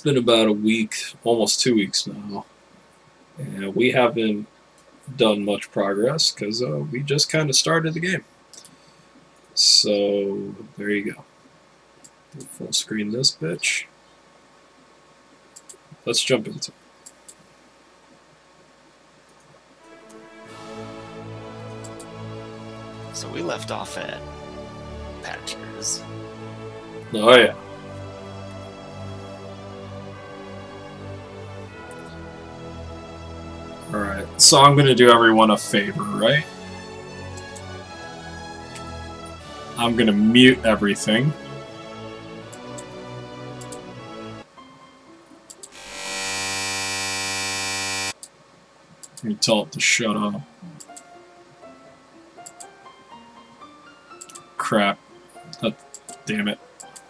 been about a week, almost 2 weeks now, and we haven't done much progress because we just kind of started the game. So there you go. We'll full screen this bitch. Let's jump into it. So we left off at Patchers. Oh yeah. Alright, so I'm going to do everyone a favor, right? I'm going to mute everything. Let me tell it to shut up. Crap. Damn it.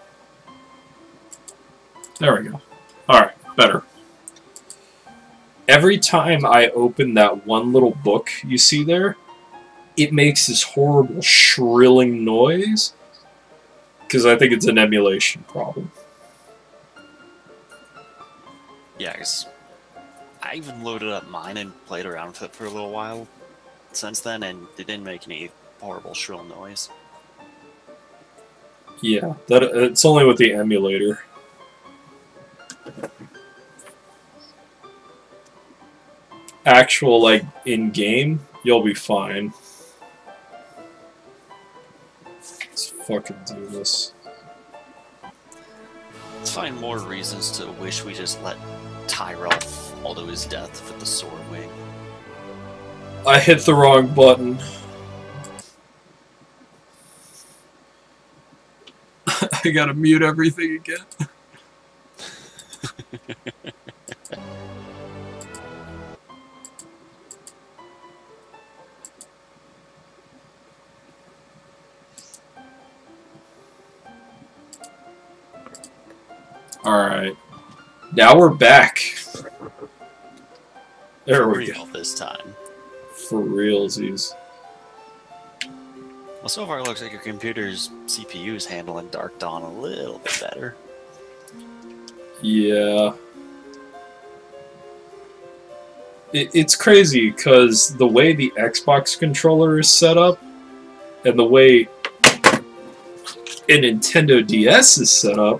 There we go. Alright, better. Every time I open that one little book you see there, it makes this horrible shrilling noise, because I think it's an emulation problem. Yeah, because I even loaded up mine and played around with it for a little while since then, and it didn't make any horrible shrill noise. Yeah, it's only with the emulator. Actual, like, in-game, you'll be fine. Let's fucking do this. Let's find more reasons to wish we just let Tyrell fall to his death with the sword wing. I hit the wrong button. I gotta mute everything again. Alright. Now we're back. There we go. This time. For realsies. Well, so far it looks like your computer's CPU is handling Dark Dawn a little bit better. Yeah. It's crazy, because the way the Xbox controller is set up, and the way a Nintendo DS is set up,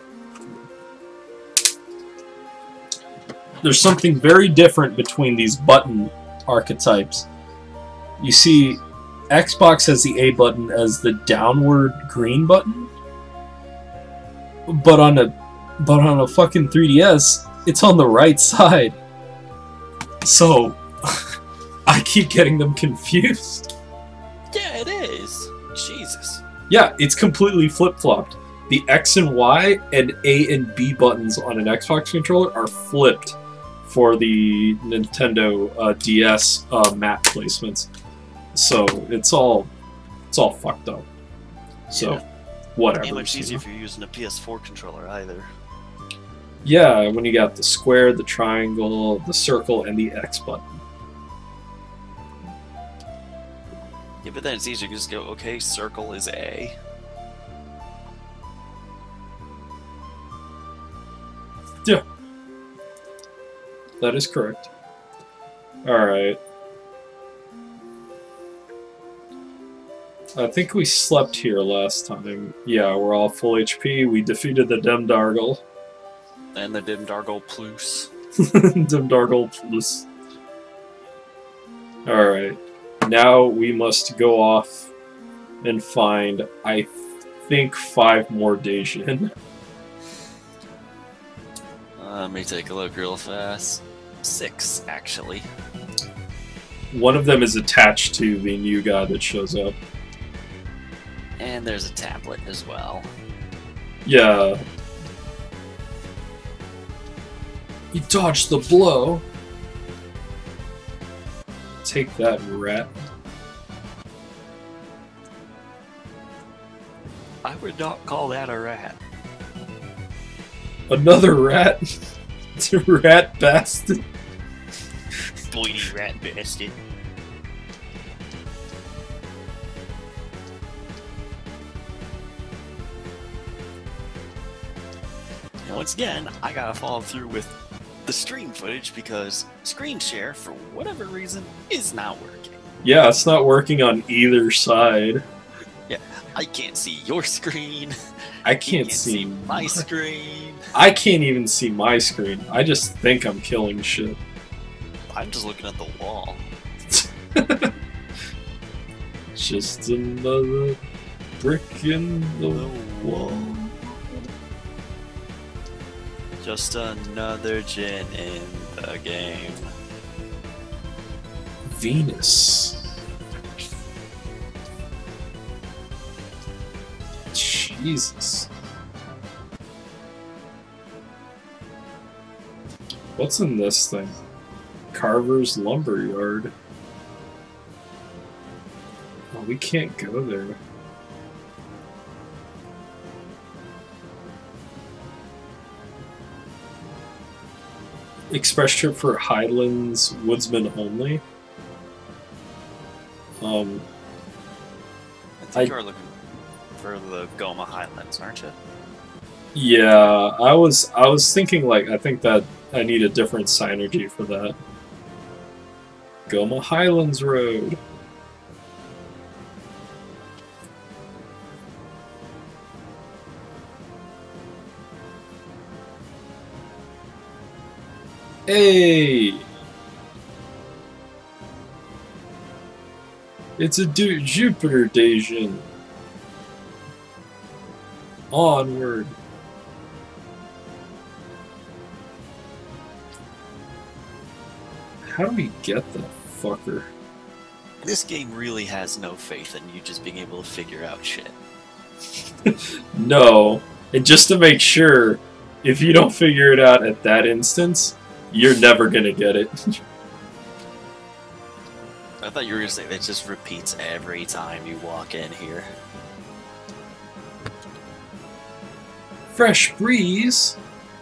there's something very different between these button archetypes. You see, Xbox has the A button as the downward green button, but on a fucking 3DS, it's on the right side. So, I keep getting them confused. Yeah, it is. Jesus. Yeah, it's completely flip-flopped. The X and Y and A and B buttons on an Xbox controller are flipped for the Nintendo DS map placements. So it's all fucked up. So Yeah. whatever. Ain't much easier if you're using a PS4 controller either. Yeah, when you got the square, the triangle, the circle, and the X button. Yeah, but then it's easier to just go, okay, circle is A. Yeah. That is correct. Alright. I think we slept here last time. Yeah, we're all full HP. We defeated the Demdargle. And the Dimdargle Plus. Demdargle Plus. Alright. Now we must go off and find, I think, 5 more Dacian. Let me take a look real fast. 6, actually. One of them is attached to the new guy that shows up. And there's a tablet as well. Yeah. He dodged the blow. Take that, rat. I would not call that a rat. Another rat? Rat bastard. Bleedy rat bastard. And once again, I gotta follow through with the stream footage because screen share, for whatever reason, is not working. Yeah, it's not working on either side. Yeah, I can't see your screen. I can't see my screen. I can't even see my screen. I just think I'm killing shit. I'm just looking at the wall. Just another brick in the wall. Just another gin in the game. Venus. Jesus. What's in this thing? Carver's Lumberyard. Oh, we can't go there. Express trip for Highlands Woodsman only. I think you're looking for the Goma Highlands, aren't you? Yeah, I was thinking like I think that I need a different synergy for that. Goma Highlands Road. Hey! It's a Jupiter Dacian. Onward. How do we get that fucker? This game really has no faith in you just being able to figure out shit. No. And just to make sure, if you don't figure it out at that instance, you're never gonna get it. I thought you were gonna say that just repeats every time you walk in here. Fresh breeze.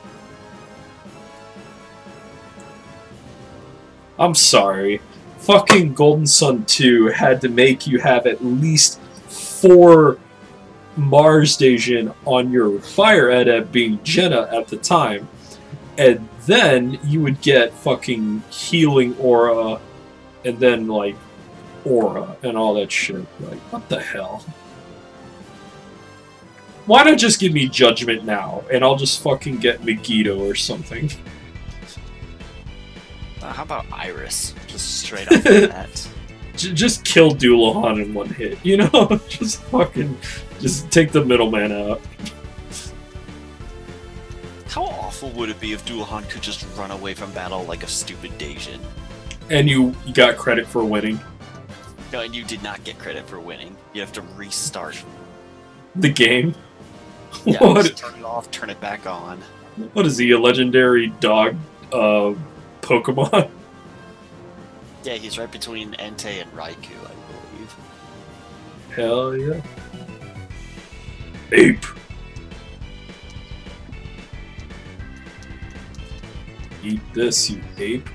I'm sorry. Fucking Golden Sun 2 had to make you have at least 4 Mars Dacian on your fire adept being Jenna at the time. And then you would get fucking healing aura and then like aura and all that shit. Like, what the hell? Why not just give me judgment now and I'll just fucking get Megiddo or something? How about Iris? Just straight up like that. Just kill Doulahan in one hit, you know? Just take the middleman out. How awful would it be if Doulahan could just run away from battle like a stupid Dacian? And you got credit for winning. No, and you did not get credit for winning. You have to restart the game. Yeah, What? just turn it off, turn it back on. What is he, a legendary dog Pokemon? Yeah, he's right between Entei and Raikou, I believe. Hell yeah. Ape! Eat this, you ape.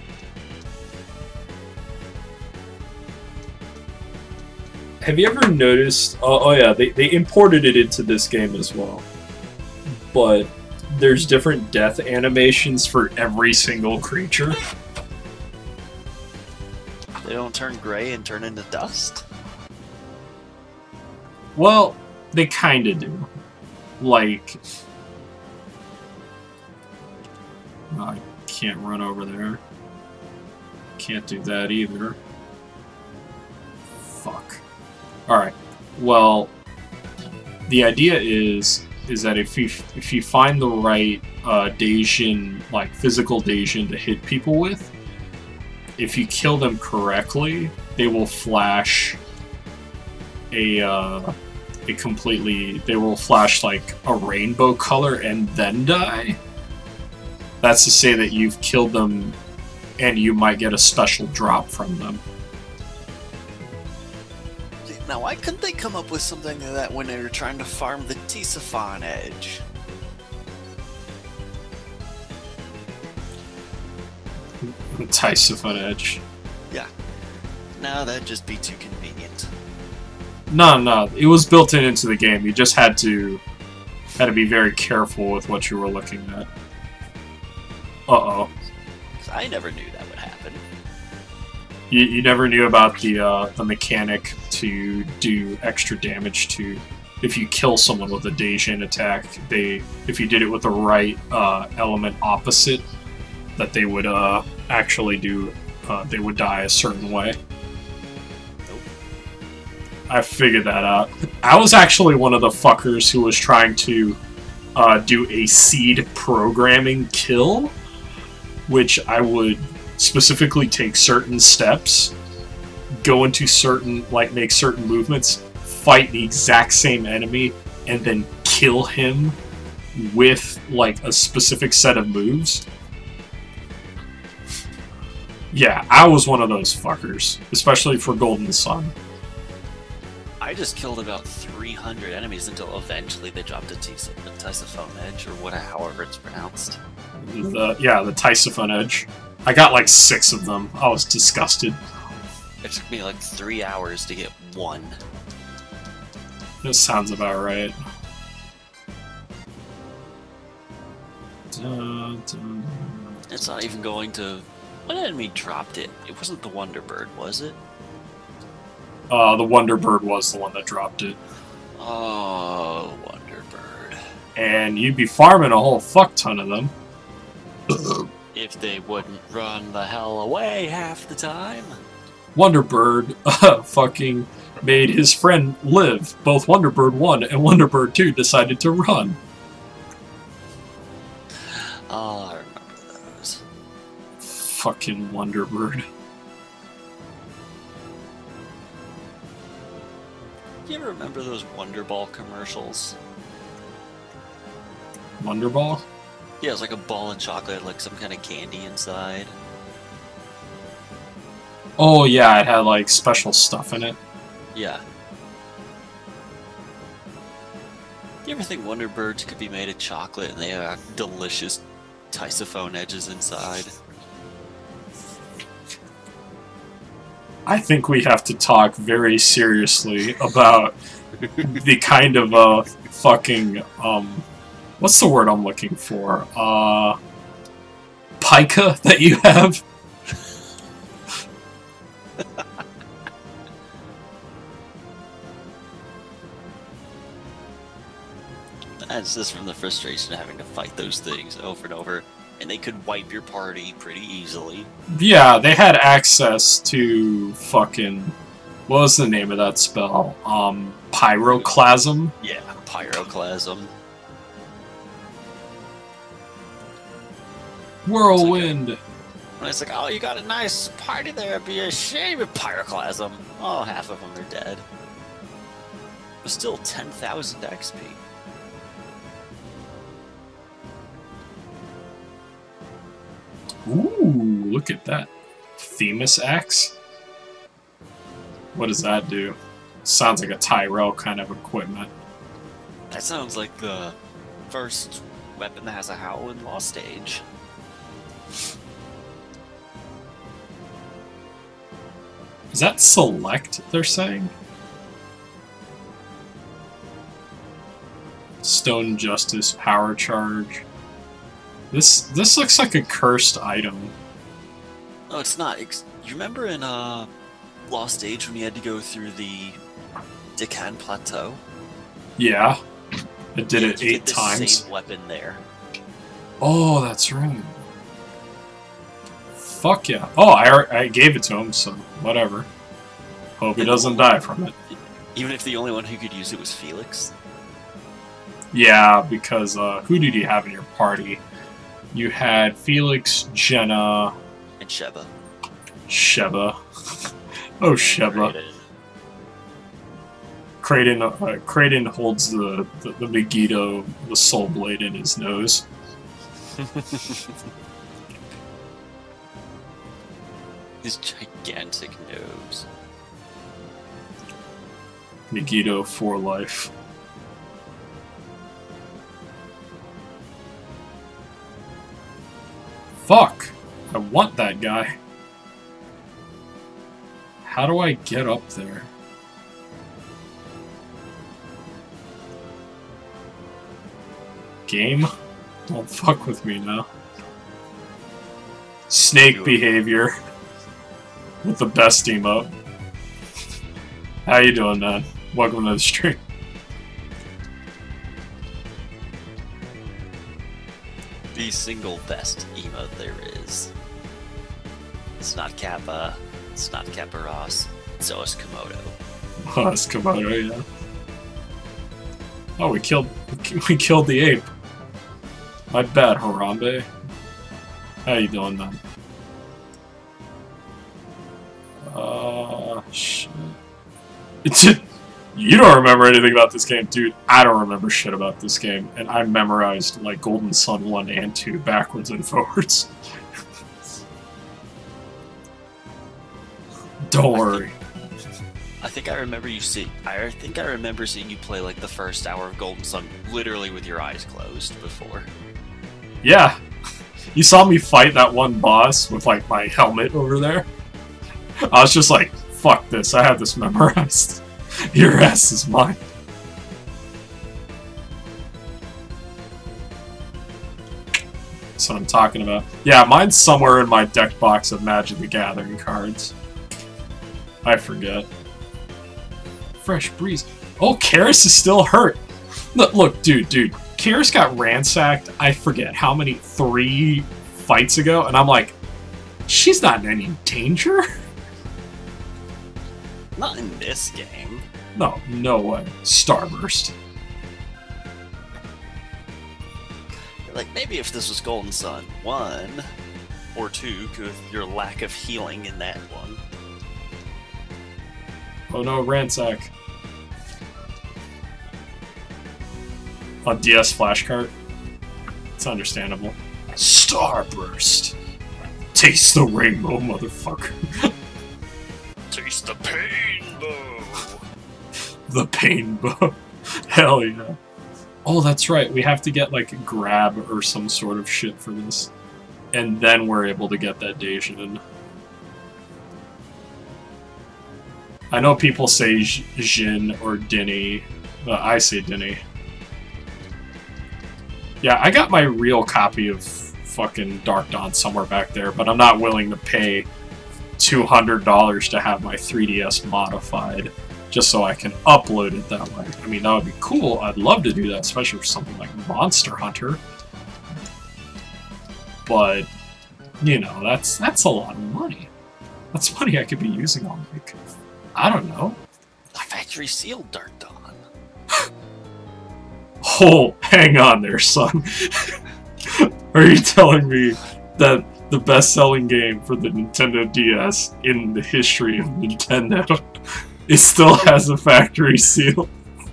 Have you ever noticed... Oh yeah, they imported it into this game as well. But there's different death animations for every single creature. They don't turn gray and turn into dust? Well, they kinda do. Like... Oh, I can't run over there. Can't do that either. Fuck. Alright. Well, the idea is that if you find the right Dacian, like physical Dacian to hit people with, if you kill them correctly, they will flash they will flash like a rainbow color and then die. That's to say that you've killed them and you might get a special drop from them. Now, why couldn't they come up with something like that when they were trying to farm the Tisafon edge? Tisafon edge. Yeah. No, that'd just be too convenient. No, it was built into the game. You just had to Had to be very careful with what you were looking at. Uh-oh. I never knew that would happen. You never knew about the mechanic to do extra damage to... If you kill someone with a Daijin attack, if you did it with the right element opposite, that they would actually do... they would die a certain way. Nope. I figured that out. I was actually one of the fuckers who was trying to do a seed programming kill, which I would specifically take certain steps, go into certain, like, make certain movements, fight the exact same enemy, and then kill him with, like, a specific set of moves. Yeah, I was one of those fuckers, especially for Golden Sun. I just killed about 300 enemies until eventually they dropped a Tisiphone Edge, or however it's pronounced. The Tisiphone Edge. I got like 6 of them. I was disgusted. It took me like 3 hours to get one. This sounds about right. It's not even going to... What enemy dropped it? It wasn't the Wonderbird, was it? The Wonderbird was the one that dropped it. Oh, Wonderbird. And you'd be farming a whole fuck ton of them. If they wouldn't run the hell away half the time. Wonderbird fucking made his friend live. Both Wonderbird 1 and Wonderbird 2 decided to run. Oh, I remember those. Fucking Wonderbird. Do you ever remember those Wonder Ball commercials? Wonderball? Yeah, it was like a ball of chocolate, like some kind of candy inside. Oh yeah, it had like special stuff in it. Yeah. Do you ever think Wonderbirds could be made of chocolate and they have delicious Tisiphone edges inside? I think we have to talk very seriously about the kind of fucking what's the word I'm looking for? Pica that you have. That's just from the frustration of having to fight those things over and over, and they could wipe your party pretty easily. Yeah, they had access to fucking... What was the name of that spell? Pyroclasm? Yeah, Pyroclasm. Whirlwind! And it's like, oh, you got a nice party there, it'd be a shame if Pyroclasm. Oh, half of them are dead. But still 10,000 XP. Ooh, look at that. Themis Axe? What does that do? Sounds like a Tyrell kind of equipment. That sounds like the first weapon that has a howl in Lost Age. Is that select, they're saying? Stone Justice, Power Charge. This looks like a cursed item. No, it's not. You remember in Lost Age when you had to go through the Deccan Plateau? Yeah. I did it 8 get the times. same weapon there. Oh, that's right. Fuck yeah. Oh, I gave it to him, so whatever. Hope he doesn't die from it. Even if the only one who could use it was Felix? Yeah, because who did you have in your party? You had Felix, Jenna... And Sheba. Sheba. Oh, Sheba. Kraden holds the Megiddo, the Soul Blade in his nose. His gigantic nose. Megiddo for life. Fuck! I want that guy. How do I get up there? Game? Don't fuck with me now. Snake behavior. With the best emote. How you doing, man? Welcome to the stream. The single best emote there is. It's not Kappa. It's not Kappa Ross. It's OS Komodo. Oh, it's Komodo, yeah. Oh, we killed the ape. My bad, Harambe. How you doing, man? Shit. You don't remember anything about this game, dude. I don't remember shit about this game, and I memorized like Golden Sun 1 and 2 backwards and forwards. Don't worry. I think I remember seeing you play like the first hour of Golden Sun literally with your eyes closed before. Yeah. You saw me fight that one boss with like my helmet over there. I was just like, fuck this, I have this memorized. Your ass is mine. That's what I'm talking about. Yeah, mine's somewhere in my deck box of Magic the Gathering cards. I forget. Fresh breeze. Oh, Karis is still hurt. Look, dude. Karis got ransacked, I forget how many, 3 fights ago, and I'm like, she's not in any danger? Not in this game. No way. Starburst. Like, maybe if this was Golden Sun 1 or 2, with your lack of healing in that one. Oh no, ransack. A DS flashcard. It's understandable. Starburst. Taste the rainbow, motherfucker. Taste the painbow. The painbow. Hell yeah. Oh, that's right. We have to get like grab or some sort of shit for this. And then we're able to get that Dacian. I know people say Jin or Dinny, but I say Dinny. Yeah, I got my real copy of fucking Dark Dawn somewhere back there, but I'm not willing to pay $200 to have my 3DS modified just so I can upload it that way. I mean, that would be cool. I'd love to do that, especially for something like Monster Hunter. But, you know, that's a lot of money. That's money I could be using on, like, I don't know. A factory sealed Dark Dawn. Oh, hang on there, son. Are you telling me that the best-selling game for the Nintendo DS in the history of Nintendo, it still has a factory seal?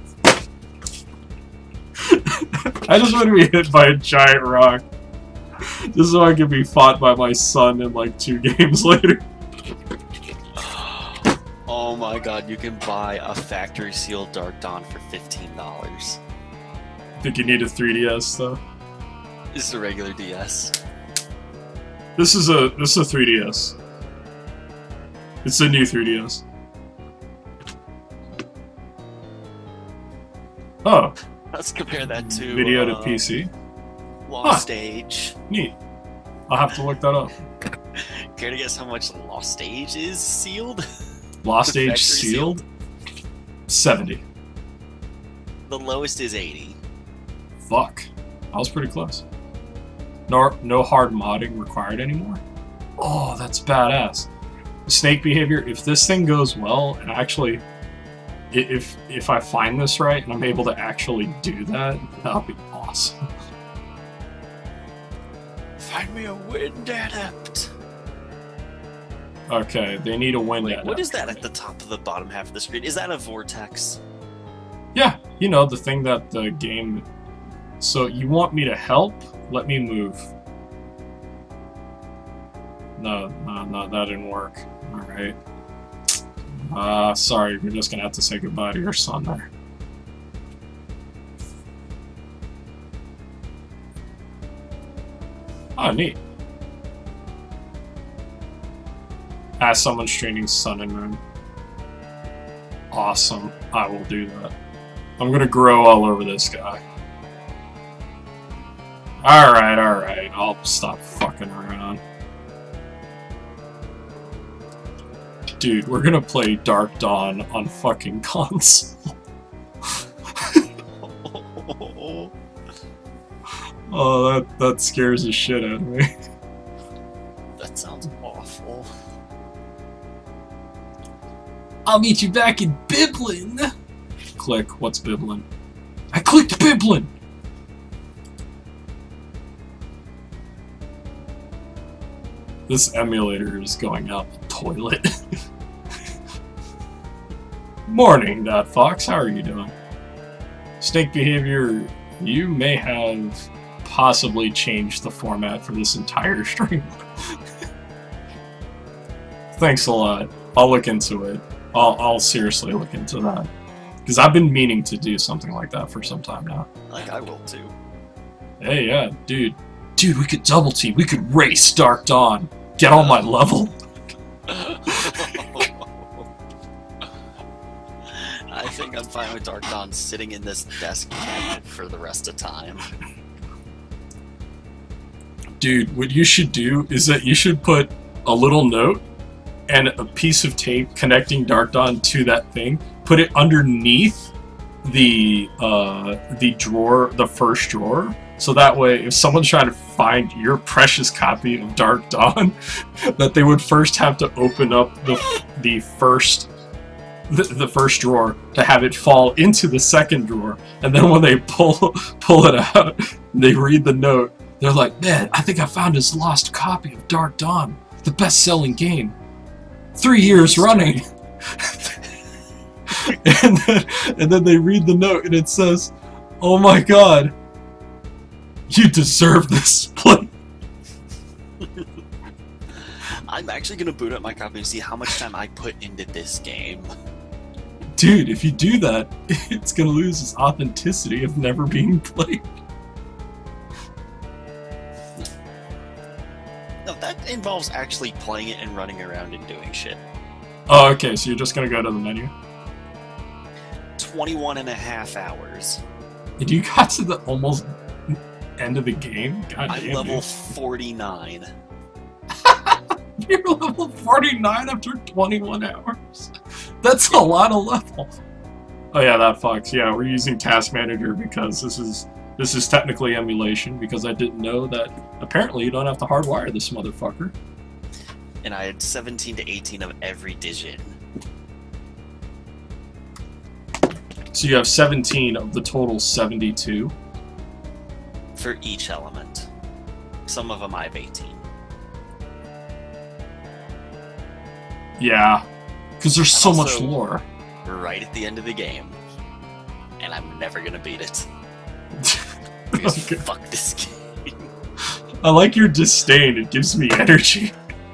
I just want to be hit by a giant rock, just so I can be fought by my son in like 2 games later. Oh my god, you can buy a factory sealed Dark Dawn for $15. Think you need a 3DS though? This is a regular DS. This is a 3DS. It's a new 3DS. Oh. Let's compare that to video to PC. Lost Age. Neat. I'll have to look that up. Care to guess how much Lost Age is sealed? Lost Age sealed? 70. The lowest is 80. Fuck. I was pretty close. No hard modding required anymore? Oh, that's badass. Snake behavior, if this thing goes well, and actually, if I find this right, and I'm able to actually do that, that'll be awesome. Find me a wind adept! Okay, they need a wind adept. What is that at the top of the bottom half of the screen? Is that a vortex? Yeah, you know, the thing that the game... So, you want me to help? Let me move. No, that didn't work. Alright. Sorry, we're just gonna have to say goodbye to your son there. Oh, neat. As someone's training Sun and Moon. Awesome. I will do that. I'm gonna grow all over this guy. Alright. I'll stop fucking around. Dude, we're gonna play Dark Dawn on fucking console. Oh, that scares the shit out of me. That sounds awful. I'll meet you back in Biblin. Click. What's Biblin? I clicked Biblin! This emulator is going out the toilet. Morning, Fox. How are you doing? Snake behavior. You may have possibly changed the format for this entire stream. Thanks a lot. I'll look into it. I'll seriously look into that. Because I've been meaning to do something like that for some time now. Like, I will too. Hey, yeah, dude. Dude, we could double team. We could race Dark Dawn. Get on my level. I think I'm fine with Dark Dawn sitting in this desk cabinet for the rest of time. Dude, what you should do is that you should put a little note and a piece of tape connecting Dark Dawn to that thing. Put it underneath the drawer, the first drawer, so that way if someone's trying to find your precious copy of Dark Dawn, that they would first have to open up the first drawer to have it fall into the second drawer, and then when they pull it out, they read the note. They're like, man, I think I found his lost copy of Dark Dawn, the best-selling game, 3 years running. and then they read the note, and it says, oh my god, you deserve this play. I'm actually gonna boot up my copy and see how much time I put into this game. Dude, if you do that, it's gonna lose its authenticity of never being played. No, that involves actually playing it and running around and doing shit. Oh, okay, so you're just gonna go to the menu? 21 and a half hours. And you got to the almost end of the game? God I'm damn, level dude. 49. You're level 49 after 21 hours? That's a lot of levels. Oh yeah, that fucks. Yeah, we're using Task Manager because this is technically emulation, because I didn't know that apparently you don't have to hardwire this motherfucker. And I had 17 to 18 of every digit. So you have 17 of the total 72? For each element. Some of them I have 18. Yeah, because there's so much also lore. Right at the end of the game. And I'm never gonna beat it. Because Okay. fuck this game. I like your disdain, it gives me energy.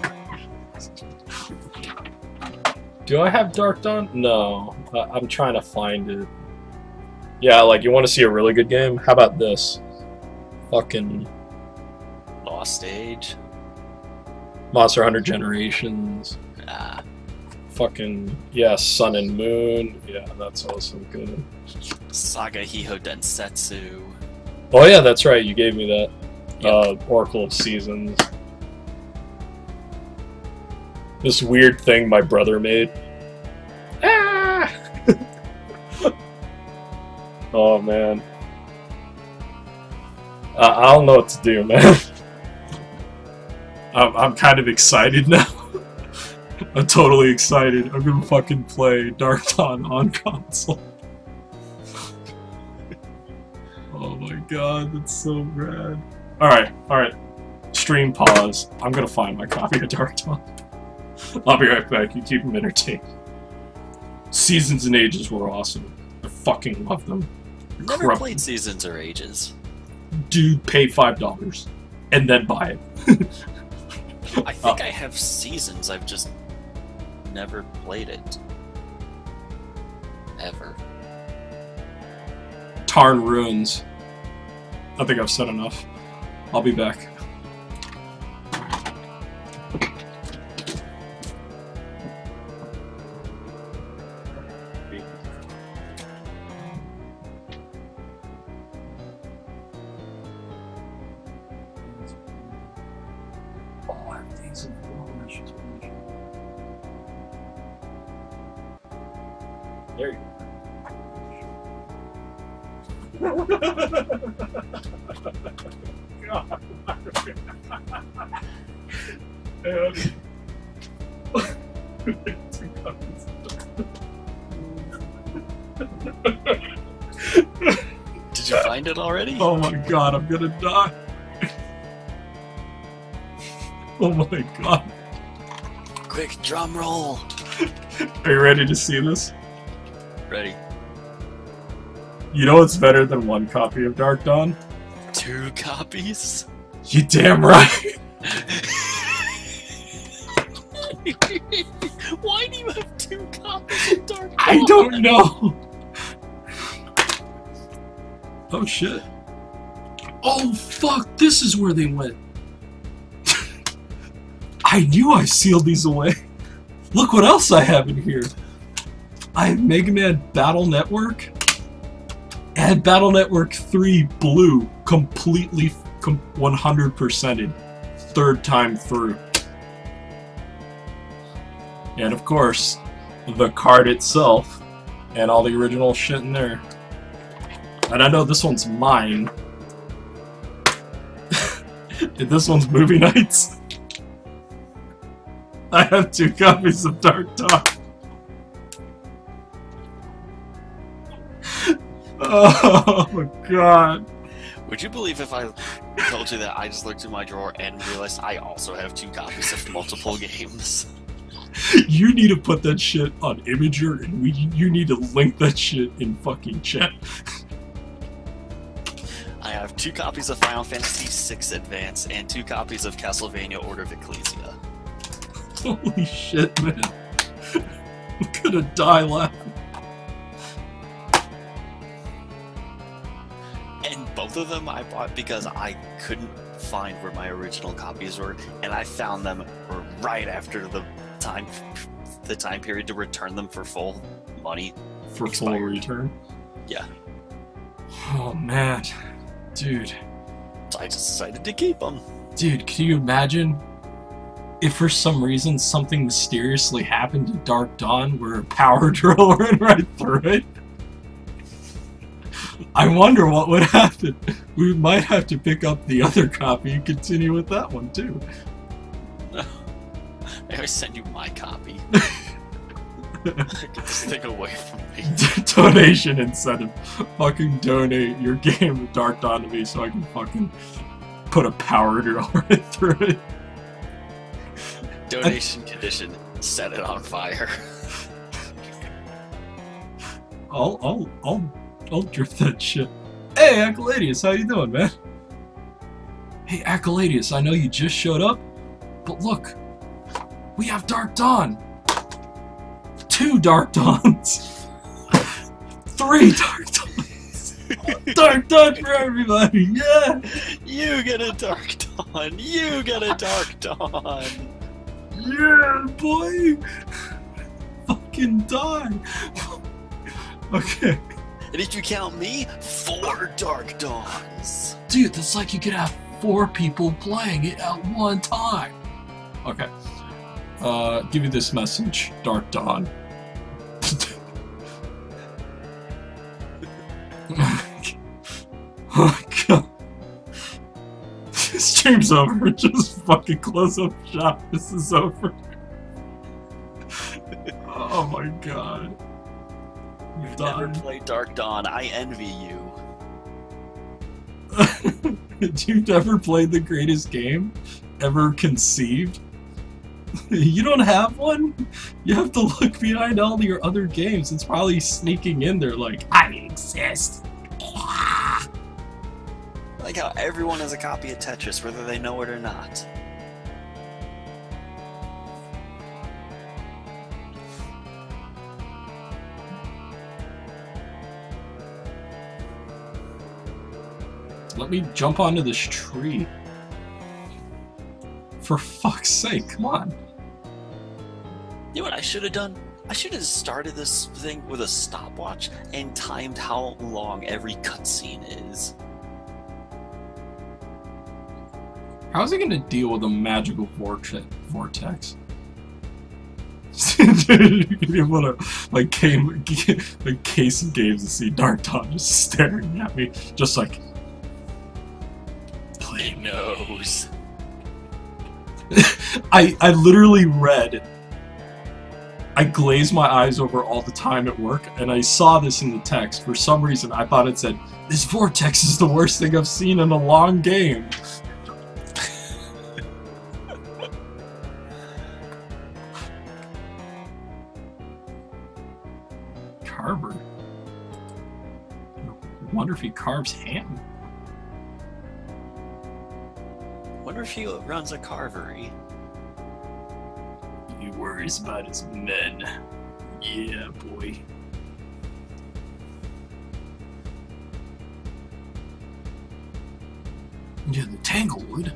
Do I have Dark Dawn? No. I'm trying to find it. Yeah, like, you want to see a really good game? How about this? Fucking Lost Age. Monster Hunter Generations. Ah. Fucking, yeah, Sun and Moon. Yeah, that's also good. Saga Hiho Densetsu. Oh yeah, that's right, you gave me that. Yep. Oracle of Seasons. This weird thing my brother made. Ah! Oh man. I don't know what to do, man. I'm kind of excited now. I'm totally excited. I'm gonna fucking play Dark Dawn on console. Oh my god, that's so rad. Alright. Stream pause. I'm gonna find my copy of Dark Dawn. I'll be right back. You keep them entertained. Seasons and Ages were awesome. I fucking love them. Never Corrupt. played Seasons or Ages. Dude, pay $5 and then buy it. I think I have Seasons, I've just never played it. Ever. Tarn Ruins. I think I've said enough. I'll be back. Days of War. There you go. God. Did you find it already? Oh my god, I'm gonna die. Oh my god. Quick, drum roll. Are you ready to see this? Ready. You know what's better than one copy of Dark Dawn? 2 copies? You damn right! Why do you have 2 copies of Dark Dawn? I don't know! Oh shit. Oh fuck, this is where they went. I knew I sealed these away. Look what else I have in here. I have Mega Man Battle Network and Battle Network 3 Blue completely 100%ed. 3rd time through. And of course, the card itself and all the original shit in there. And I know this one's mine. And this one's Movie Nights. I have 2 copies of Dark Dawn. Oh my god. Would you believe if I told you that I just looked in my drawer and realized I also have 2 copies of multiple games? You need to put that shit on Imager and you need to link that shit in fucking chat. I have 2 copies of Final Fantasy VI Advance and 2 copies of Castlevania Order of Ecclesia. Holy shit, man. I'm gonna die laughing. And both of them I bought because I couldn't find where my original copies were, and I found them right after the time period to return them for full money. For expired. full return? Yeah. Oh man. Dude. So I just decided to keep them. Dude, can you imagine if for some reason something mysteriously happened to Dark Dawn where a power drill went right through it? I wonder what would happen. We might have to pick up the other copy and continue with that one too. I always send you my copy. Get this thing away from me. Donation incentive. Fucking donate your game of Dark Dawn to me so I can fucking put a power drill right through it. Donation condition, set it on fire. I'll drift that shit. Hey, Accoladius, how you doing, man? Hey, Accoladius, I know you just showed up, but look, we have Dark Dawn. 2 Dark Dawns. 3 Dark Dawns. Dark Dawn for everybody, yeah! You get a Dark Dawn! You get a Dark Dawn! Yeah, boy! Fucking die! Okay. And if you count me, 4 Dark Dawns! Dude, that's like you could have 4 people playing it at one time! Okay. Give you this message, Dark Dawn. Oh my god. Stream's over. Just fucking close up shop. This is over. Oh my god. You've never played Dark Dawn. I envy you. You've never played the greatest game ever conceived? You don't have one? You have to look behind all your other games. It's probably sneaking in there like, I exist. Like how everyone has a copy of Tetris, whether they know it or not. Let me jump onto this tree. For fuck's sake, come on. You know what I should have done? I should have started this thing with a stopwatch and timed how long every cutscene is. How's he gonna deal with a magical vortex? You wanna like case of games to see Dark Dawn just staring at me, just like He knows. I literally read. I glaze my eyes over all the time at work, and I saw this in the text. For some reason, I thought it said, "This vortex is the worst thing I've seen in a long game." Carver. I wonder if he carves ham. Wonder if he runs a carvery. He worries about his men. Yeah, boy. Yeah, the Tanglewood.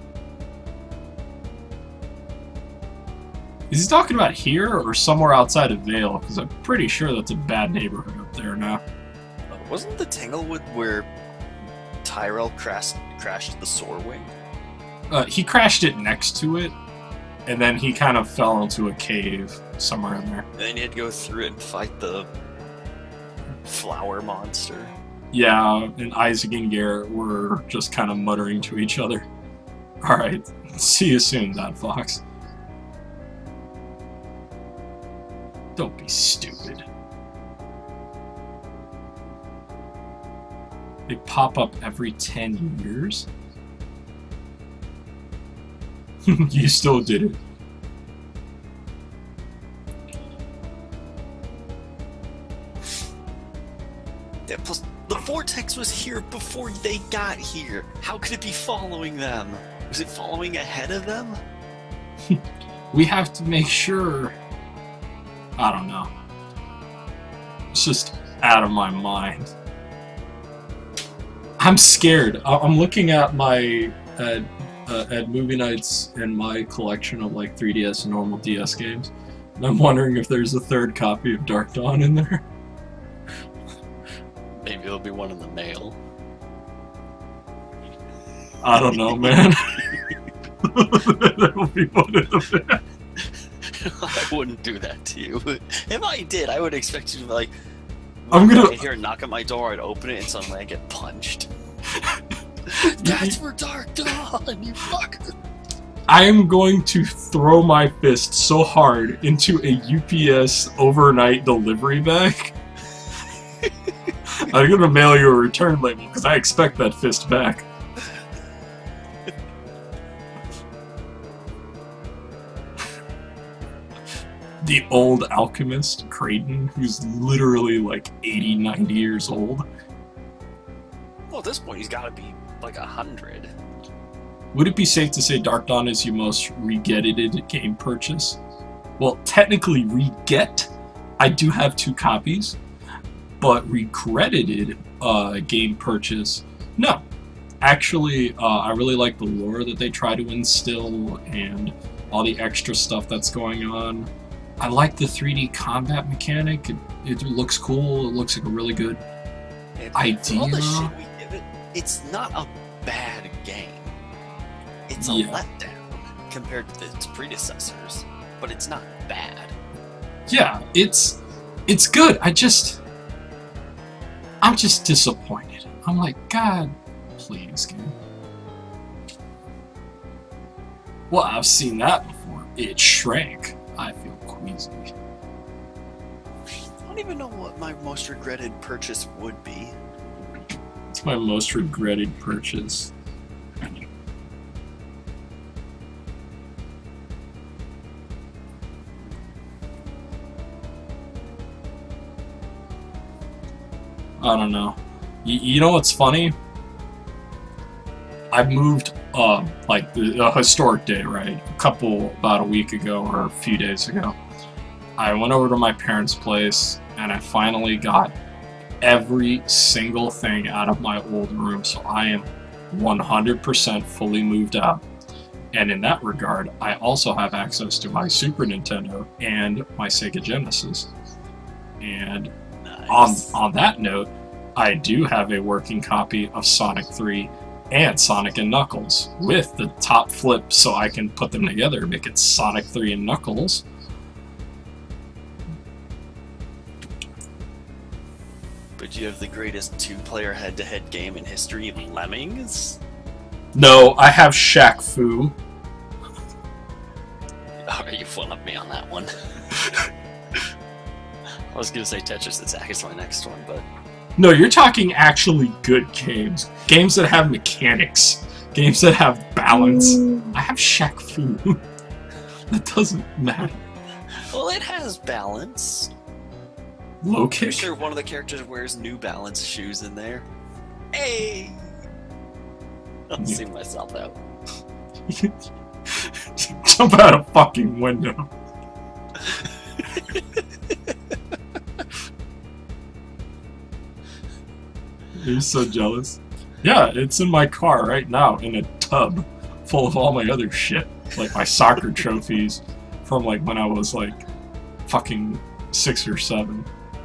Is he talking about here or somewhere outside of Vale? Because I'm pretty sure that's a bad neighborhood up there now. Wasn't the Tanglewood where Tyrell crashed the Soarwing? He crashed it next to it, and then he kind of fell into a cave somewhere in there. And then you had to go through it and fight the flower monster. Yeah, and Isaac and Garrett were just kind of muttering to each other. Alright, see you soon, Dad Fox. Don't be stupid. They pop up every 10 years? You still did it. Yeah, plus, the vortex was here before they got here. How could it be following them? Was it following ahead of them? We have to make sure. I don't know. It's just out of my mind. I'm scared. I'm looking at my at movie nights and my collection of like 3DS and normal DS games. And I'm wondering if there's a third copy of Dark Dawn in there. Maybe there'll be one in the mail. I don't know, man. There'll be one in the mail. I wouldn't do that to you. If I did, I would expect you to like. I'm gonna hear a knock at my door. I'd open it, and suddenly I get punched. That's for Dark Dawn, you fucker. I am going to throw my fist so hard into a UPS overnight delivery bag. I'm gonna mail you a return label because I expect that fist back. The old alchemist, Creighton, who's literally like 80, 90 years old. Well, at this point, he's got to be like 100. Would it be safe to say Dark Dawn is your most regretted game purchase? Well, technically, reget. I do have 2 copies, but regretted game purchase, no. Actually, I really like the lore that they try to instill and all the extra stuff that's going on. I like the 3D combat mechanic. It looks cool. It looks like a really good idea. All the shit we give it, it's not a bad game. It's a letdown compared to its predecessors, but it's not bad. Yeah, it's good. I'm just disappointed. I'm like, God, please, game. Well, I've seen that before. It shrank. I feel queasy. I don't even know what my most regretted purchase would be. It's my most regretted purchase. I don't know. You know what's funny? I moved like a historic day, right? About a week ago or a few days ago. I went over to my parents' place and I finally got every single thing out of my old room, so I am 100% fully moved out. And in that regard, I also have access to my Super Nintendo and my Sega Genesis. And nice. on that note, I do have a working copy of Sonic 3 and Sonic and Knuckles with the top flip, so I can put them together and make it Sonic 3 and Knuckles. But you have the greatest two-player head-to-head game in history, Lemmings? No, I have Shaq Fu. Oh, you one-up me on that one. I was gonna say Tetris Attack is my next one, but... No, you're talking actually good games. Games that have mechanics. Games that have balance. I have Shaq Fu. That doesn't matter. Well, it has balance. Low kick? I'm sure one of the characters wears New Balance shoes in there. Hey! I'll see myself out. Jump out a fucking window. You're so jealous. Yeah, it's in my car right now in a tub full of all my other shit. Like my soccer trophies from like when I was like fucking 6 or 7.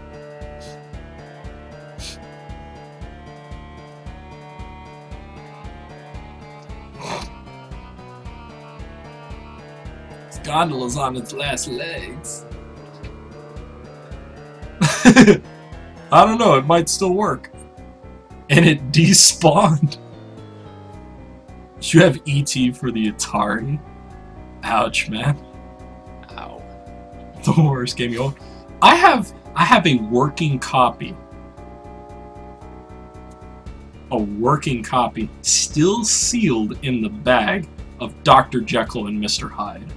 This gondola's on its last legs. I don't know, it might still work. And it despawned. You have E.T. for the Atari. Ouch, man. Ow. The worst game you own. I have a working copy. A working copy, still sealed in the bag, of Dr. Jekyll and Mr. Hyde.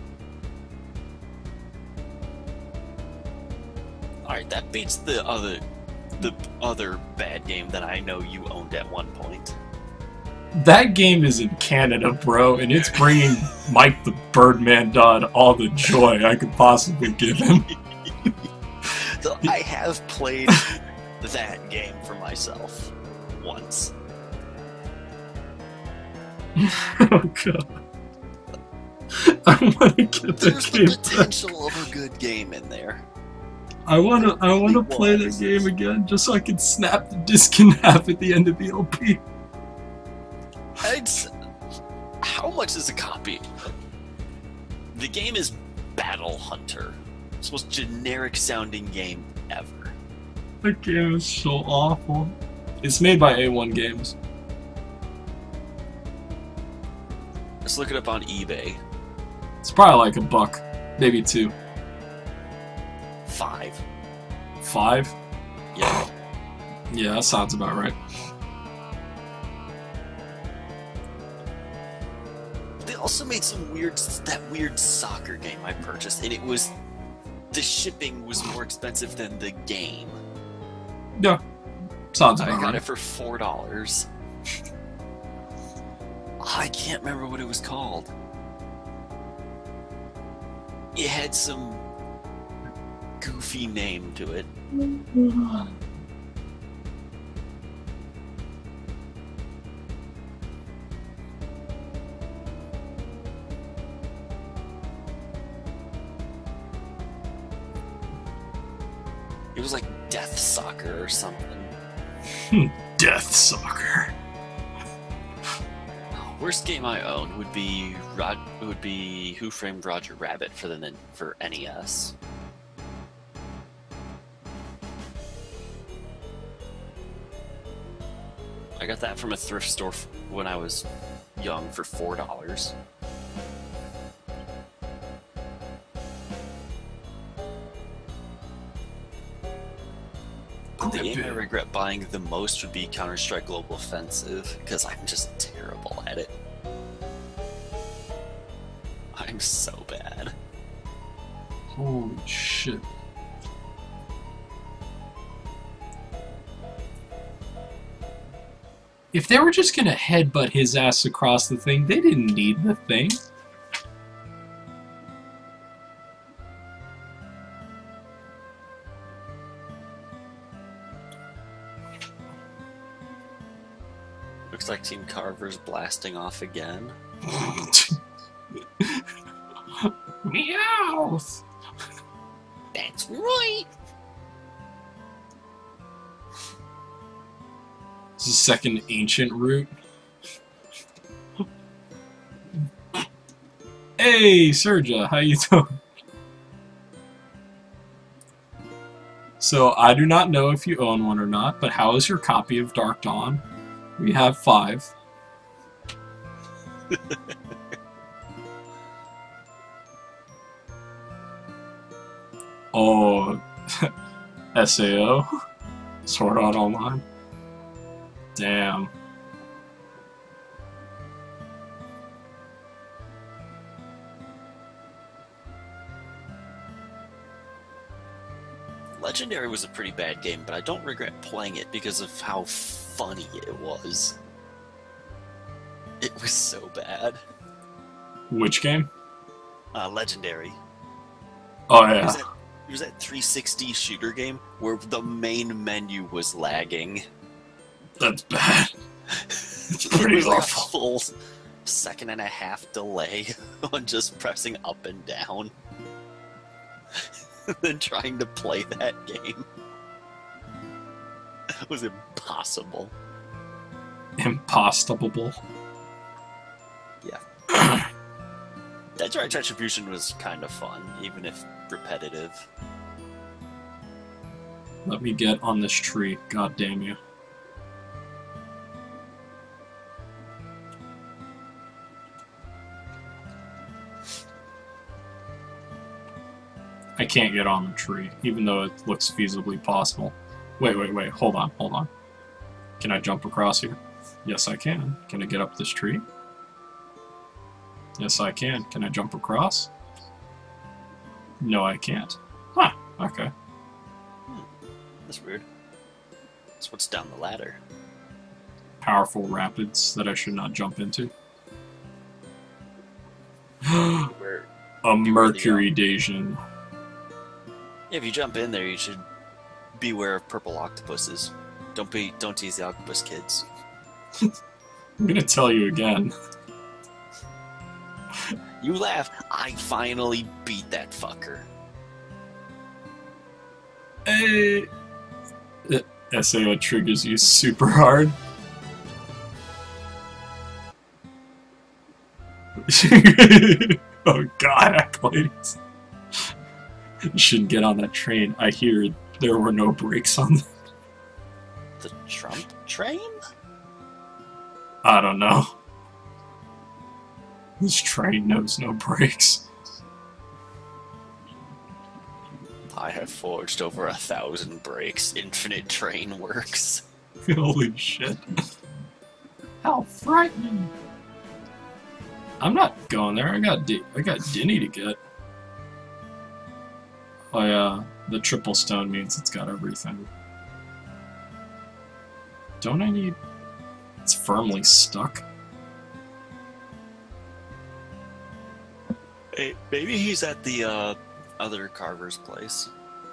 Alright, that beats the other bad game that I know you owned at one point. That game is in Canada, bro, and it's bringing Mike the Birdman Dodd all the joy I could possibly give him. So I have played that game for myself once. Oh god. I want to get There's that game the potential of a good game in there. I wanna play that game again just so I can snap the disc in half at the end of the LP. How much is a copy? The game is Battle Hunter. It's the most generic sounding game ever. That game is so awful. It's made by A1 Games. Let's look it up on eBay. It's probably like $1, maybe $2. 5. 5? Yeah. Yeah, that sounds about right. They also made that weird soccer game I purchased, and the shipping was more expensive than the game. Yeah, sounds I about got right. it for $4. I can't remember what it was called. It had some goofy name to it. It was like Death Soccer or something. Death Soccer. Worst game I own would be Who Framed Roger Rabbit for NES. I got that from a thrift store when I was young for $4. The game I regret buying the most would be Counter-Strike Global Offensive, because I'm just terrible at it. I'm so bad. Holy shit. If they were just gonna headbutt his ass across the thing, they didn't need the thing. Looks like Team Carver's blasting off again. Meows! That's right! This is second ancient route. Hey, Serja, how you doing? So, I do not know if you own one or not, but how is your copy of Dark Dawn? We have 5. Oh, SAO? Sword Art Online? Damn. Legendary was a pretty bad game, but I don't regret playing it because of how funny it was. It was so bad. Which game? Legendary. Oh, yeah. It was that 360 shooter game where the main menu was lagging. That's bad. It's pretty It was like a awful. full 1.5-second delay on just pressing up and down. Then trying to play that game. It was impossible. Impossible. Yeah. Direct Retribution was kind of fun, even if repetitive. Let me get on this tree. God damn you. I can't get on the tree, even though it looks feasibly possible. Wait, hold on. Can I jump across here? Yes, I can. Can I get up this tree? Yes, I can. Can I jump across? No, I can't. Huh, okay. That's weird. That's what's down the ladder. Powerful rapids that I should not jump into. Where, A Mercury Dacian. yeah, if you jump in there, you should beware of purple octopuses. Don't tease the octopus kids. I'm gonna tell you again. You laugh. I finally beat that fucker. Hey. SAO triggers you super hard. Oh god, Acolytes. You shouldn't get on that train. I hear there were no brakes on them. The Trump train? I don't know. This train knows no brakes. I have forged over 1,000 brakes. Infinite train works. Holy shit. How frightening. I'm not going there. I got Dinny to get. Oh yeah, the triple stone means it's got everything. Don't I need... It's firmly stuck. Hey, maybe he's at the other carver's place.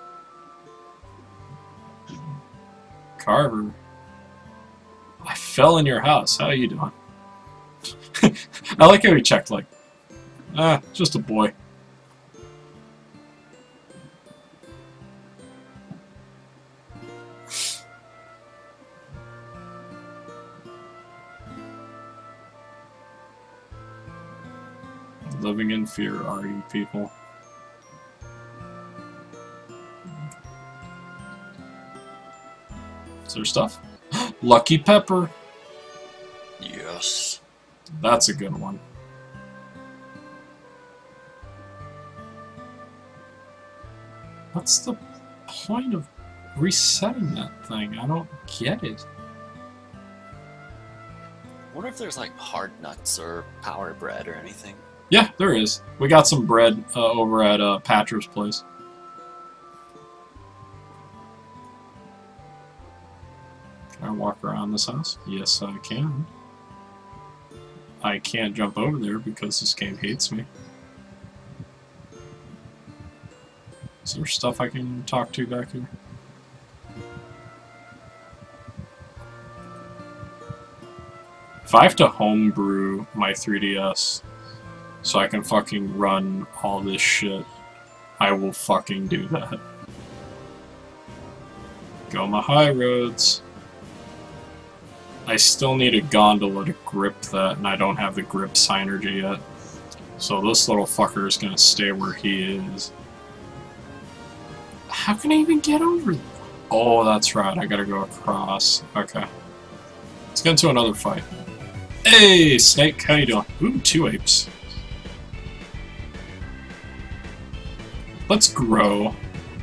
Carver. I fell in your house. How you doing? I like how he checked like, just a boy. Living in fear, are you people? Is there stuff? Lucky Pepper! Yes. That's a good one. What's the point of resetting that thing? I don't get it. I wonder if there's like hard nuts or power bread or anything. Yeah, there is. We got some bread over at Patra's place. Can I walk around this house? Yes, I can. I can't jump over there because this game hates me. Is there stuff I can talk to back here? If I have to homebrew my 3DS so I can fucking run all this shit, I will fucking do that. Go my high roads. I still need a gondola to grip that, and I don't have the grip synergy yet. So this little fucker is gonna stay where he is. How can I even get over there? Oh, that's right. I gotta go across. Okay. Let's get into another fight. Hey, Snake, how you doing? Ooh, 2 apes. Let's grow.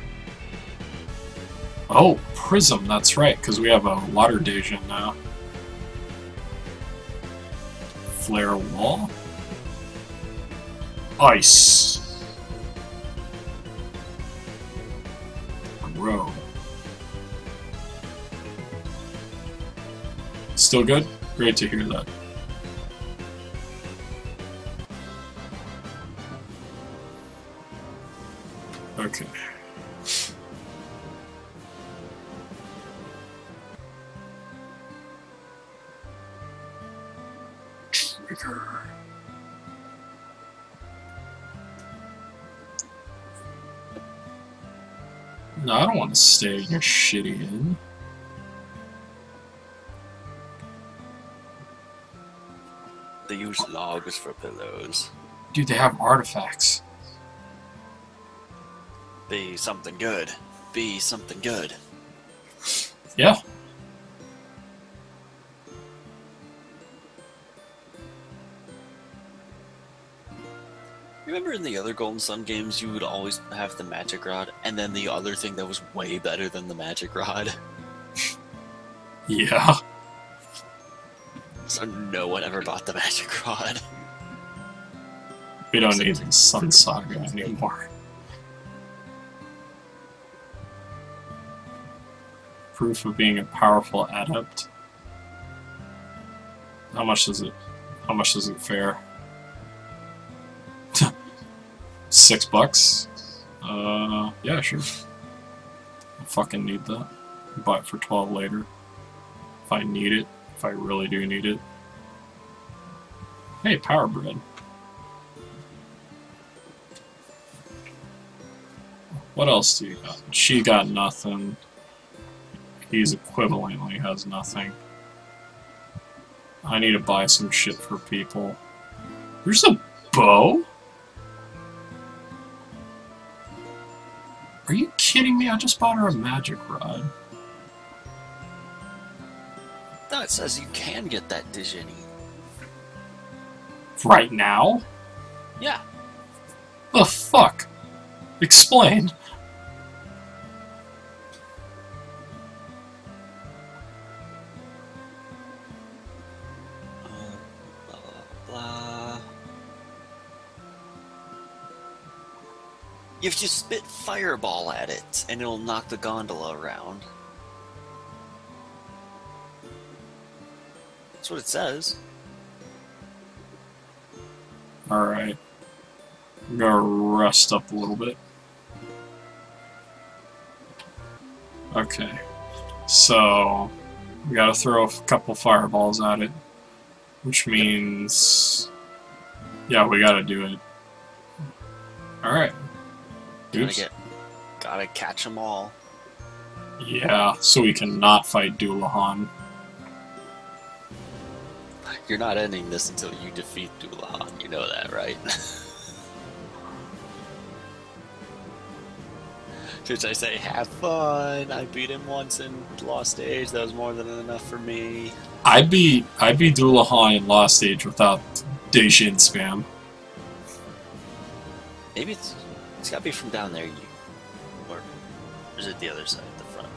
Oh, Prism, that's right, because we have a water Dejin now. Flare wall. Ice. Grow. Still good? Great to hear that. Okay. Trigger. No, I don't want to stay in your shitty inn. They use logs for pillows. Dude, they have artifacts. Be something good. Be something good. Yeah. Remember in the other Golden Sun games, you would always have the magic rod, and then the other thing that was way better than the magic rod? Yeah. So no one ever bought the magic rod. We don't need the Sun Saga anymore. Proof of being a powerful adept. How much does it? How much does it fare? $6? Yeah, sure. I fucking need that. Buy it for 12 later. If I need it. If I really do need it. Hey, Power Bread. What else do you got? She got nothing. He's equivalently has nothing. I need to buy some shit for people. There's a bow? Are you kidding me? I just bought her a magic rod. No, it says you can get that Dijini. Right now? Yeah. The fuck? Explain. Blah, blah, blah. You have to spit fireball at it, and it'll knock the gondola around. That's what it says. Alright. I'm gonna rest up a little bit. Okay. So, we gotta throw a couple fireballs at it. Which means... yeah, we gotta do it. Alright. Oops. Gotta catch them all. Yeah, so we can not fight Doulahan. You're not ending this until you defeat Doulahan. You know that, right? Should I say, have fun? I beat him once in Lost Age. That was more than enough for me. I'd be Doulahan in Lost Age without Dejin spam. Maybe it's gotta be from down there, or is it the other side, the front?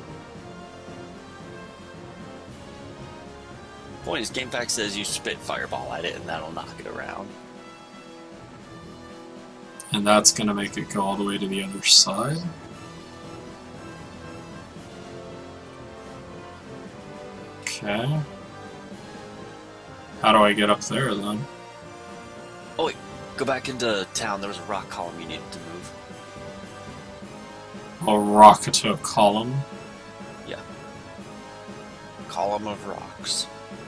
Point is, GameFAQs says you spit fireball at it and that'll knock it around. And that's gonna make it go all the way to the other side. Okay. How do I get up there then? Oh wait, go back into town. There was a rock column you needed to move. A rock to a column? Yeah. Column of rocks.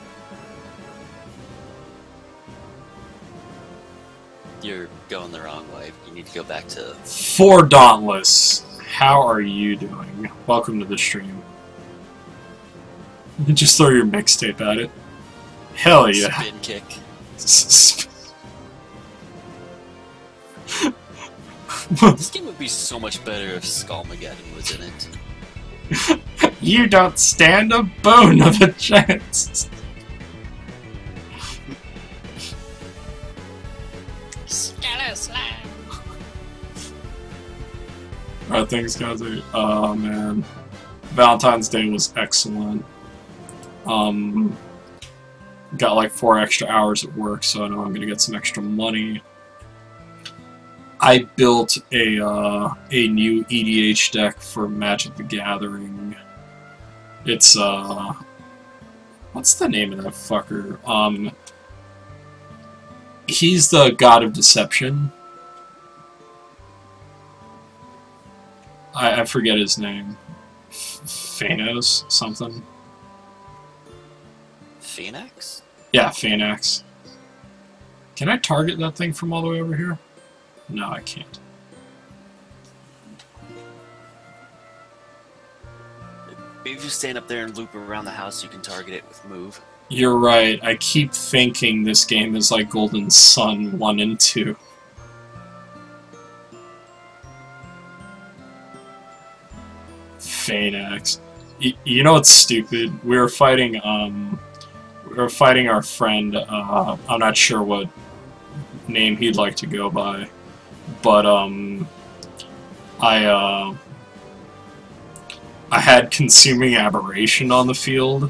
You're going the wrong way. You need to go back to... For Dauntless, how are you doing? Welcome to the stream. Just throw your mixtape at it. Hell yeah. Spin kick. This game would be so much better if Skullmageddon was in it. You don't stand a bone of a chance. Alright, thanks guys. Oh man. Valentine's Day was excellent. Got like 4 extra hours at work, so I know I'm gonna get some extra money. I built a new EDH deck for Magic the Gathering. It's what's the name of that fucker? He's the god of deception. I forget his name. Phanos something. Phoenix? Yeah, Phoenix. Can I target that thing from all the way over here? No, I can't. Maybe if you stand up there and loop around the house, you can target it with move. You're right. I keep thinking this game is like Golden Sun 1 and 2. Phanex. You know what's stupid? We were fighting our friend, I'm not sure what name he'd like to go by, but I had Consuming Aberration on the field,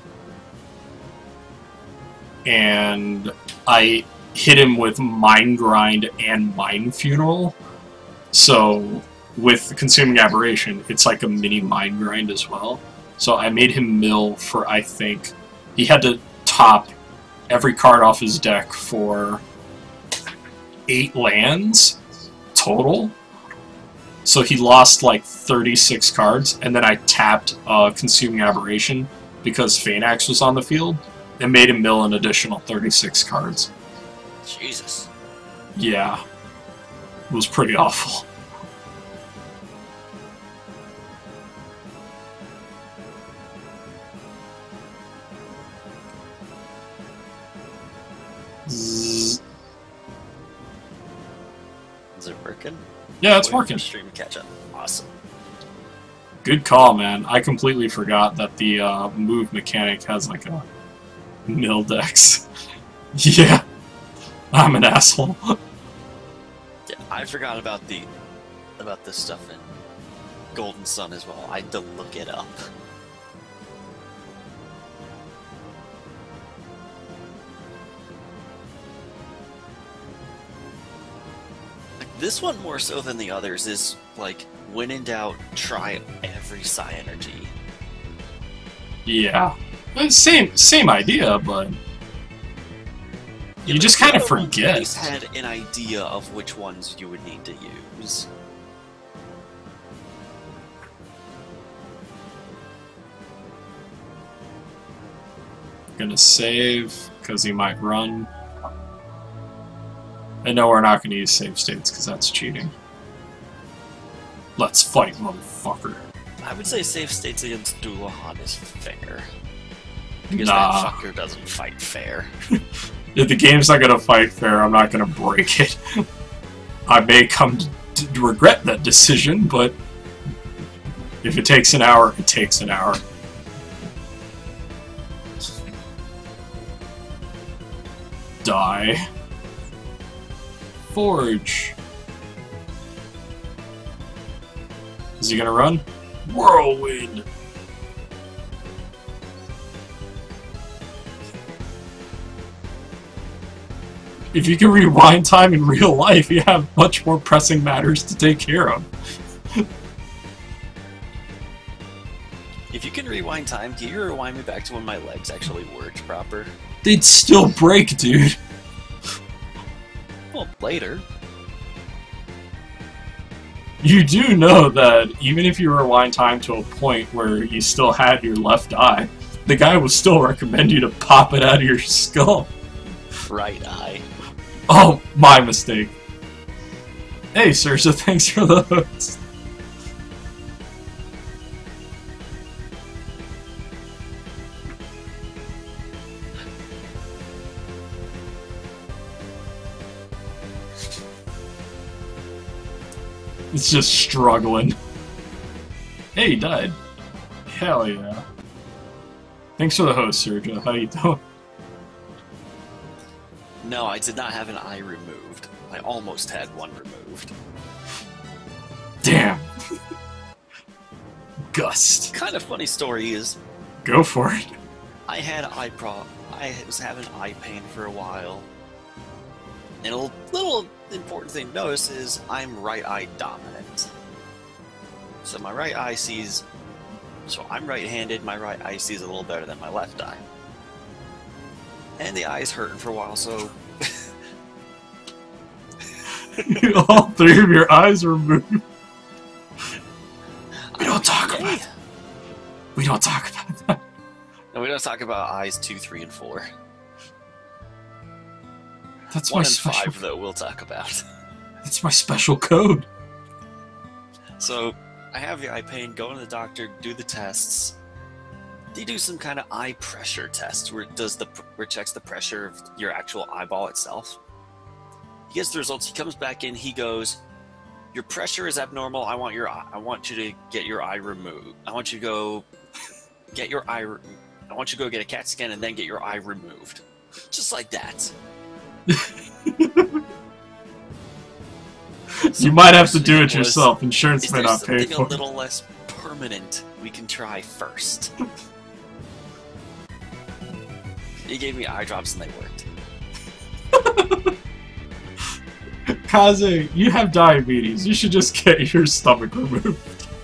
and I hit him with Mind Grind and Mind Funeral, so with Consuming Aberration, it's like a mini Mind Grind as well. So I made him mill for, I think, he had to top every card off his deck for 8 lands total. So he lost like 36 cards, and then I tapped Consuming Aberration because Phanex was on the field, and made him mill an additional 36 cards. Jesus. Yeah. It was pretty awful. Is it working? Yeah, it's working. Stream catch up. Awesome. Good call, man. I completely forgot that the move mechanic has like a mill dex. Yeah, I'm an asshole. Yeah, I forgot about this stuff in Golden Sun as well. I had to look it up. This one, more so than the others, is like, when in doubt, try every Psi Energy. Yeah. Same idea, but you just kind of forget. At least had an idea of which ones you would need to use. Gonna save, because he might run. And no, we're not going to use save states, because that's cheating. Let's fight, motherfucker. I would say save states against Dullahan is fair. Because Nah. that fucker doesn't fight fair. If the game's not going to fight fair, I'm not going to break it. I may come to regret that decision, but if it takes an hour, it takes an hour. Die. Forge. Is he gonna run? Whirlwind! If you can rewind time in real life, you have much more pressing matters to take care of. If you can rewind time, can you rewind me back to when my legs actually worked proper? They'd still break, dude. Well, later. You do know that even if you rewind time to a point where you still had your left eye, the guy will still recommend you to pop it out of your skull. Right eye. Oh, my mistake. Hey, Sursa, thanks for the host. It's just struggling. Hey, he died. Hell yeah. Thanks for the host, Sergio. How you doing? No, I did not have an eye removed. I almost had one removed. Damn. Gust. Kind of funny story is... Go for it. I had I was having eye pain for a while. And a little important thing to notice is I'm right eye dominant. So my right eye sees... So I'm right-handed, my right eye sees a little better than my left eye. And the eye's hurting for a while, so... All three of your eyes are removed. We don't talk about that. We don't talk about that. No, we don't talk about eyes 2, 3, and 4. That's 1 my and special... 5, though, we'll talk about. That's my special code. So, I have the eye pain, go to the doctor, do the tests. They do some kind of eye pressure test where it checks the pressure of your actual eyeball itself. He gets the results, he comes back in, he goes, your pressure is abnormal, I want you to get your eye removed. I want you to go get a CAT scan and then get your eye removed. Just like that. You might have to do it yourself. Insurance may not pay for it. Is there something a little less permanent we can try first? He gave me eye drops and they worked. Kaze, you have diabetes. You should just get your stomach removed.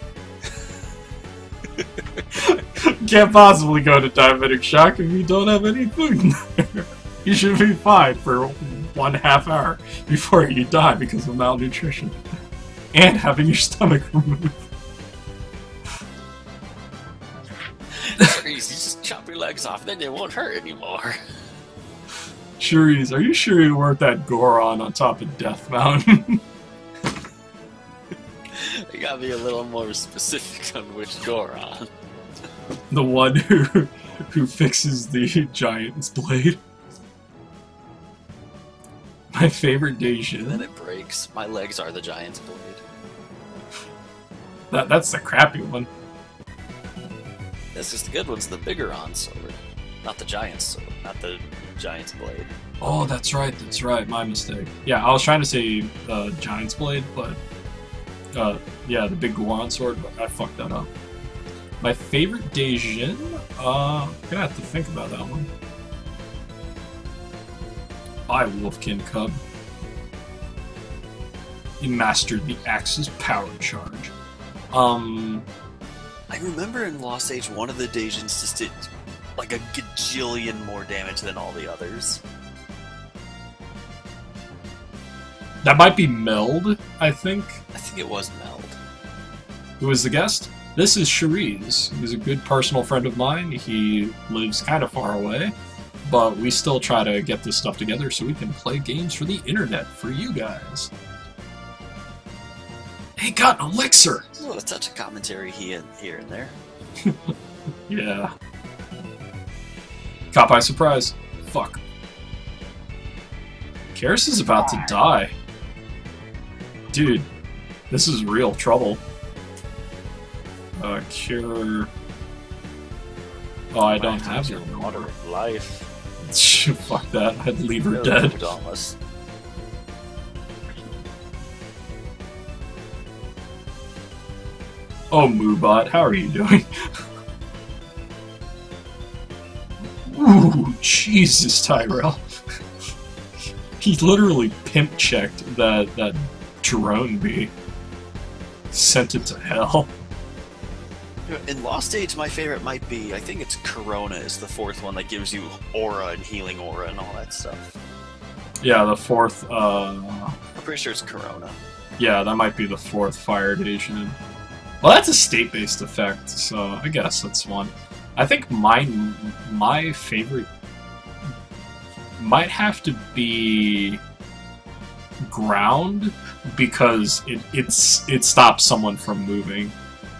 Can't possibly go to diabetic shock if you don't have any food in there. You should be fine for 1.5 hour before you die because of malnutrition and having your stomach removed. Sure, you just chop your legs off, then they won't hurt anymore. Cherise, are you sure you weren't that Goron on top of Death Mountain? You gotta be a little more specific on which Goron. The one who fixes the giant's blade. My favorite Daijin. And then it breaks. My legs are the giant's blade. That's the crappy one. This is the good one's the bigger on sword. Not the giant's sword. Not the giant's blade. Oh, that's right, my mistake. Yeah, I was trying to say giant's blade, but yeah, the big Goron sword, but I fucked that up. My favorite Daijin? I'm gonna have to think about that one. By Wolfkin Cub. He mastered the Axe's power charge. I remember in Lost Age, one of the Daijins just did like a gajillion more damage than all the others. That might be Meld, I think. I think it was Meld. Who was the guest? This is Cherise. He's a good personal friend of mine. He lives kind of far away, but we still try to get this stuff together so we can play games for the internet for you guys. Hey, got an elixir! A little touch of commentary here and there. Yeah. Caught by surprise. Fuck. Karis is about to die. Dude, this is real trouble. Cure... Oh, I don't have your water of life. Fuck that, I'd leave her dead. Dauntless. Oh, Moobot, how are you doing? Ooh, Jesus, Tyrell. He literally pimp-checked that drone bee. Sent it to hell. In Lost Age, my favorite might be, I think it's Corona is the fourth one that gives you aura and healing aura and all that stuff. Yeah, the fourth, I'm pretty sure it's Corona. Yeah, that might be the fourth Fire Edition. Well, that's a state-based effect, so I guess that's one. I think my favorite might have to be Ground, because it stops someone from moving.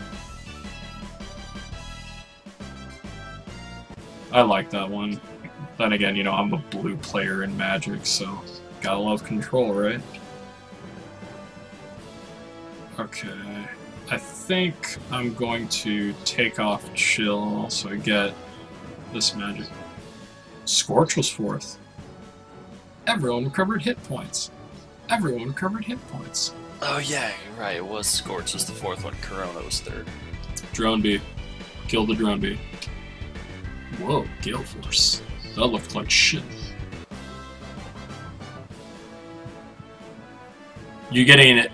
I like that one. Then again, you know, I'm a blue player in Magic, so gotta love control, right? Okay. I think I'm going to take off Chill so I get this magic. Scorch was 4th. Everyone recovered hit points. Everyone recovered hit points. Oh yeah, you're right. It was Scorch was the 4th one. Corona was 3rd. Drone bee. Kill the drone bee. Whoa, Gale Force. That looked like shit. You're getting a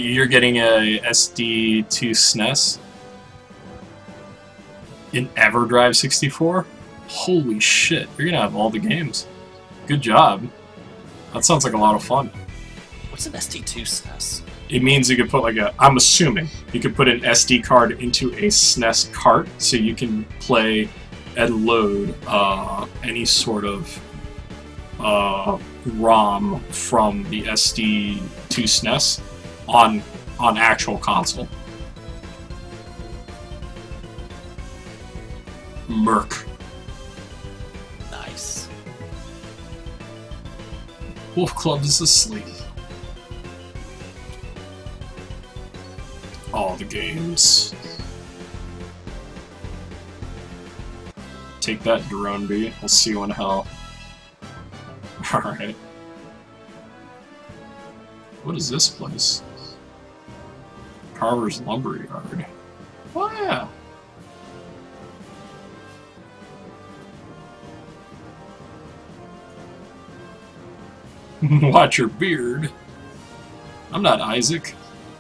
SD2 SNES in EverDrive 64? Holy shit, you're gonna have all the games. Good job. That sounds like a lot of fun. What's an SD2 SNES? It means you could put like I'm assuming, you could put an SD card into a SNES cart so you can play and load any sort of ROM from the SD2 SNES on actual console. Merc. Nice. Wolf Club is asleep. All the games. Take that, drone bee. We'll see you in hell. Alright. What is this place? Carver's Lumberyard. Oh yeah. Watch your beard. I'm not Isaac.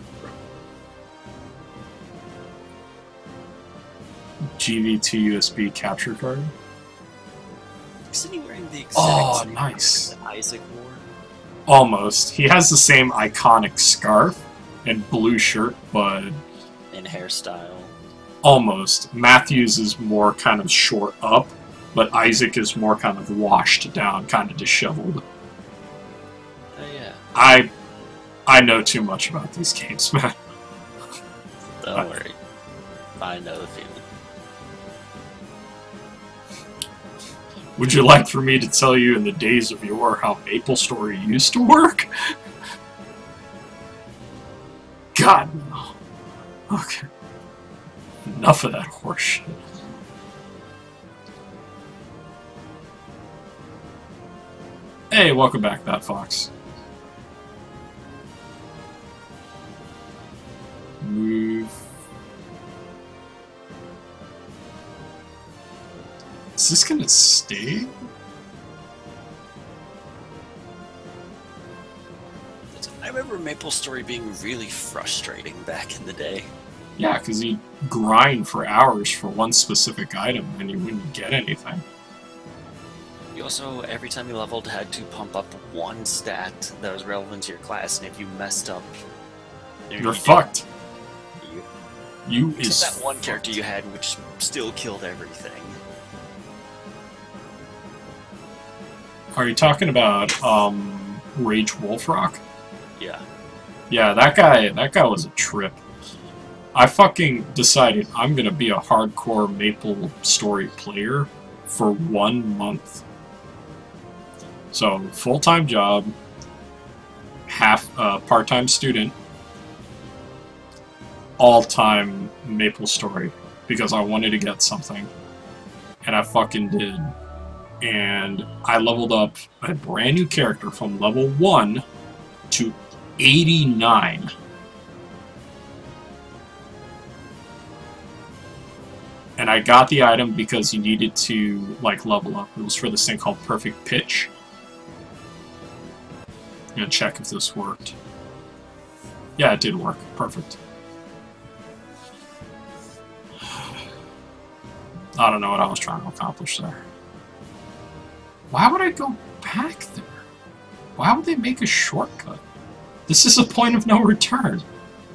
GV2 USB capture card. Isn't he wearing the exact Oh, nice. that Isaac wore? Almost. He has the same iconic scarf and blue shirt, but In hairstyle. almost. Matthews is more kind of short up, but Isaac is more kind of washed down, kind of disheveled. Oh yeah. I know too much about these games, man. Don't worry. I know the feeling. Would you like for me to tell you in the days of yore how MapleStory used to work? God, no. Okay. Enough of that horseshit. Hey, welcome back, Bat Fox. Move. Is this gonna stay? I remember MapleStory being really frustrating back in the day. Yeah, because you grind for hours for one specific item and you wouldn't get anything. You also, every time you leveled, had to pump up one stat that was relevant to your class, and if you messed up, You're fucked. You is Except that one character you had, which still killed everything. Are you talking about Rage Wolfrock? Yeah. Yeah, that guy was a trip. I fucking decided I'm gonna be a hardcore MapleStory player for 1 month. So, full-time job, half part-time student, all-time MapleStory, because I wanted to get something. And I fucking did. And I leveled up a brand new character from level 1 to 89. And I got the item because you needed to, like, level up. It was for this thing called Perfect Pitch. I'm gonna check if this worked. Yeah, it did work. Perfect. I don't know what I was trying to accomplish there. Why would I go back there? Why would they make a shortcut? This is a point of no return.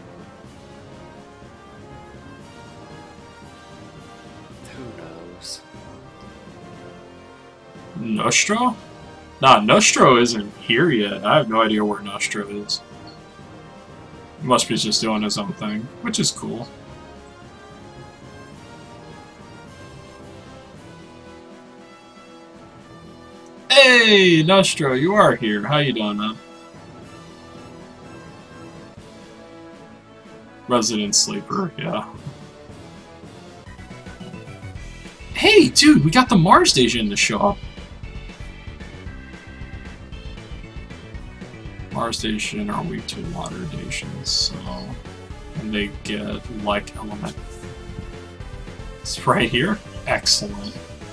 Who knows? Nostro? Nah, Nostro isn't here yet. I have no idea where Nostro is. He must be just doing his own thing, which is cool. Hey, Nostro, you are here. How you doing, man? Resident Sleeper, yeah. Hey, dude, we got the Mars Station to show up. Mars Station are weak to water stations, so... And they get, like, element. It's right here. Excellent.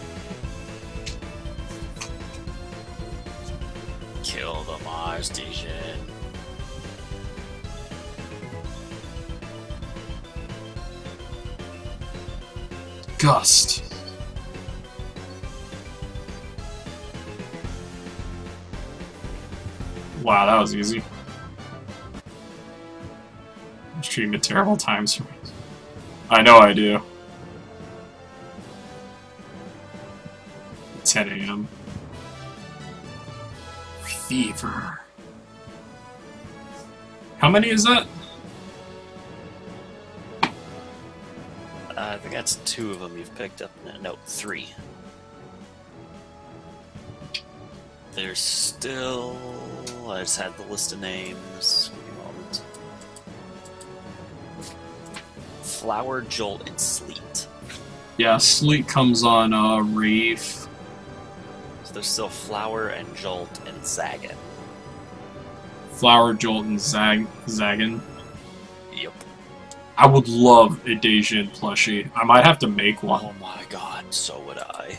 Kill the Mars Station. Gust. Wow, that was easy. I'm streaming at terrible times for me. I know I do. 10 a.m. Fever. How many is that? I think that's 2 of them you've picked up. No, 3. There's still... I just had the list of names. Give me a moment. Flower, Jolt, and Sleet. Yeah, Sleet comes on Reef. So there's still Flower and Jolt and Zagan. Flower, Jolt, and Zagan. Yep. I would love a Dejin plushie. I might have to make one. Oh my god, so would I.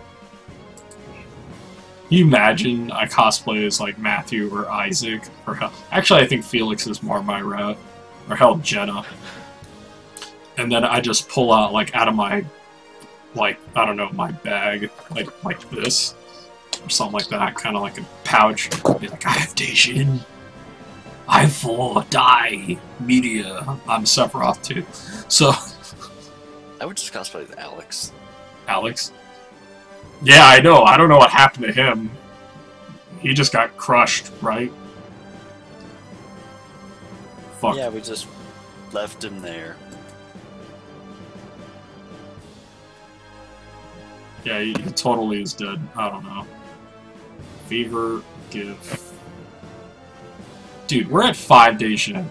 Can you imagine I cosplay as like Matthew or Isaac or hell, actually I think Felix is more my route, or hell Jenna, and then I just pull out like out of my like I don't know my bag like this or something like that, kind of like a pouch. Be like, I have Dejin, I for die media. I'm Sephiroth too, so I would just cosplay as Alex. Alex. Yeah, I know. I don't know what happened to him. He just got crushed, right? Fuck. Yeah, we just left him there. Yeah, he totally is dead. I don't know. Fever, give... Dude, we're at 5 days yet.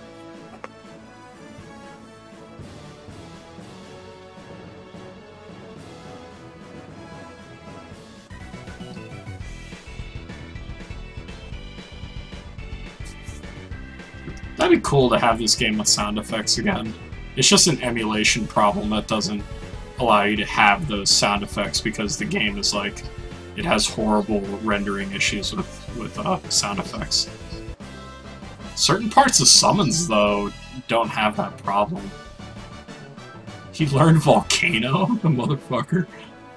That'd be cool to have this game with sound effects again. It's just an emulation problem that doesn't allow you to have those sound effects because the game is like, it has horrible rendering issues with sound effects. Certain parts of summons, though, don't have that problem. He learned Volcano, the motherfucker.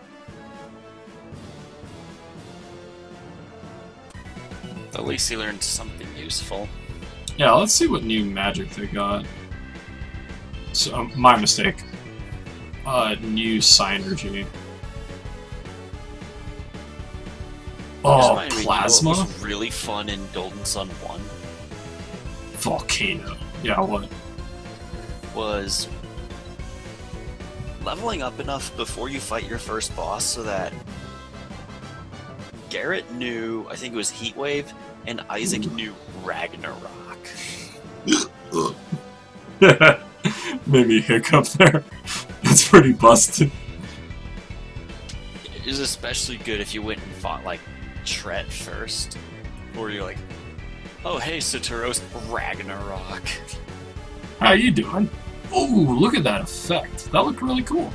At least he learned something useful. Yeah, let's see what new magic they got. So, my mistake. New Synergy. Oh, Plasma? What was really fun in Golden Sun 1? Volcano. Yeah, what? Was leveling up enough before you fight your first boss so that Garrett knew, I think it was Heatwave, and Isaac knew Ragnarok. Maybe a hiccup there. That's pretty busted. It was especially good if you went and fought like Tret first, or you're like, oh hey Saturos, Ragnarok. How you doing? Ooh, look at that effect. That looked really cool.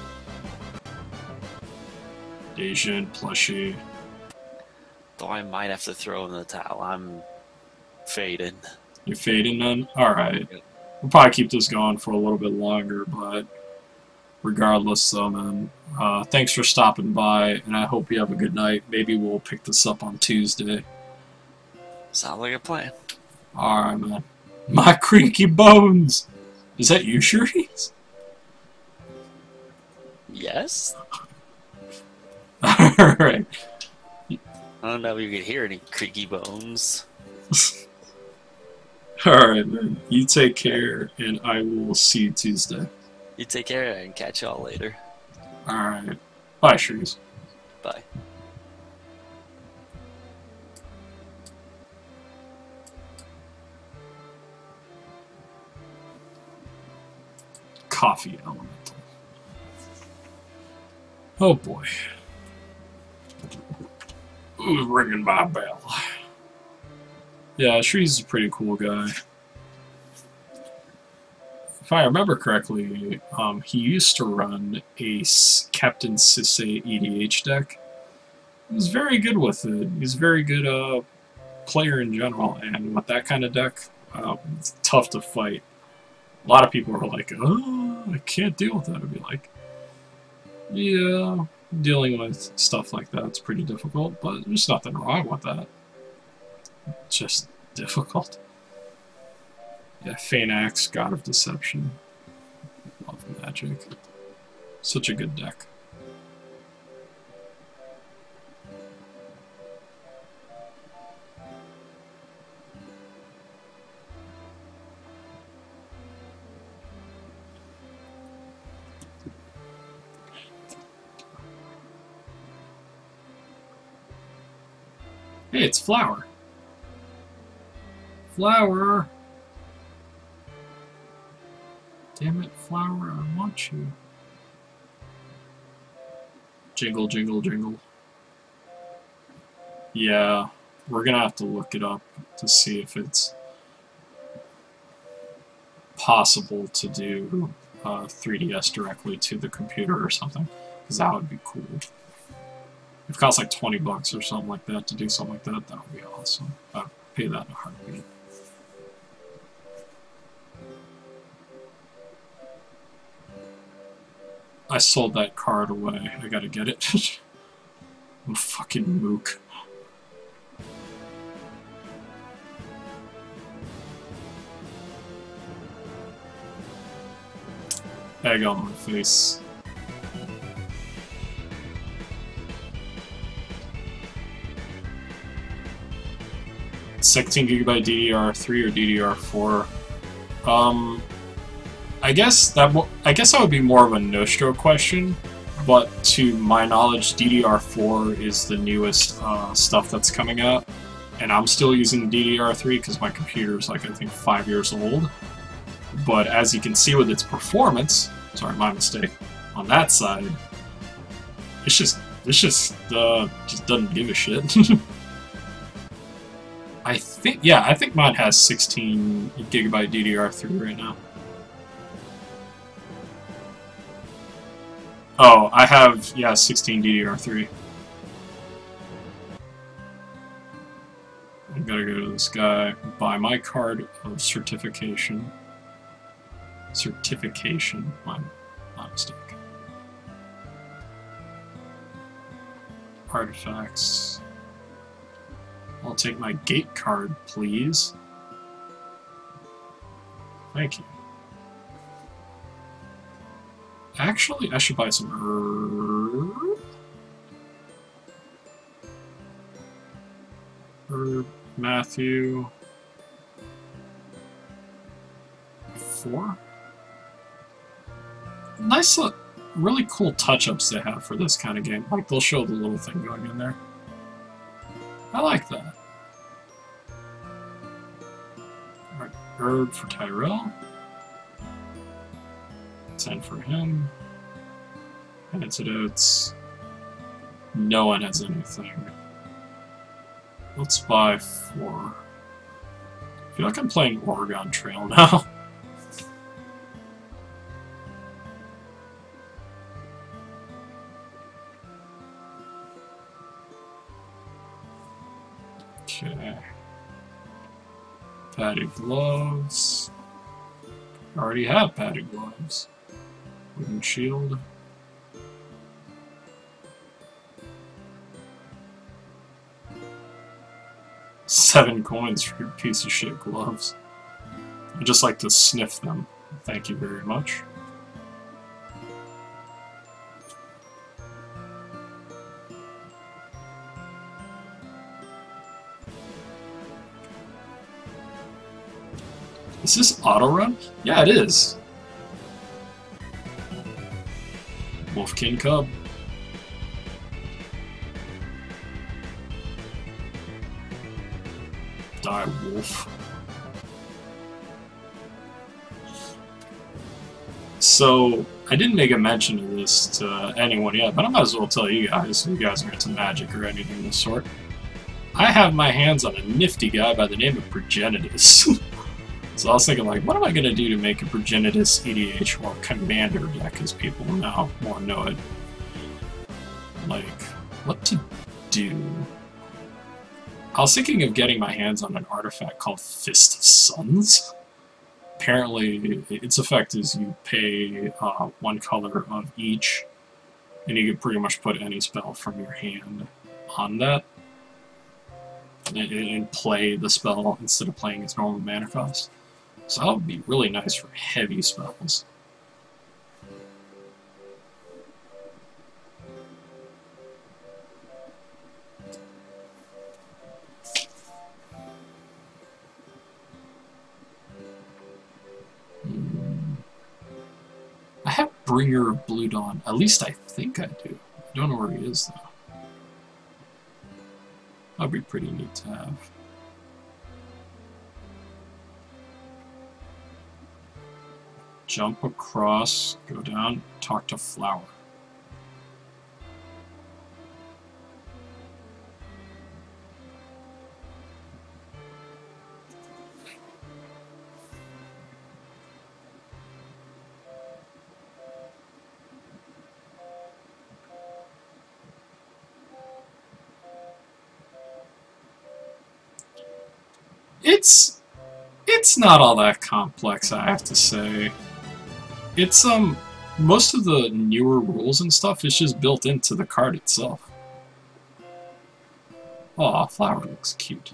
Asian plushie. Though I might have to throw in the towel. I'm faded. You're fading none? Alright. We'll probably keep this going for a little bit longer, but regardless though, man, thanks for stopping by, and I hope you have a good night. Maybe we'll pick this up on Tuesday. Sounds like a plan. Alright, man. My creaky bones! Is that you, Cherise? Yes? Alright. I don't know if you could hear any creaky bones. Alright, man. You take care, and I will see you Tuesday. You take care and catch y'all later. Alright. Bye, Cherise. Bye. Coffee Elemental. Oh boy. Who's ringing my bell? Yeah, Shree's a pretty cool guy. If I remember correctly, he used to run a Captain Sisay EDH deck. He was very good with it. He's a very good player in general, and with that kind of deck, it's tough to fight. A lot of people are like, oh, I can't deal with that. I'd be like, yeah, dealing with stuff like that's pretty difficult, but there's nothing wrong with that. It's just difficult. Yeah, Phaenax, God of Deception. Love Magic. Such a good deck. Hey, it's Flower. Flower! Damn it, Flower, I want you. Jingle, jingle, jingle. Yeah, we're gonna have to look it up to see if it's possible to do 3DS directly to the computer or something, because that would be cool. If it costs like 20 bucks or something like that to do something like that, that would be awesome. I'd pay that in a heartbeat. I sold that card away. I gotta get it. I'm a fucking mook. Egg on my face. $16 GB DDR3 or DDR4. I guess that would be more of a Nostro question, but to my knowledge, DDR4 is the newest stuff that's coming out, and I'm still using DDR3 because my computer is like I think 5 years old. But as you can see with its performance, sorry, my mistake, on that side, it's just doesn't give a shit. I think mine has 16 GB DDR3 right now. Oh, I have, yeah, 16 DDR3. I gotta go to this guy, buy my card of certification. My mistake. Artifacts. I'll take my gate card, please. Thank you. Actually, I should buy some Herb, Matthew. 4? Nice, really cool touch-ups they have for this kind of game. Like, they'll show the little thing going in there. I like that. Alright, Herb for Tyrell. 10 for him. Antidotes. No one has anything. Let's buy 4. I feel like I'm playing Oregon Trail now. Okay. Padded gloves. I already have padded gloves. Wooden shield. $7 coins for your piece of shit gloves. I just like to sniff them. Thank you very much. Is this auto run? Yeah, it is. Wolfkin Cub. Die, wolf. So, I didn't make a mention of this to anyone yet, but I might as well tell you guys, so you guys are into magic or anything of the sort. I have my hands on a nifty guy by the name of Progenitus. So I was thinking, like, what am I going to do to make a Progenitus EDH or Commander deck, as people now more know it? Like, what to do? I was thinking of getting my hands on an artifact called Fist of Suns. Apparently, its effect is you pay one color of each, and you can pretty much put any spell from your hand on that, and play the spell instead of playing its normal mana cost. So that would be really nice for heavy spells. I have Bringer of Blue Dawn. At least I think I do. I don't know where he is, though. That'd be pretty neat to have. Jump across, go down, talk to Flower. It's not all that complex, I have to say. It's most of the newer rules and stuff is just built into the card itself. Aw, Flower looks cute.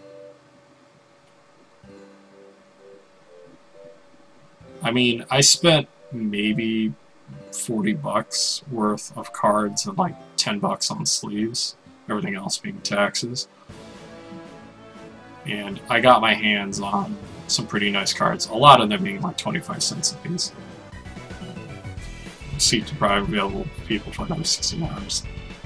I mean, I spent maybe 40 bucks worth of cards and like 10 bucks on sleeves, everything else being taxes. And I got my hands on some pretty nice cards, a lot of them being like 25 cents a piece. Seek to probably available to people for another 16 hours.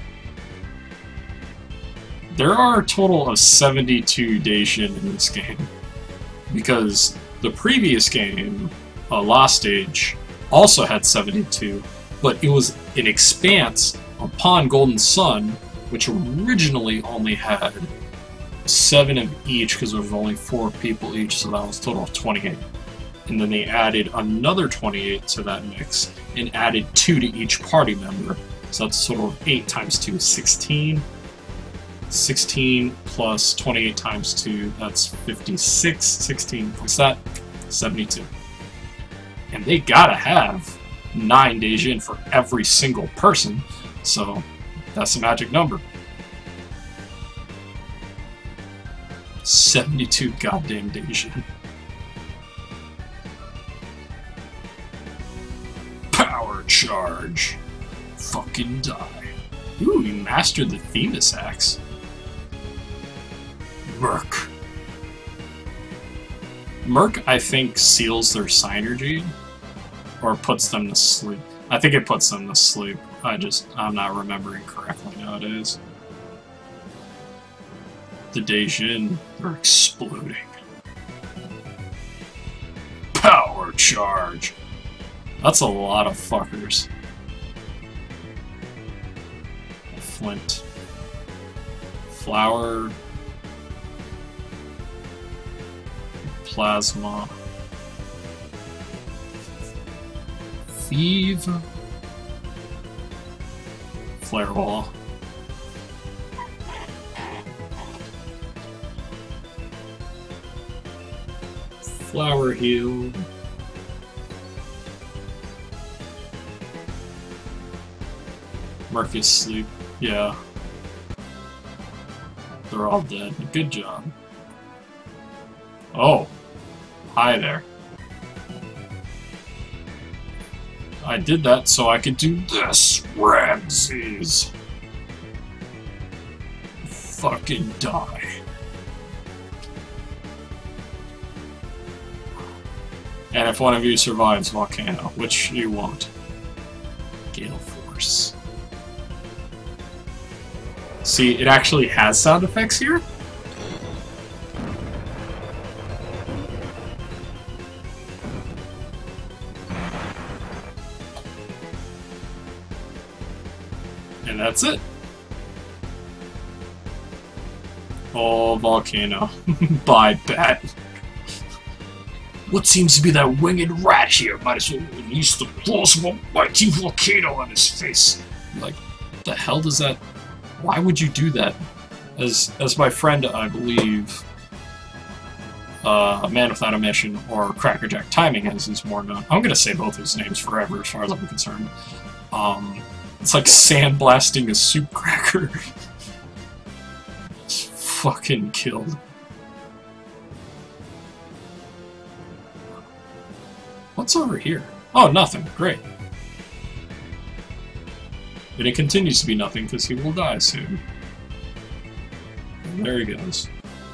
There are a total of 72 Daishin in this game, because the previous game, Lost Age, also had 72, but it was an expanse upon Golden Sun, which originally only had 7 of each because there was only 4 people each, so that was a total of 28. And then they added another 28 to that mix and added 2 to each party member. So that's a total of 8 times 2 is 16. 16 plus 28 times 2, that's 56. 16 plus that, 72. And they gotta have 9 Daijin for every single person, so that's the magic number. 72 goddamn Daijin. Power charge. Fucking die. Ooh, you mastered the Themis Axe. Merc. Merc, I think, seals their synergy. Or puts them to sleep. I think it puts them to sleep. I'm not remembering correctly nowadays. The Daijin are exploding. Power charge. That's a lot of fuckers. Flint. Flower. Plasma. Thieve. Flare Wall. Flower Heal. Marcus Sleep. Yeah. They're all dead. Good job. Oh. Hi there. I did that so I could do this, Ramses. Fucking die. And if one of you survives Volcano, which you won't, Gale Force. See, it actually has sound effects here? And that's it. Oh, volcano. Bye, bat. What seems to be that winged rat here? Might as well release the force of a mighty volcano on his face. Like, the hell does that... Why would you do that? As my friend, I believe, A Man Without a Mission, or Crackerjack Timing, as he's more known. I'm gonna say both his names forever, as far as I'm concerned. It's like sandblasting a soup cracker. It's fucking killed. What's over here? Oh, nothing. Great. And it continues to be nothing because he will die soon. And there he goes.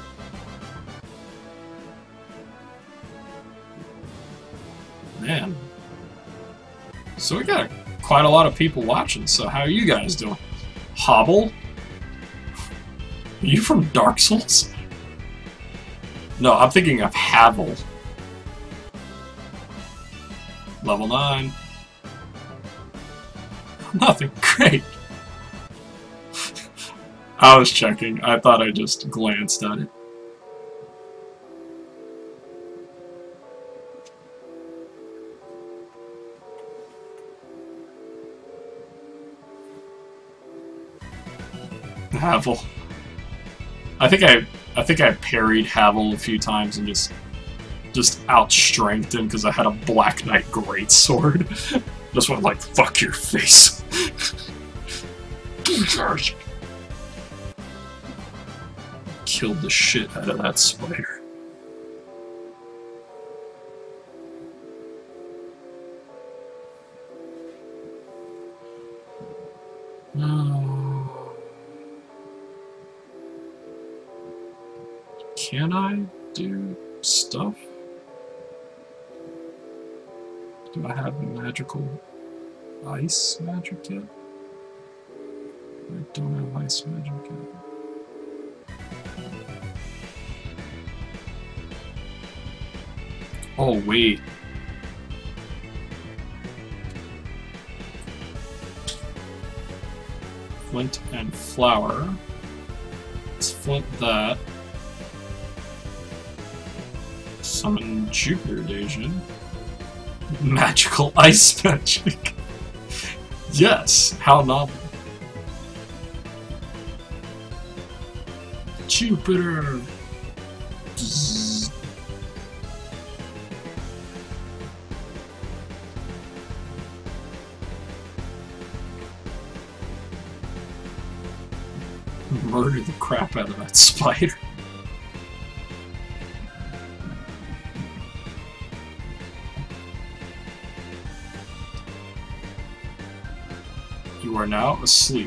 Man. So we got quite a lot of people watching, so how are you guys doing? Hobble? Are you from Dark Souls? No, I'm thinking of Havel. Level 9. Nothing. Great. I was checking. I thought I just glanced at it. Havel. I think I parried Havel a few times and just outstrengthed him because I had a Black Knight greatsword. Just went like, fuck your face. Killed the shit out of that spider. Can I do stuff? Do I have magical ice magic yet? I don't have ice magic yet. Oh, wait. Flint and flour. Let's flint that. Summon Jupiter Dacian. Magical ice magic. Yes, how novel. Jupiter. Bzz. Murder the crap out of that spider. You are now asleep.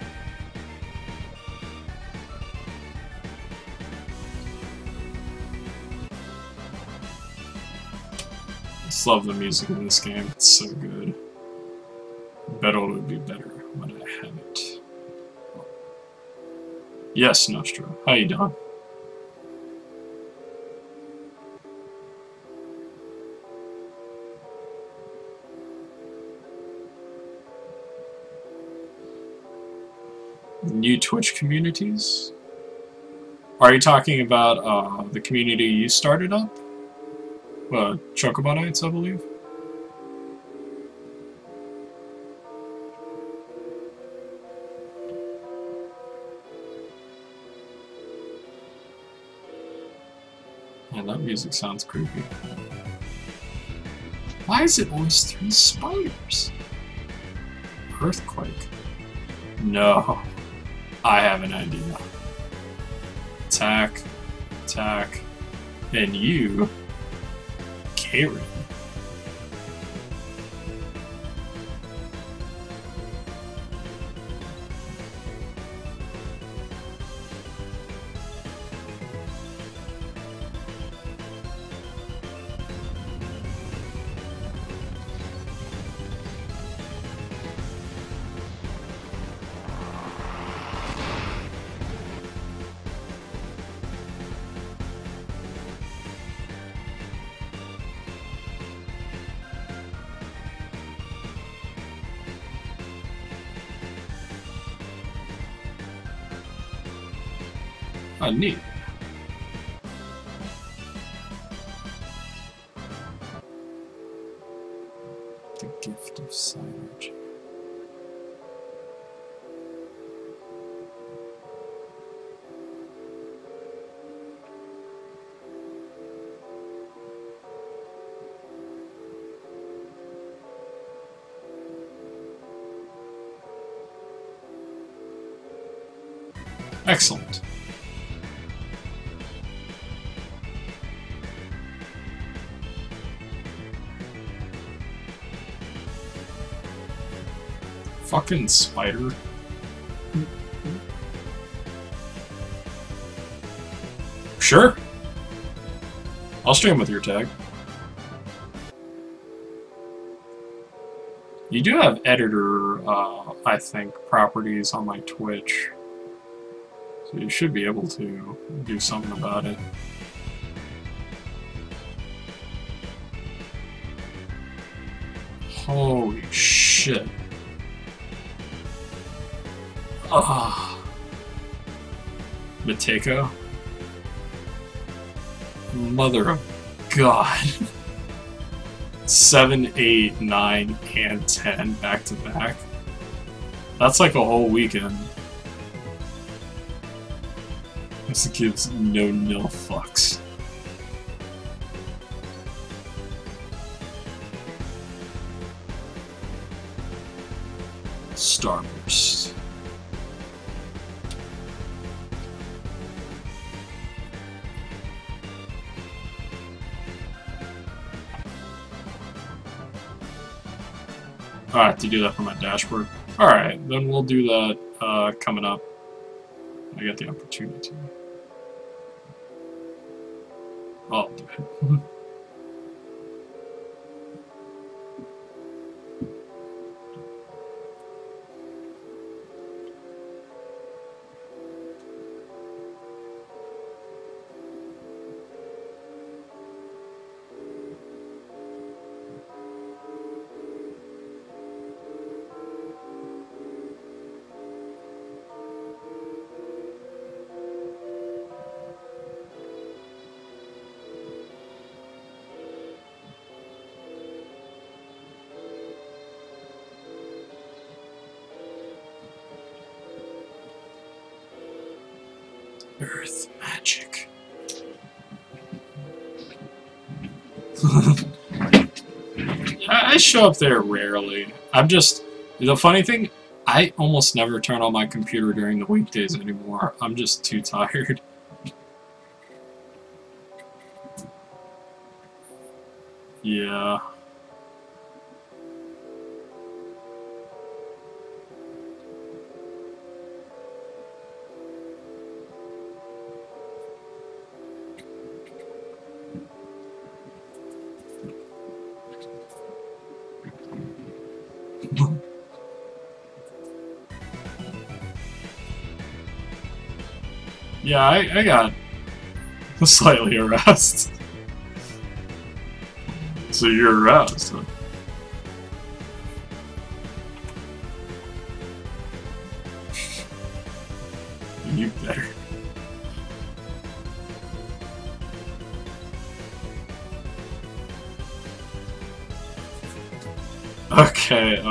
I just love the music in this game. It's so good. Bet it would be better when I have it. Yes, Nostra. How you doing? New Twitch communities? Are you talking about the community you started up? Chocobo Nights, I believe? Man, that music sounds creepy. Why is it always 3 spiders? Earthquake. No. I have an idea. Attack, attack, and you, Karen. Oh, neat. The gift of signage. Excellent. Fucking spider. Sure. I'll stream with your tag. You do have editor, I think, properties on my Twitch. So you should be able to do something about it. Holy shit. Mateko? Mother of God. 7, 8, 9, and 10 back to back. That's like a whole weekend. This gives no fucks. Starburst. Alright, to do that for my dashboard. Alright, then we'll do that coming up. I get the opportunity. I'll do it. Earth magic. I show up there rarely. I'm just... The funny thing, I almost never turn on my computer during the weekdays anymore. I'm just too tired. Yeah. Yeah, I got slightly aroused. So you're aroused, huh? You better. Okay.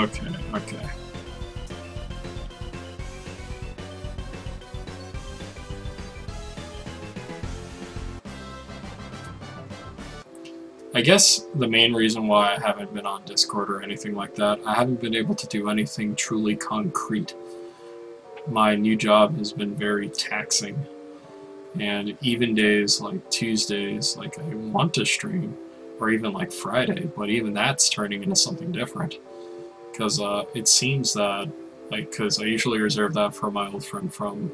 I guess the main reason why I haven't been on Discord or anything like that, I haven't been able to do anything truly concrete. My new job has been very taxing, and even days like Tuesdays, like I want to stream, or even like Friday, but even that's turning into something different. Because it seems that, like, because I usually reserve that for my old friend from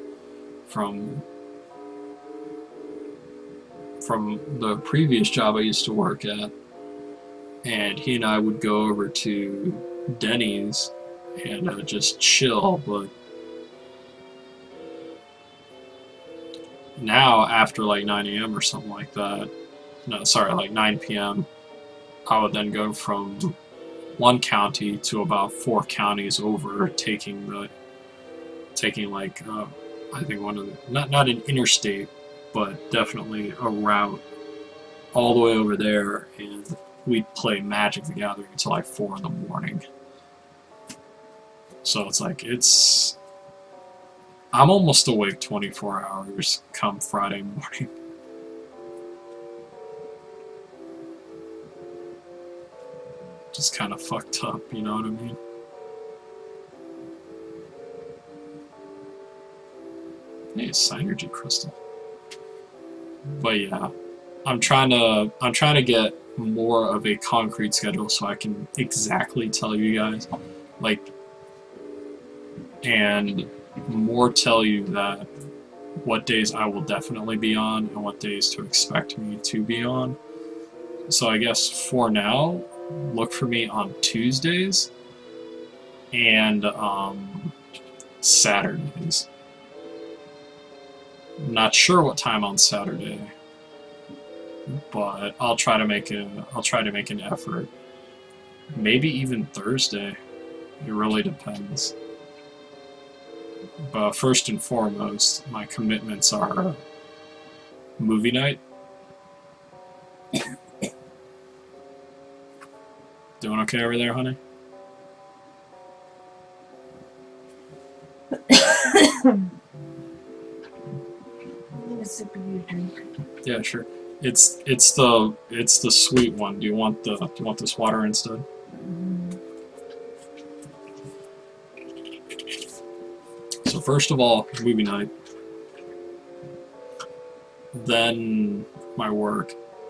the previous job I used to work at, and he and I would go over to Denny's and just chill, but now after like 9 AM or something like that, no, sorry, like 9 PM, I would then go from one county to about 4 counties over, taking like I think one of the, not an interstate, but definitely a route all the way over there, and we'd play Magic the Gathering until like 4 in the morning. So it's like, I'm almost awake 24 hours come Friday morning. Just kind of fucked up, you know what I mean? Hey, Synergy Crystal. But yeah, I'm trying to get more of a concrete schedule so I can exactly tell you guys, like, and more tell you that what days I will definitely be on and what days to expect me to be on. So I guess for now, look for me on Tuesdays and Saturdays. I'm not sure what time on Saturday, but I'll try to make an effort. Maybe even Thursday. It really depends. But first and foremost, my commitments are movie night. Doing okay over there, honey? Need a sip of your drink. Yeah, sure. It's the sweet one. Do you want this water instead? So first of all, movie night. Then my work.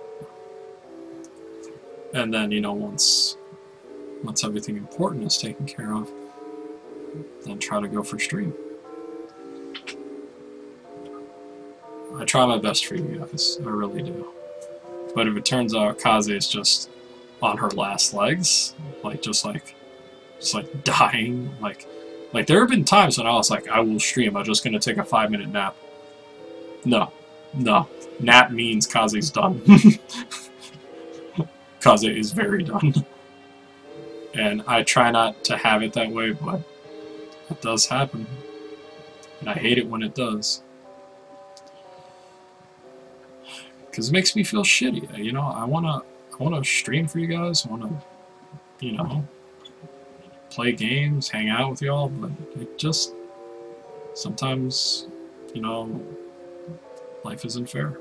And then, you know, once everything important is taken care of, then try to go for stream. I try my best for you guys, I really do. But if it turns out Kaze is just on her last legs, just like dying, like there have been times when I was like, I will stream, I'm just gonna take a 5-minute nap. No. Nap means Kaze's done. Kaze is very done. And I try not to have it that way, but it does happen. And I hate it when it does. Because it makes me feel shitty, you know. I wanna stream for you guys. I wanna, you know, play games, hang out with y'all. But it just sometimes, you know, life isn't fair.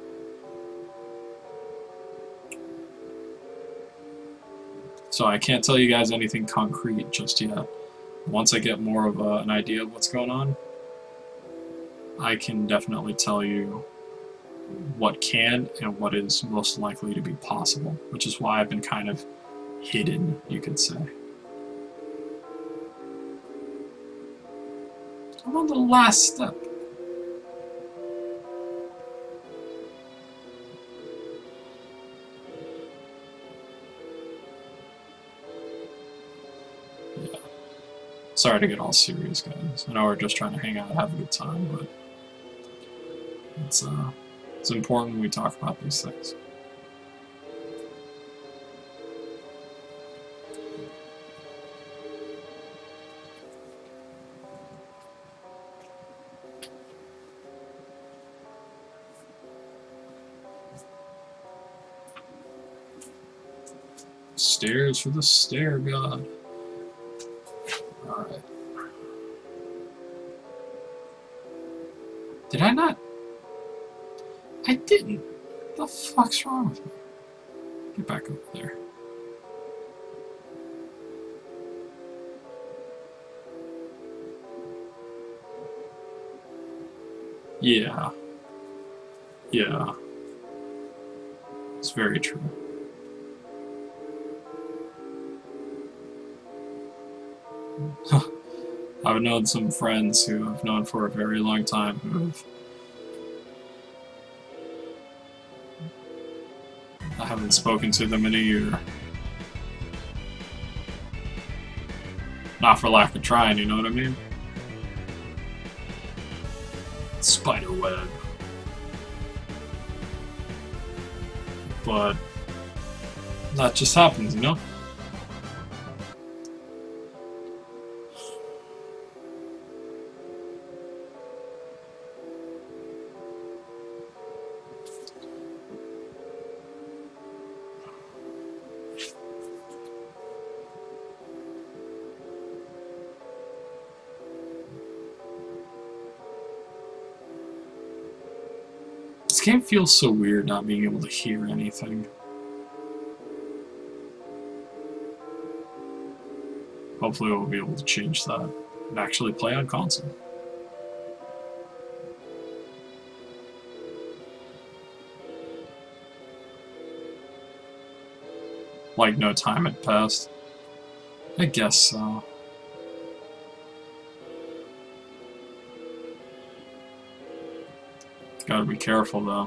So I can't tell you guys anything concrete just yet. Once I get more of an idea of what's going on, I can definitely tell you what can and what is most likely to be possible, which is why I've been kind of hidden, you could say. I'm on the last step. Yeah. Sorry to get all serious, guys. I know we're just trying to hang out and have a good time, but it's important we talk about these things. Stairs for the stair god. Alright. Did I not? I didn't. What the fuck's wrong with me? Get back over there. Yeah. Yeah. It's very true. I've known some friends who I've known for a very long time who I haven't spoken to them in a year. Not for lack of trying, you know what I mean? Spider web. But that just happens, you know? game feels so weird not being able to hear anything. Hopefully we'll be able to change that and actually play on console. Like no time had passed. I guess so. Gotta be careful though.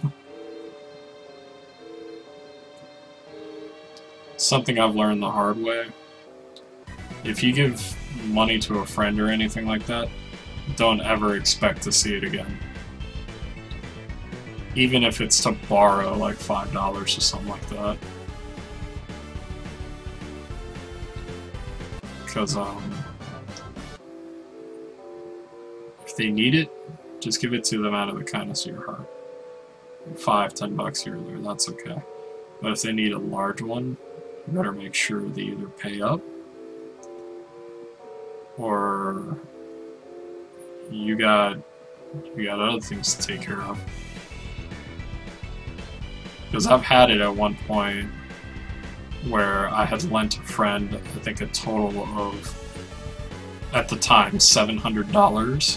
Something I've learned the hard way. If you give money to a friend or anything like that, don't ever expect to see it again. Even if it's to borrow like $5 or something like that. Because if they need it, just give it to them out of the kindness of your heart. $5, $10 here or there, that's okay. But if they need a large one, you better make sure they either pay up or you got other things to take care of. Because I've had it at one point where I had lent a friend, I think a total of, at the time, $700.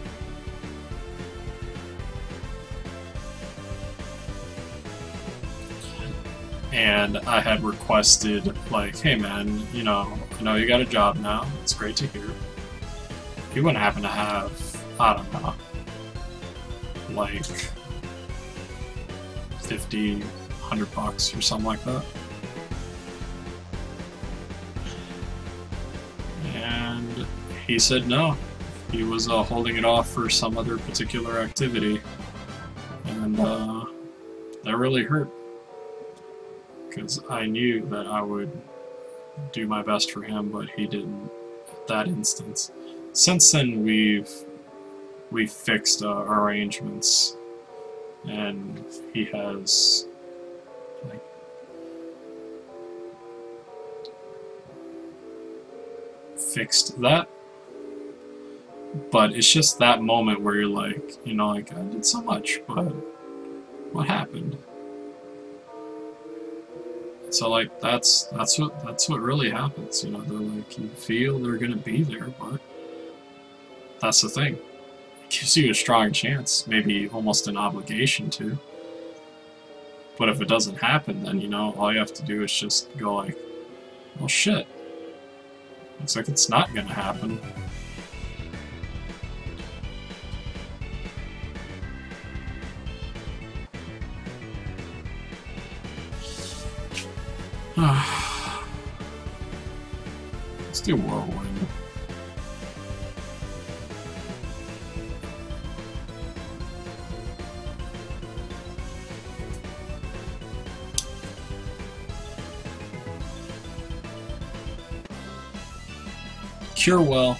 And I had requested, like, hey man, you know, I know you got a job now, it's great to hear. You wouldn't happen to have, I don't know, like $50, $100 or something like that. And he said no. He was holding it off for some other particular activity. And that really hurt. Because I knew that I would do my best for him, but he didn't at that instance. Since then, we've fixed our arrangements, and he has like fixed that. But it's just that moment where you're like, you know, like I did so much, but what happened? So like that's what really happens, you know. They're like, you feel they're gonna be there, but that's the thing. It gives you a strong chance, maybe almost an obligation to. But if it doesn't happen, then you know all you have to do is just go like, well shit. Looks like it's not gonna happen. Let's do Whirlwind. Cure well.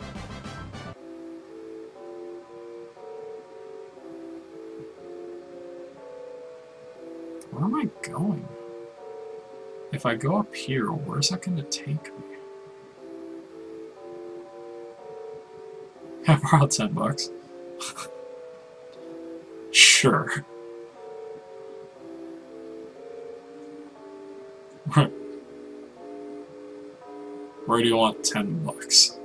Where am I going? If I go up here, where's that going to take me? I borrowed $10. Sure. Where do you want $10?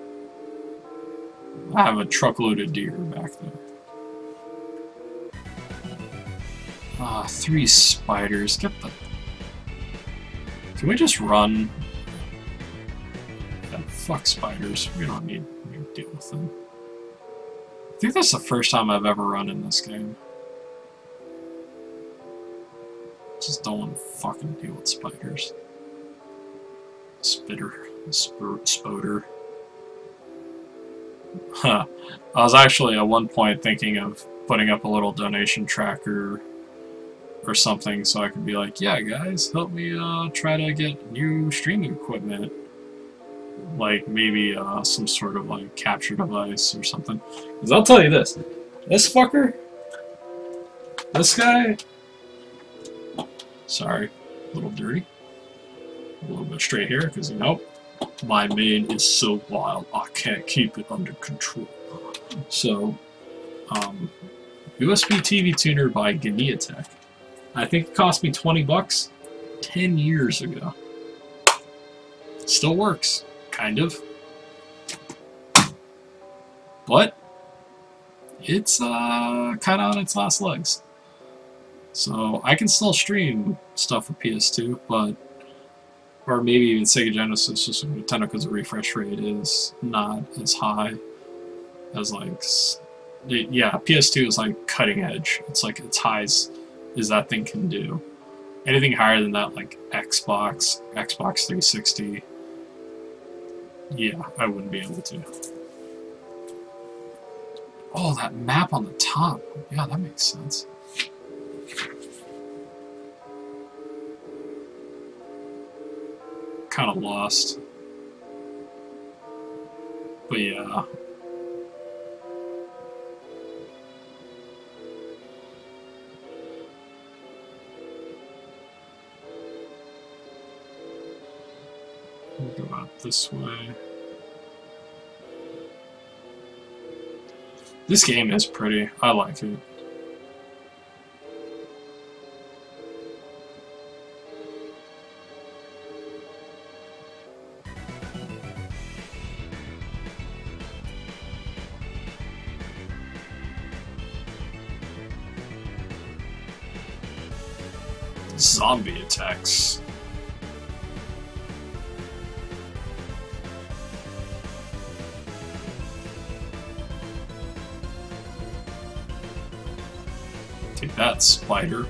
I have a truckload of deer back there. 3 spiders. Get the... Can we just run? Yeah, fuck spiders. We don't need to deal with them. I think that's the first time I've ever run in this game. Just don't want to fucking deal with spiders. Spoder. Huh. I was actually at one point thinking of putting up a little donation tracker or something so I could be like, yeah guys, help me try to get new streaming equipment. Like maybe some sort of like capture device or something. Because I'll tell you this fucker, this guy, sorry, a little dirty, a little bit straight here because you know, my mane is so wild I can't keep it under control. So, USB TV tuner by Ganeatech. I think it cost me 20 bucks 10 years ago. Still works, kind of. But it's kind of on its last legs. So I can still stream stuff for PS2, but or maybe even Sega Genesis, just Nintendo, because the refresh rate is not as high as like, yeah, PS2 is like cutting edge. It's like as high as that thing can do. Anything higher than that, like Xbox 360, yeah, I wouldn't be able to. Oh, that map on the top. Yeah, that makes sense. Kind of lost. But yeah. We'll go out this way. This game is pretty. I like it. Zombie attacks. Take that, spider.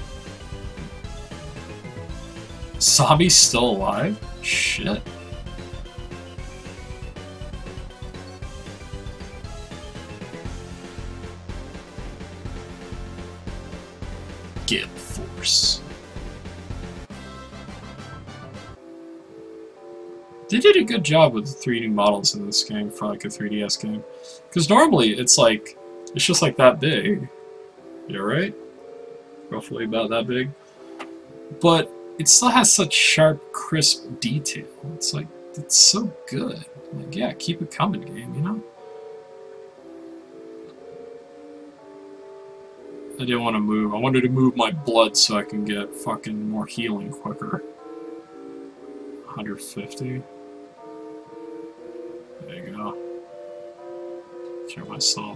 Zombie's still alive? Shit. Get force. They did a good job with the 3 new models in this game for like a 3DS game. Because normally it's like, it's just like that big. Yeah, right? Roughly about that big. But it still has such sharp, crisp detail. It's like, it's so good. Like, yeah, keep it coming, game, you know? I didn't want to move. I wanted to move my blood so I can get fucking more healing quicker. 150. There you go. Cure myself.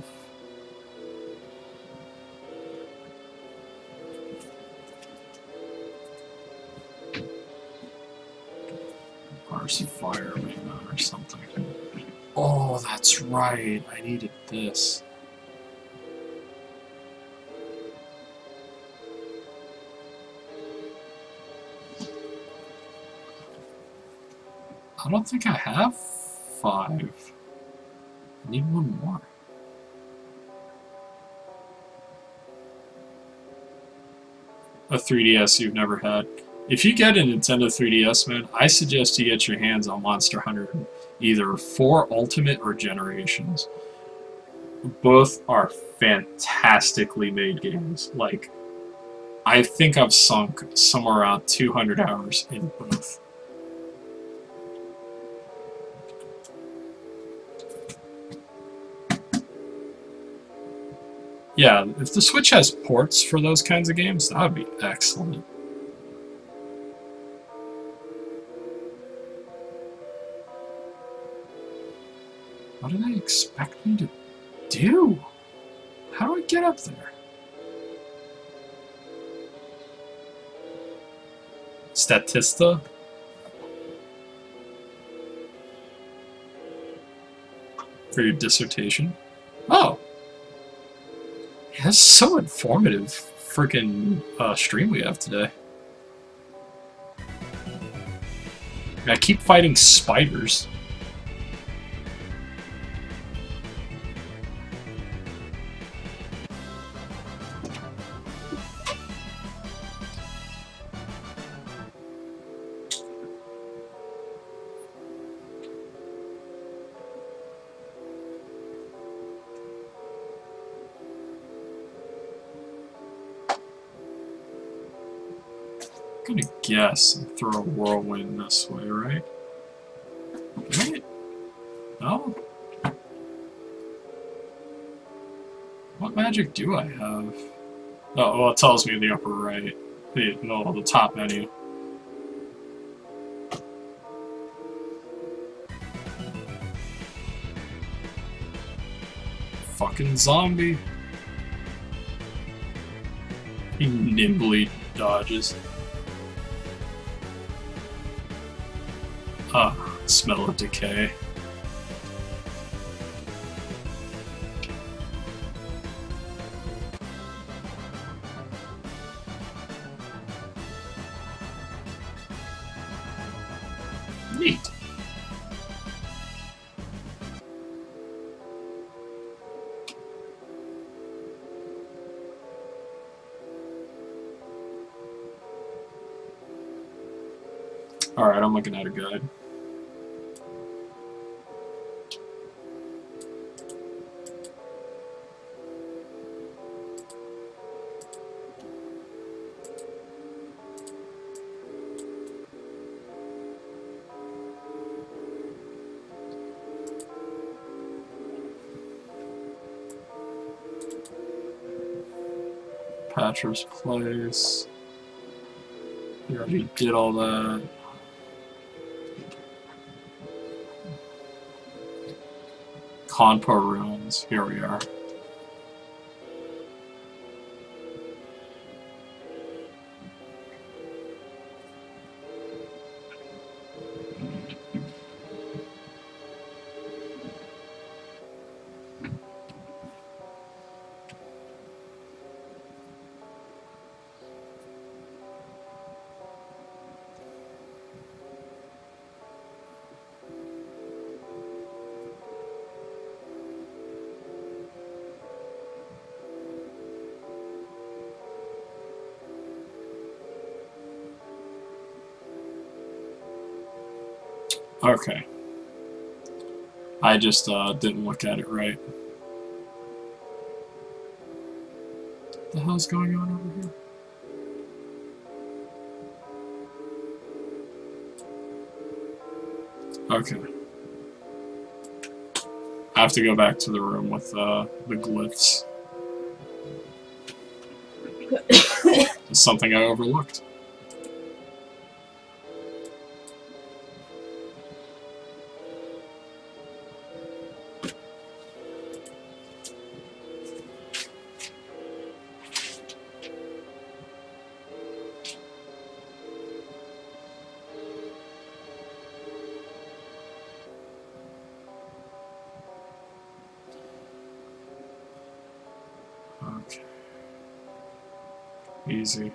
Bars of fire maybe, or something. Oh, that's right. I needed this. I don't think I have 5. I need one more. A 3DS you've never had. If you get a Nintendo 3DS, man, I suggest you get your hands on Monster Hunter, either 4 Ultimate or Generations. Both are fantastically made games. Like, I think I've sunk somewhere around 200 hours in both. Yeah, if the Switch has ports for those kinds of games, that would be excellent. What do they expect me to do? How do I get up there? Statista? For your dissertation? Oh! Yeah, that's so informative freaking stream we have today. I keep fighting spiders. I'm gonna guess and throw a whirlwind this way, right? Right? No? Yeah, What magic do I have? Oh, well, it tells me in the upper right. No, the top menu. Fucking zombie. He nimbly dodges. Ah, smell of decay. Neat. Alright, I'm looking at a guide. Patcher's Place. We already did all that. Kanpur Ruins. Here we are. Okay. I just didn't look at it right. What the hell's going on over here? Okay. I have to go back to the room with the glyphs. It's something I overlooked. Okay. Easy.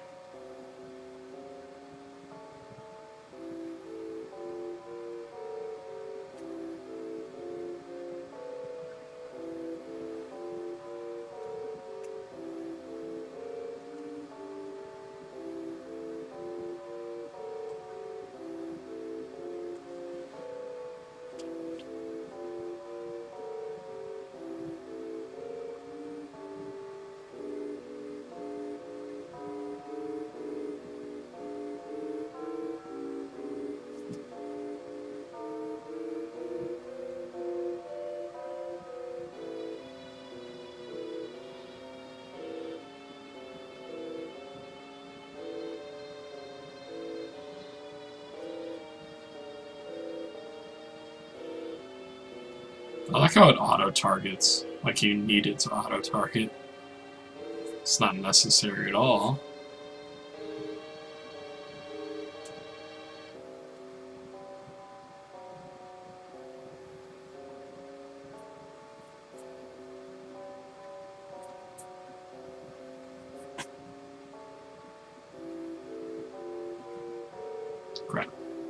I like how it auto-targets, like you need it to auto-target. It's not necessary at all. Crap.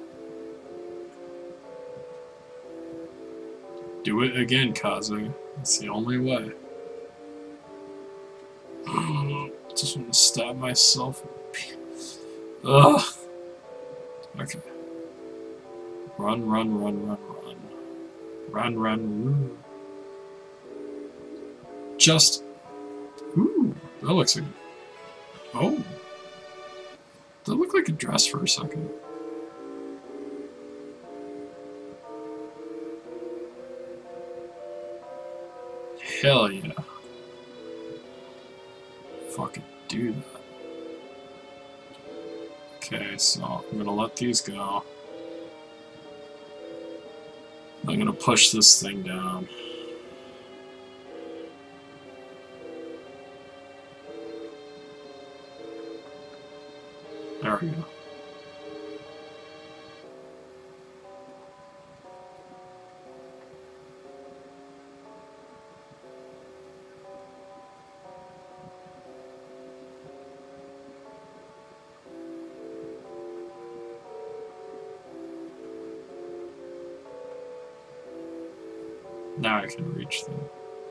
Do it again, Kazu. It's the only way. Just want to stab myself. Ugh. Okay. Run, run, run, run, run. Run, run, run. Just. Ooh, that looks like. Oh. That looked like a dress for a second. Hell yeah. fucking do that. Okay, so I'm gonna let these go. I'm gonna push this thing down. There we go. Now I can reach them.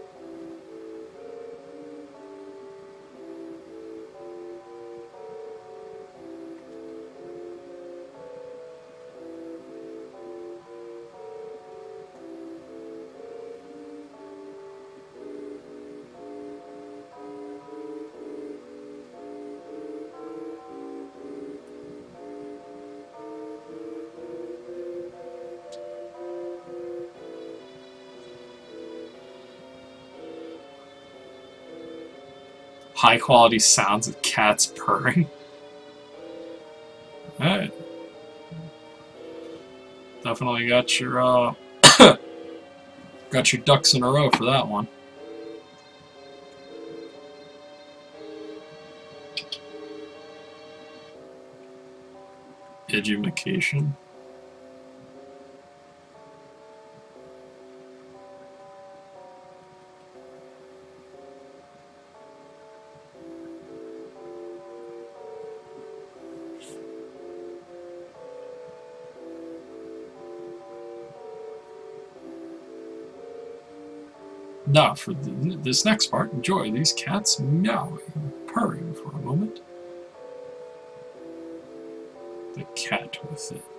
High quality sounds of cats purring. Alright. Definitely got your got your ducks in a row for that one. Education. Now, for this next part, enjoy these cats meowing, purring for a moment. The cat with it.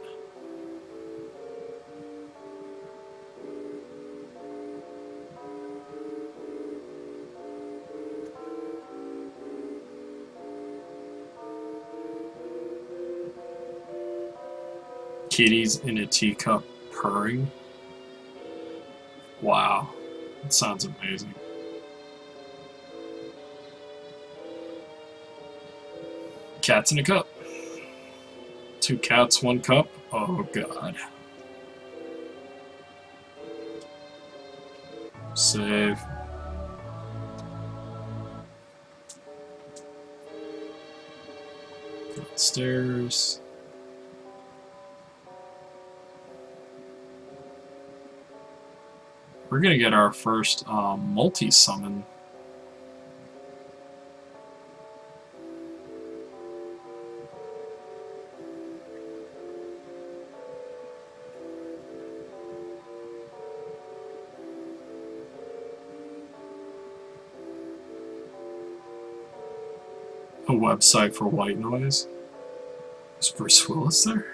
Kitties in a teacup purring. Wow. That sounds amazing. Cats in a cup. 2 cats, 1 cup. Oh god. Save. Downstairs. We're gonna get our first multi-summon. A website for white noise. Is Bruce Willis there?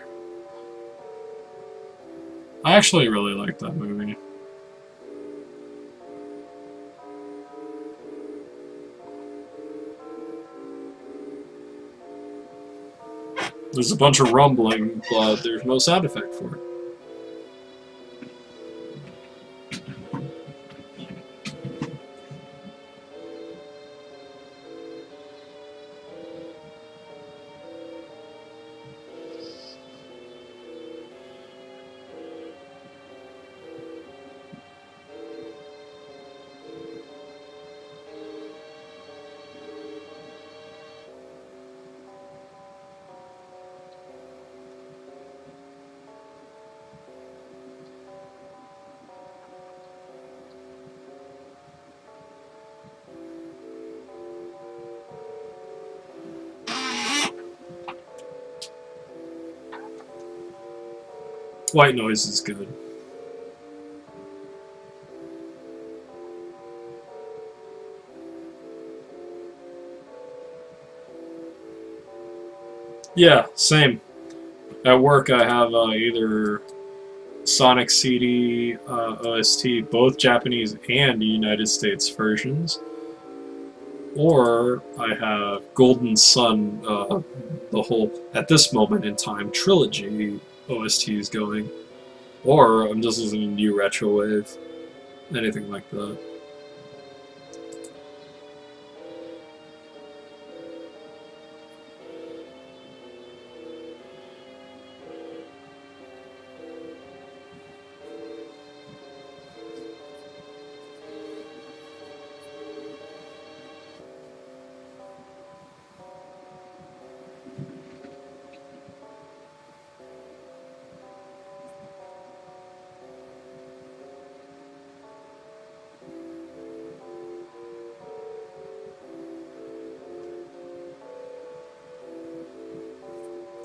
I actually really like that movie. There's a bunch of rumbling, but there's no sound effect for it. White noise is good. Yeah, same. At work I have either Sonic CD OST, both Japanese and United States versions, or I have Golden Sun, the whole, at this moment in time, trilogy OSTs going, or I'm just listening to new retrowave, anything like that.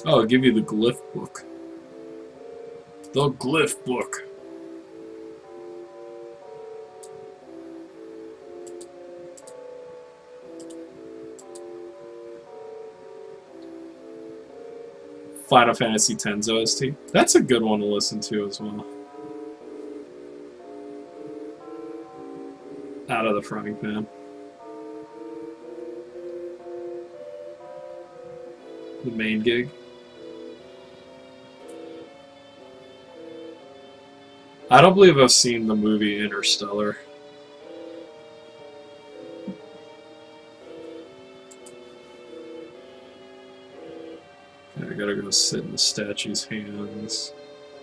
Oh, I'll give you the glyph book. The glyph book. Final Fantasy X's OST. That's a good one to listen to as well. Out of the frying pan. The main gig. I don't believe I've seen the movie Interstellar. I gotta go sit in the statue's hands.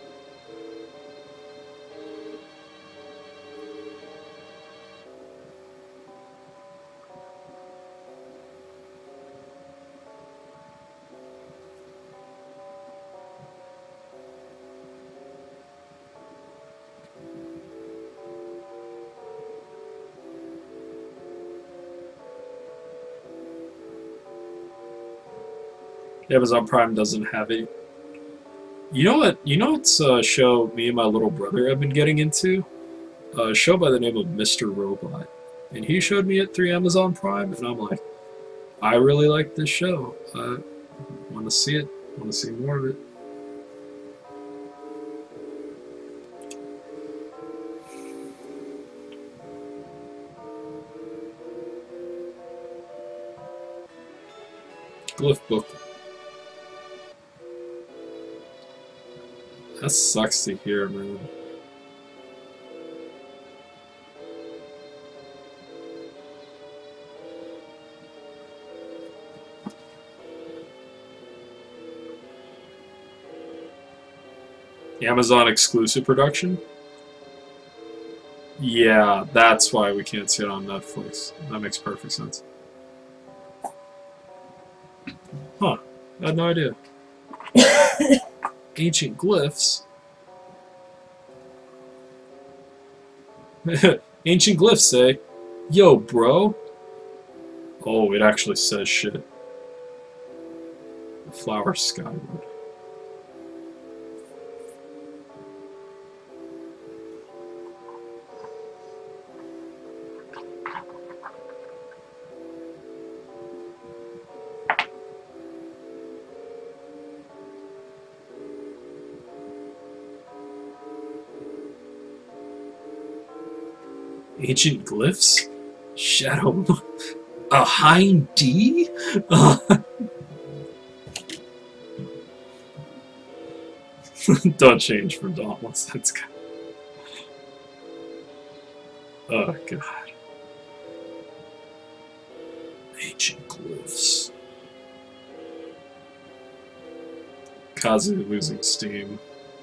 Amazon Prime doesn't have it. You know what? You know what's a show me and my little brother have been getting into? A show by the name of Mr. Robot. And he showed me it through Amazon Prime, and I'm like, I really like this show. I want to see it. I want to see more of it. Glyph book. That sucks to hear, man. Amazon exclusive production? Yeah, that's why we can't see it on Netflix. That makes perfect sense. Huh. I had no idea. Ancient glyphs. Ancient glyphs say, yo, bro. Oh, it actually says shit. The flower skyward. Ancient glyphs? Shadow. A hind D? Don't change for Dauntless. That's good. Oh, God. Ancient glyphs. Kazu losing steam.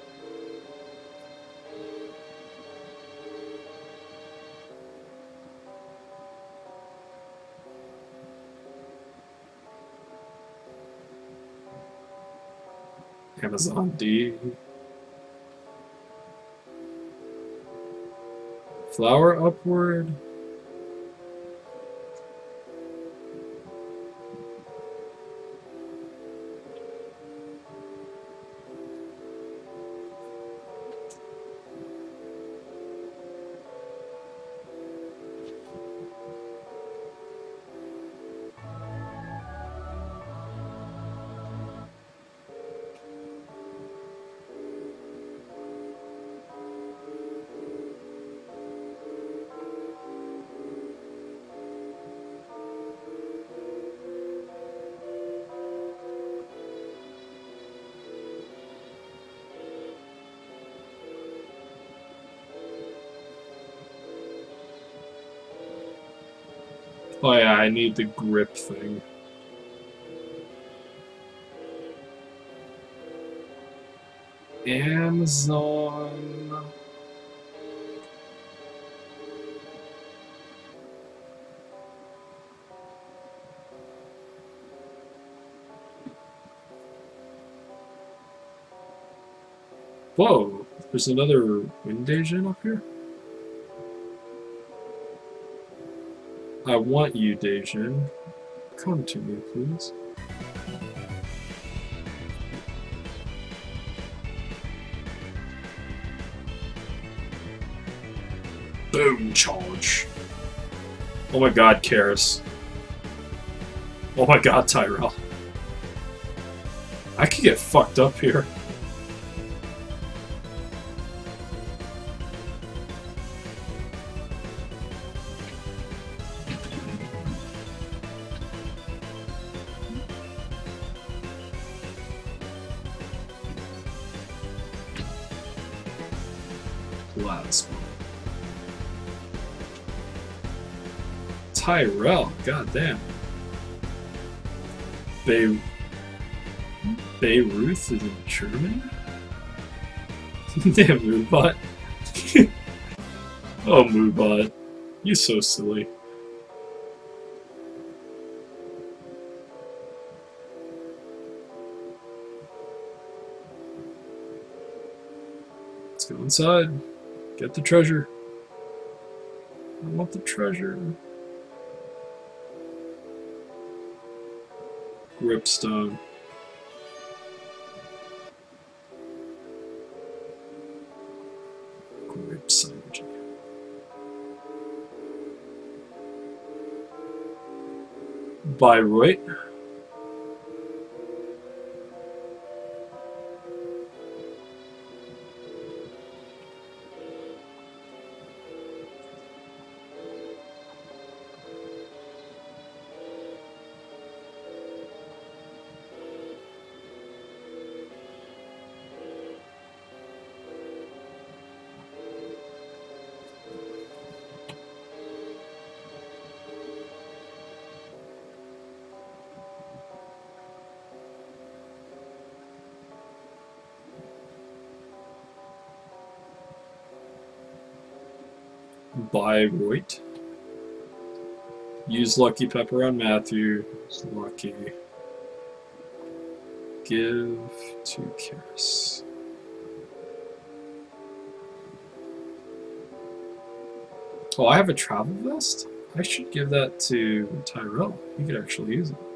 Amazon D. Flower upward. Oh yeah, I need the grip thing. Amazon. Whoa, there's another wind agent up here? I want you, Dejin. Come to me, please. Bone charge. Oh my god, Karis. Oh my god, Tyrell. I could get fucked up here. Plasma. Tyrell, goddamn. Beirut is in Germany? Damn, Moodbot. Oh, Moodbot. You're so silly. Let's go inside. Get the treasure. I want the treasure. Gripstone. Grip synergy. Bayreuth. Bayreuth. Use Lucky Pepper on Matthew. Lucky. Give to Karis. Oh, I have a travel vest? I should give that to Tyrell. He could actually use it.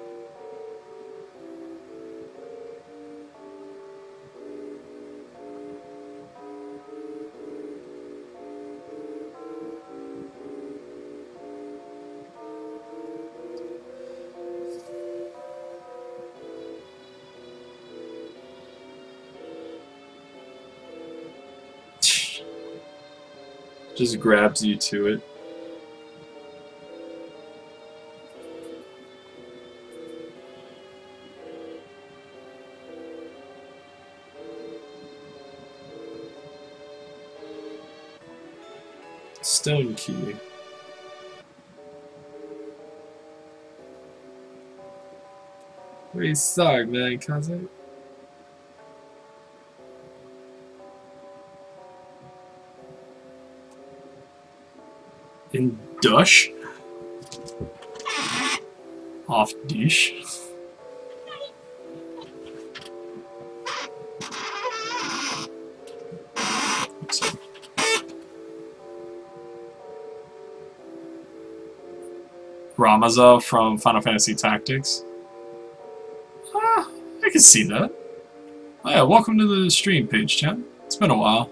Just grabs you to it. Stone key. Really sorry, man, cousin. In Dush? Off dish. Ramaza from Final Fantasy Tactics. Ah, I can see that. Oh yeah, welcome to the stream page, chat. It's been a while.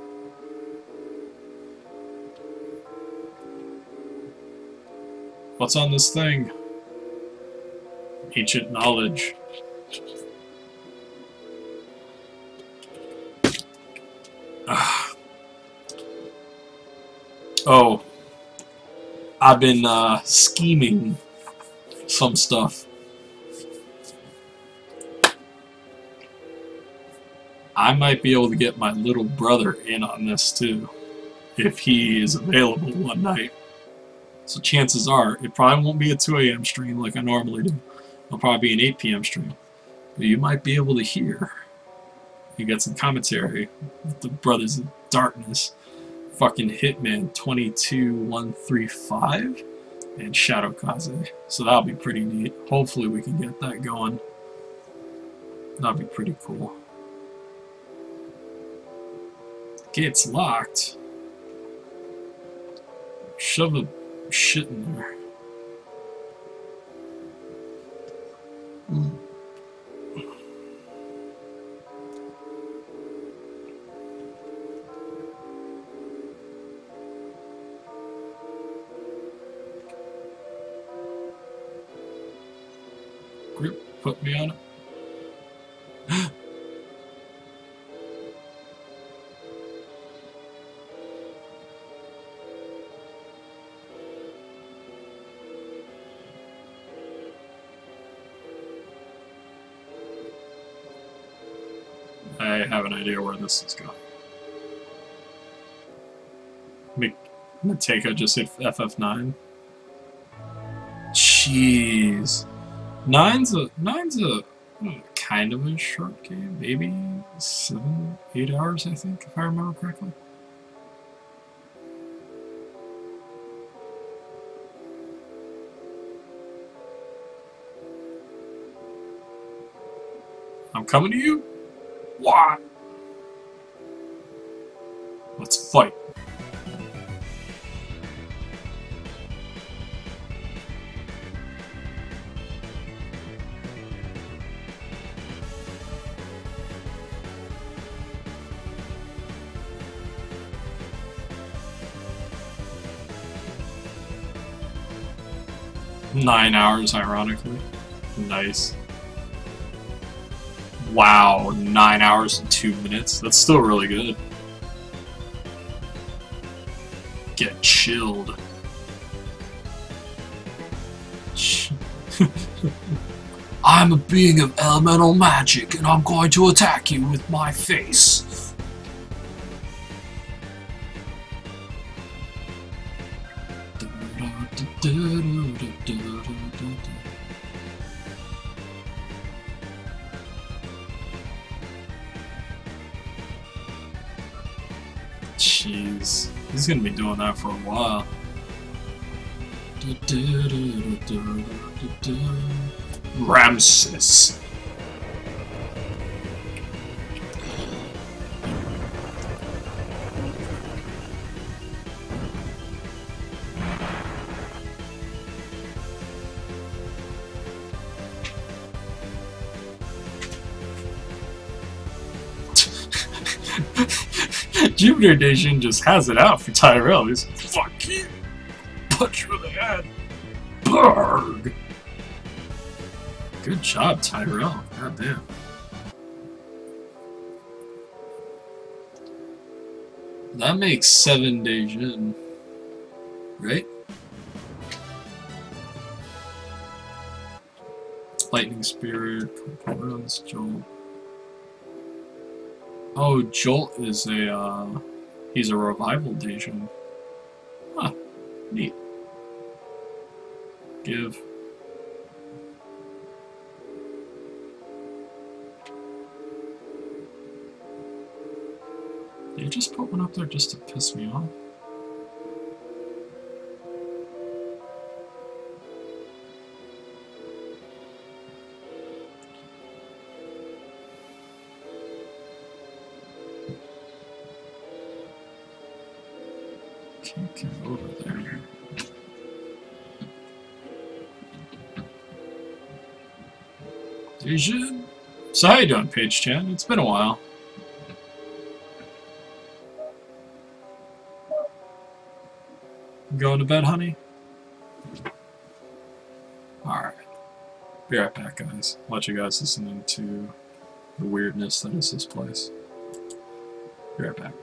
What's on this thing? Ancient knowledge. Oh. I've been scheming some stuff. I might be able to get my little brother in on this too, if he is available one night. So chances are, it probably won't be a 2 a.m. stream like I normally do. It'll probably be an 8 p.m. stream. But you might be able to hear. You get some commentary with the Brothers of Darkness, fucking Hitman 22135, and Shadow Kaze. So that'll be pretty neat. Hopefully we can get that going. That'll be pretty cool. Gate's locked. Shove a shit in there. group put me on it. I have an idea where this is going. Mateka just hit FF9. Jeez. Nine's a kind of a short game. Maybe 7, 8 hours, I think, if I remember correctly. I'm coming to you. What? Let's fight. Nine hours, ironically. Nice. Wow, 9 hours and 2 minutes. That's still really good. Get chilled. I'm a being of elemental magic, and I'm going to attack you with my face. Jeez, he's gonna be doing that for a while. Ramses. Jupiter Edition just has it out for Tyrell. He's fuck you. Punch you in the head. Burg. Good job, Tyrell. God damn. That makes 7 days in. Right? Lightning Spirit, runs, Jolt. Oh, Jolt is a, he's a revival Dacian. Huh, neat. Give. Did you just put one up there just to piss me off? Can't get over there. Vision. So how you doing, Page Chan? It's been a while. Going to bed, honey? Alright. Be right back, guys. Let you guys listen to the weirdness that is this place. Be right back.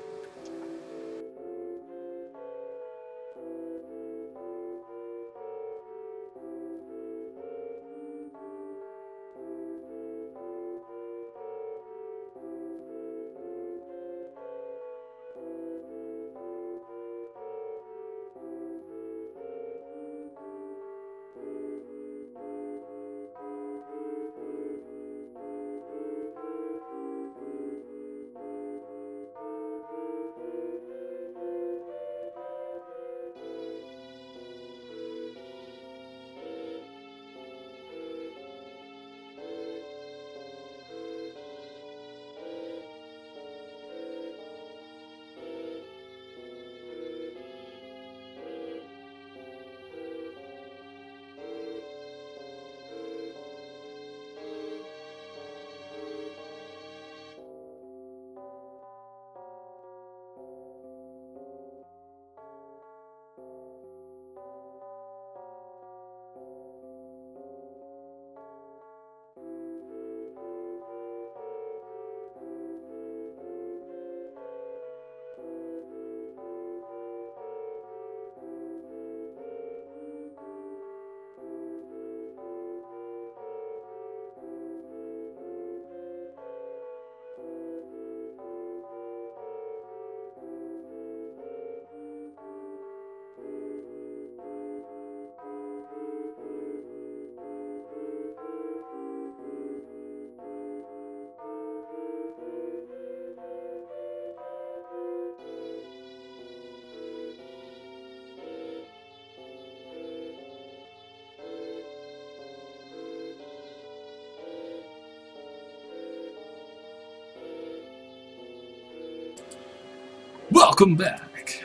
Welcome back.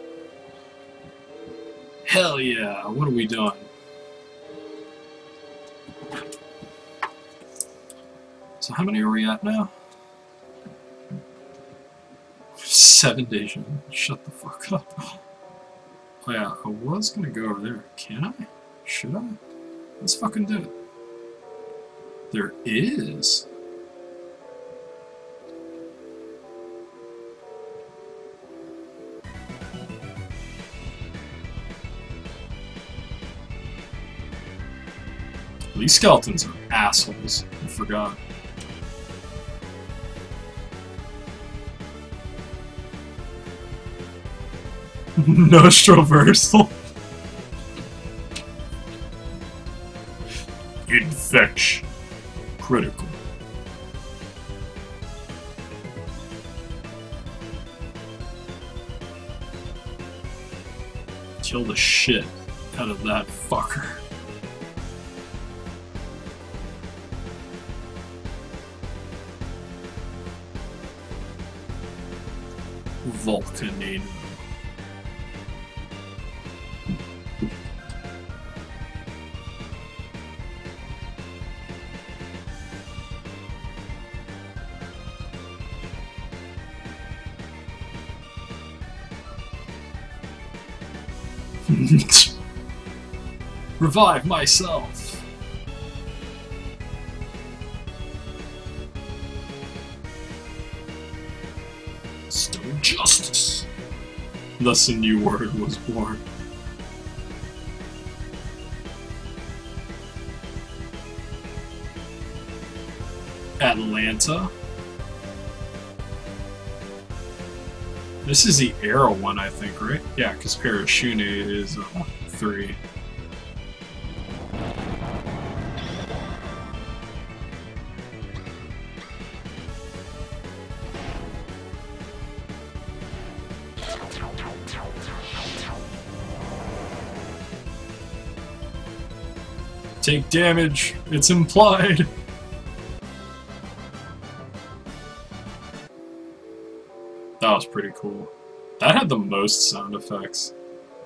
Hell yeah, what are we doing? So how many are we at now? 7 days. Shut the fuck up. Oh yeah, I was gonna go over there. Can I? Should I? Let's fucking do it. There is. These skeletons are assholes. I forgot. Nostroversal. Infection. Critical. Kill the shit out of that fucker. Volcanino. Revive myself. Stone justice. Thus a new word was born. Atlanta. This is the arrow one, I think, right? Yeah, because Parashune is 3. Take damage. It's implied. That was pretty cool. That had the most sound effects.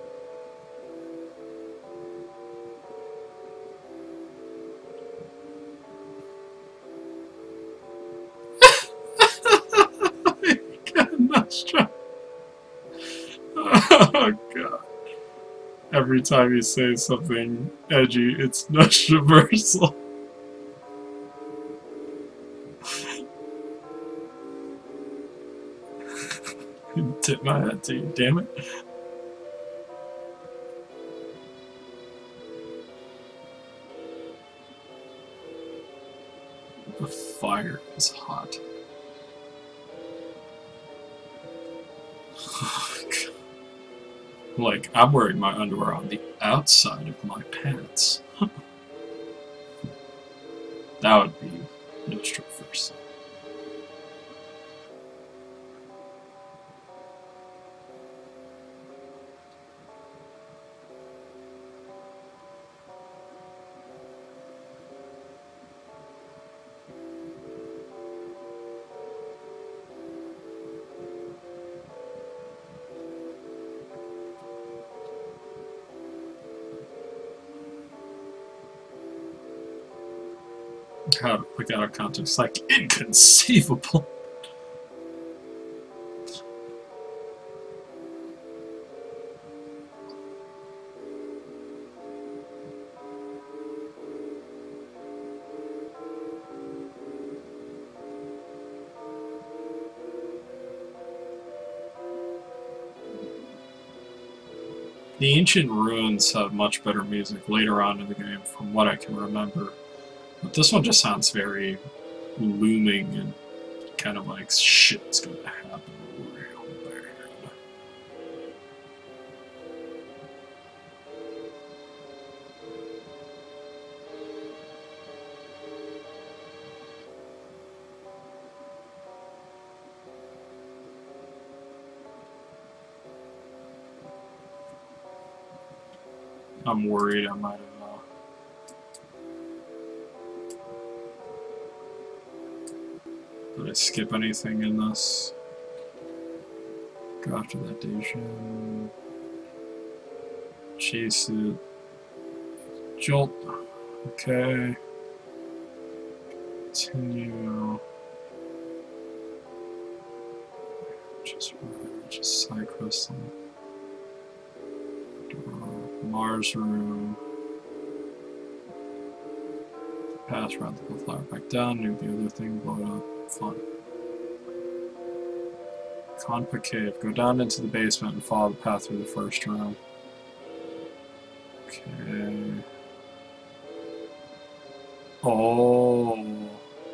Oh god. Every time you say something edgy, it's Nostroversal. Tip my hat to you, damn it. The fire is hot. Like, I'm wearing my underwear on the outside of my pants. That would be Nostroversal. God, like out of context, like inconceivable. The ancient ruins have much better music later on in the game, from what I can remember. But this one just sounds very looming and kind of like shit's gonna happen real bad. I'm worried I might have did I skip anything in this? Go after that Dacian. Chase it. Jolt. Okay. Continue. Just Side Crystal. Mars Room. Pass route the flower back down, nuke the other thing, blow it up. Fun. Conpa Cave. Go down into the basement and follow the path through the first room. Okay. Oh.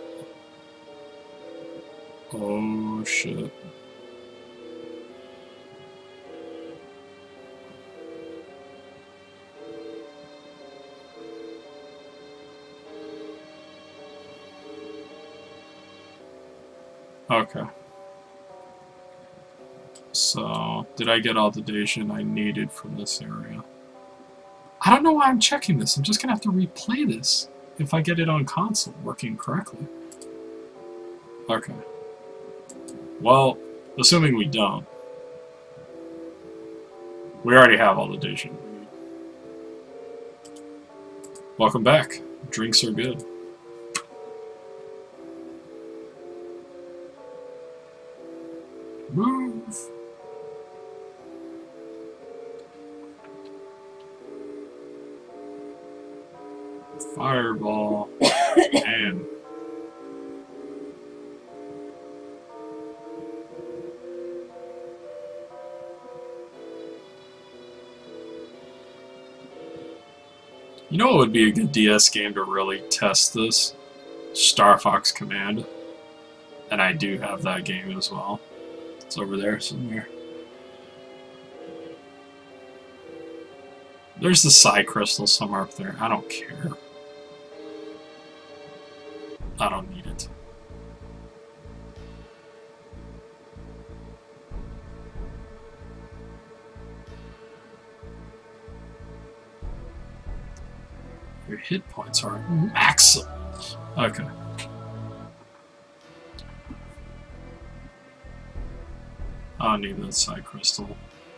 Oh shit. Okay. So, did I get all the Dacian I needed from this area? I don't know why I'm checking this. I'm just gonna have to replay this if I get it on console working correctly. Okay. Well, assuming we don't. We already have all the Dacian. Welcome back. Drinks are good. Move! Fireball. Man. You know what would be a good DS game to really test this? Star Fox Command. And I do have that game as well. It's over there somewhere. There's the Psi Crystal somewhere up there. I don't care. I don't need it. Your hit points are maximum. Okay. I don't need that Psi Crystal.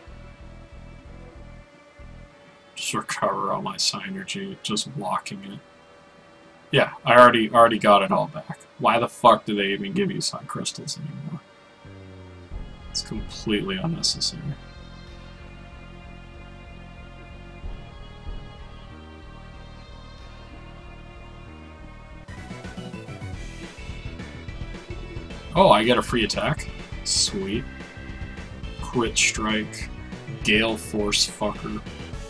Just recover all my Psi energy, just blocking it. Yeah, I already got it all back. Why the fuck do they even give you Psi Crystals anymore? It's completely unnecessary. Oh, I get a free attack? Sweet. Crit Strike. Gale Force fucker.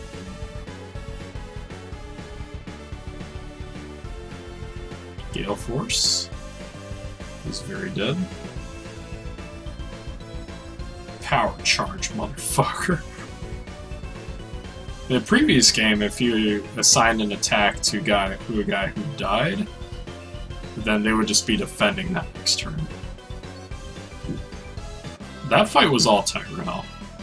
Gale Force is very dead. Power Charge, motherfucker. In the previous game, if you assigned an attack to a guy who died, then they would just be defending that next turn. That fight was all Tyrell.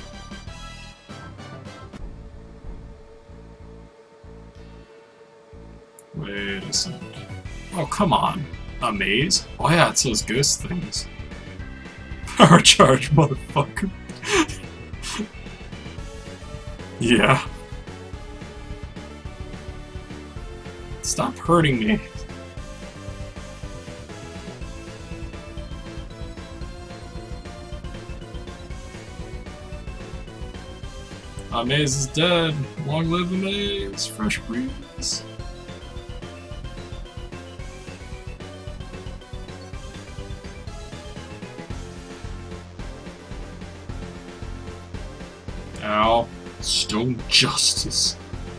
Wait a second. Oh, come on. Amaze? Oh yeah, it says ghost things. Power charge, motherfucker. Yeah. Stop hurting me. Amaze is dead. Long live Amaze. Fresh breeze. Ow. Stone Justice.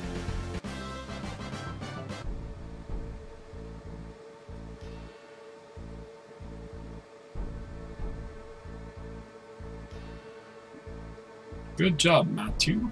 Good job, Matthew.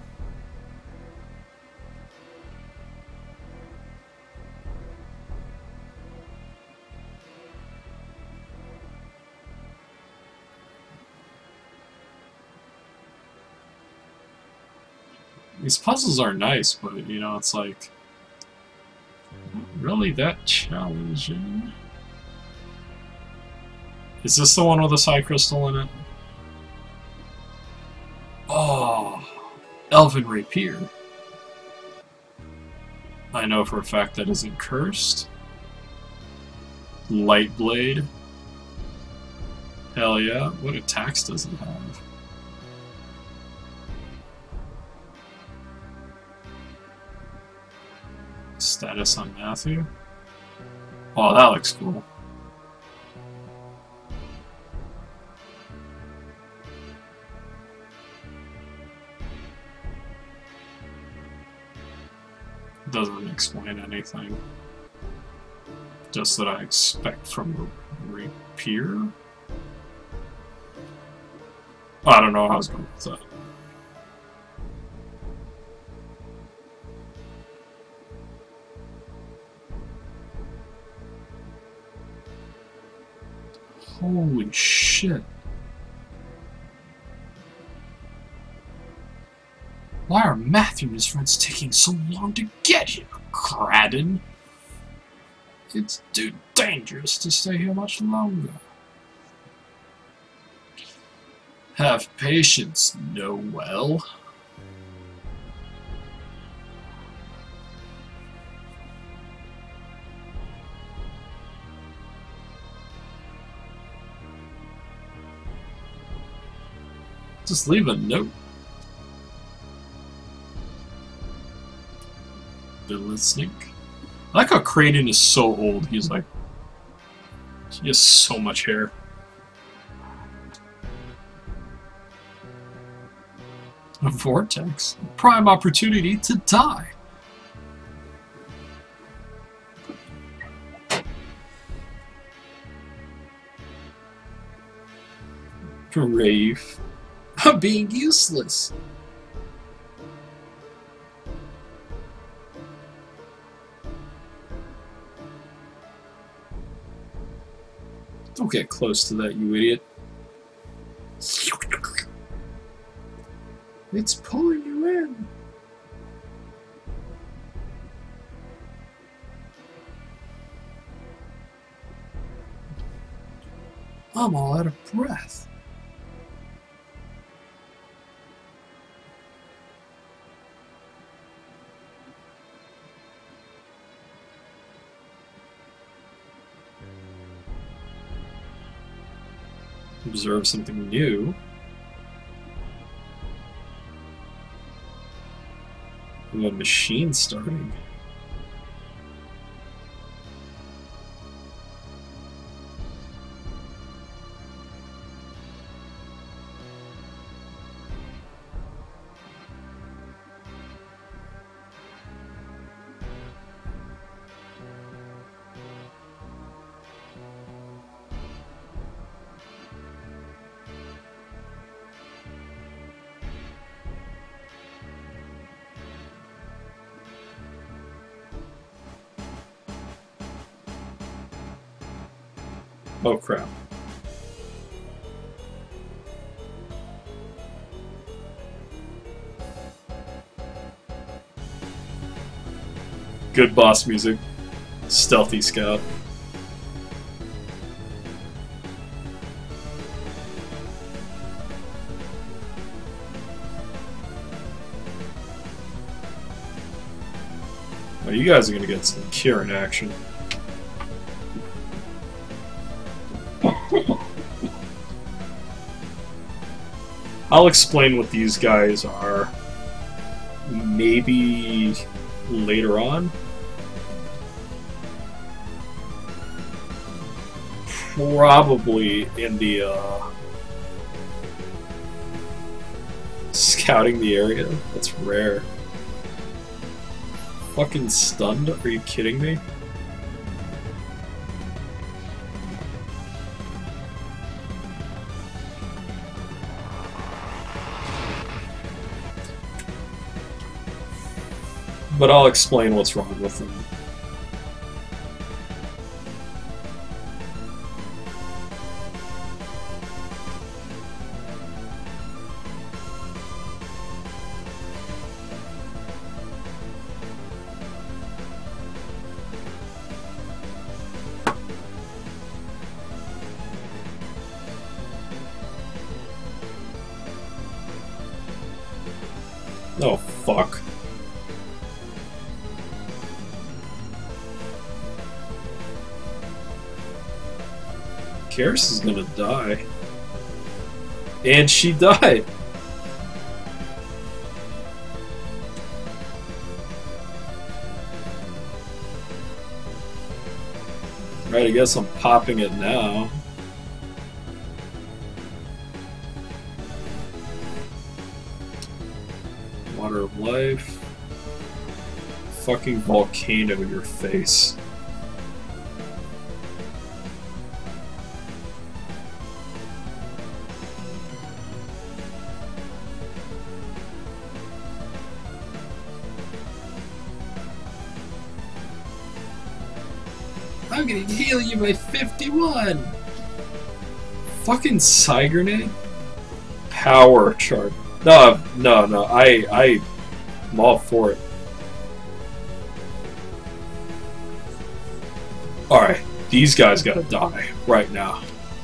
These puzzles are nice, but, you know, it's like, not really that challenging. Is this the one with the Psi Crystal in it? Elven Rapier. I know for a fact that isn't cursed. Light Blade. Hell yeah. What attacks does it have? Status on Matthew. Oh, that looks cool. Doesn't explain anything. Just that I expect from a rapier. I don't know how I was going with that. Holy shit. Why are Matthew and his friends taking so long to get here, Cradden? It's too dangerous to stay here much longer. Have patience, Noel. Just leave a note. They're listening. I like how Craden is so old. He's like, he has so much hair. A vortex. A prime opportunity to die. Rave. I'm being useless. Don't get close to that, you idiot. It's pulling you in. I'm all out of breath. Observe something new. A machine starting. Oh crap. Good boss music. Stealthy Scout. Oh, you guys are gonna get some Kieran action. I'll explain what these guys are maybe later on. Probably in the scouting the area. That's rare. Fucking stunned? Are you kidding me? But I'll explain what's wrong with them. Oh, fuck. Karis is gonna die. And she died! Right, I guess I'm popping it now. Water of life. Fucking volcano your face. I'm gonna heal you by 51! Fucking Psy Grenade? Power chart. No, I'm all for it. Alright, these guys gotta die right now.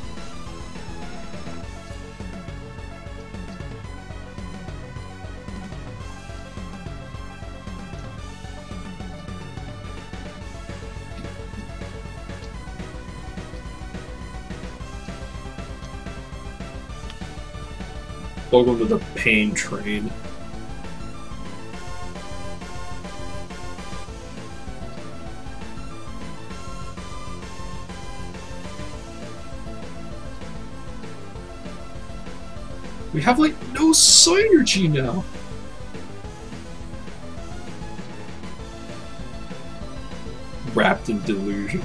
Welcome to the pain train. We have like no synergy now. Wrapped in delusion.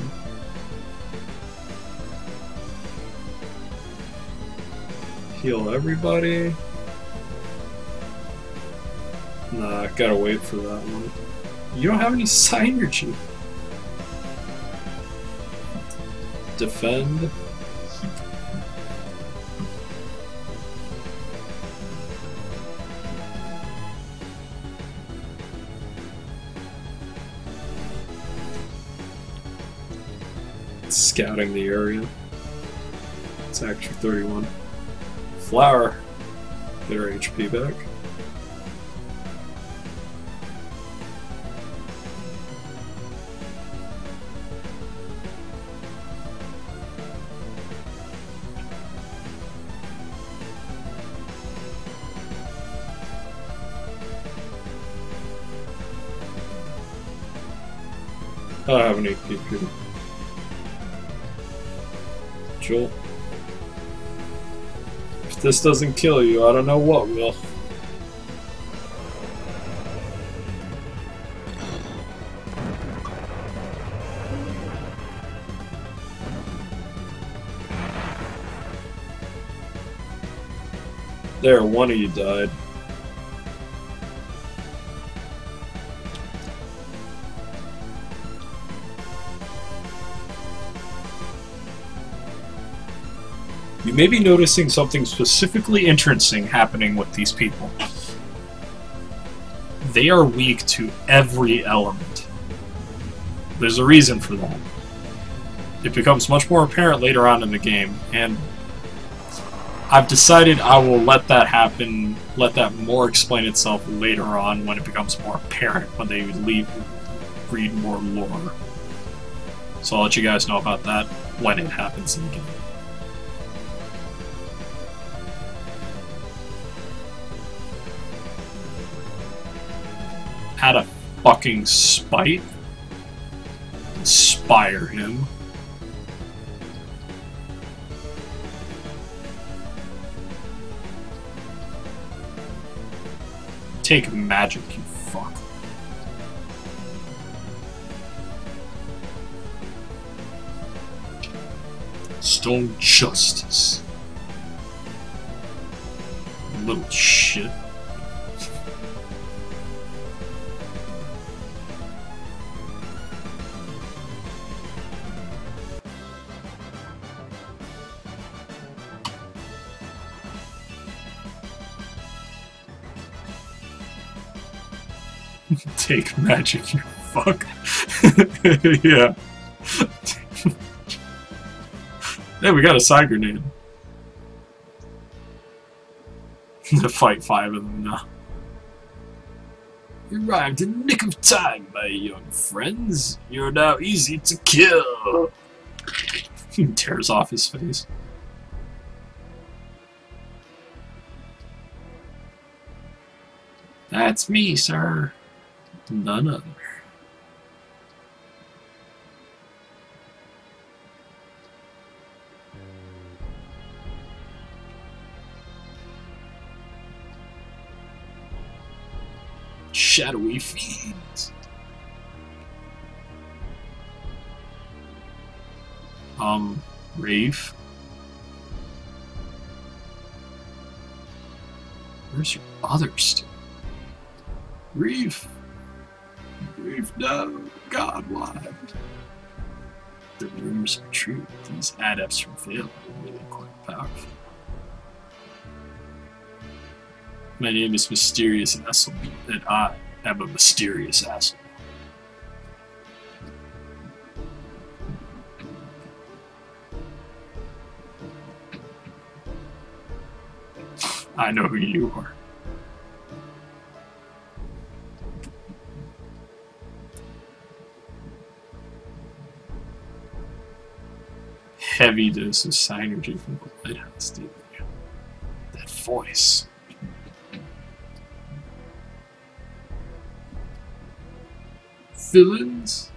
Heal everybody. Nah, gotta wait for that one. You don't have any synergy. Defend. Scouting the area. It's actually 31. Flower. Get her HP back. I don't have an APP. Joel. If this doesn't kill you, I don't know what will. There, one of you died. You may be noticing something specifically interesting happening with these people. They are weak to every element. There's a reason for that. It becomes much more apparent later on in the game, and I've decided I will let that happen, let that more explain itself later on when it becomes more apparent, when they read more lore. So I'll let you guys know about that when it happens in the game. Had a fucking spite. Inspire him. Take magic, you fuck. Stone Justice. Little shit. Take magic, you fuck. Yeah. Hey, we got a Psy Grenade. To fight 5 of them now. Arrived in the nick of time, my young friends. You're now easy to kill. He tears off his face. That's me, sir. None other. Shadowy fiends. Rave. Where's your other stick? Reef. Reef, no. God, why? The rumors are true. These adepts from Vale are really quite powerful. My name is Mysterious Asshole, and I am a mysterious asshole. I know who you are. Heavy dose of synergy from the lighthouse, dude. That voice. Villains?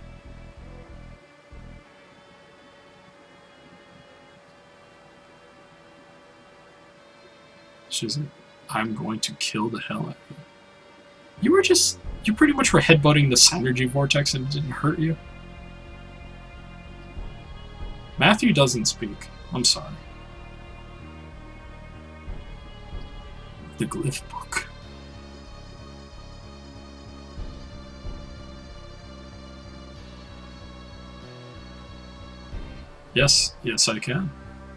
She's like, I'm going to kill the hell out of you. You pretty much were headbutting the synergy vortex and it didn't hurt you. Matthew doesn't speak. I'm sorry. The glyph book. Yes, yes I can.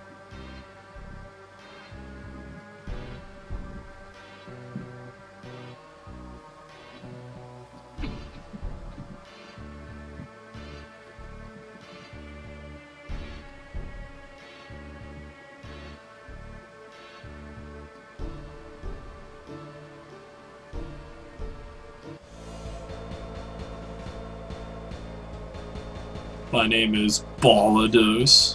My name is Balados.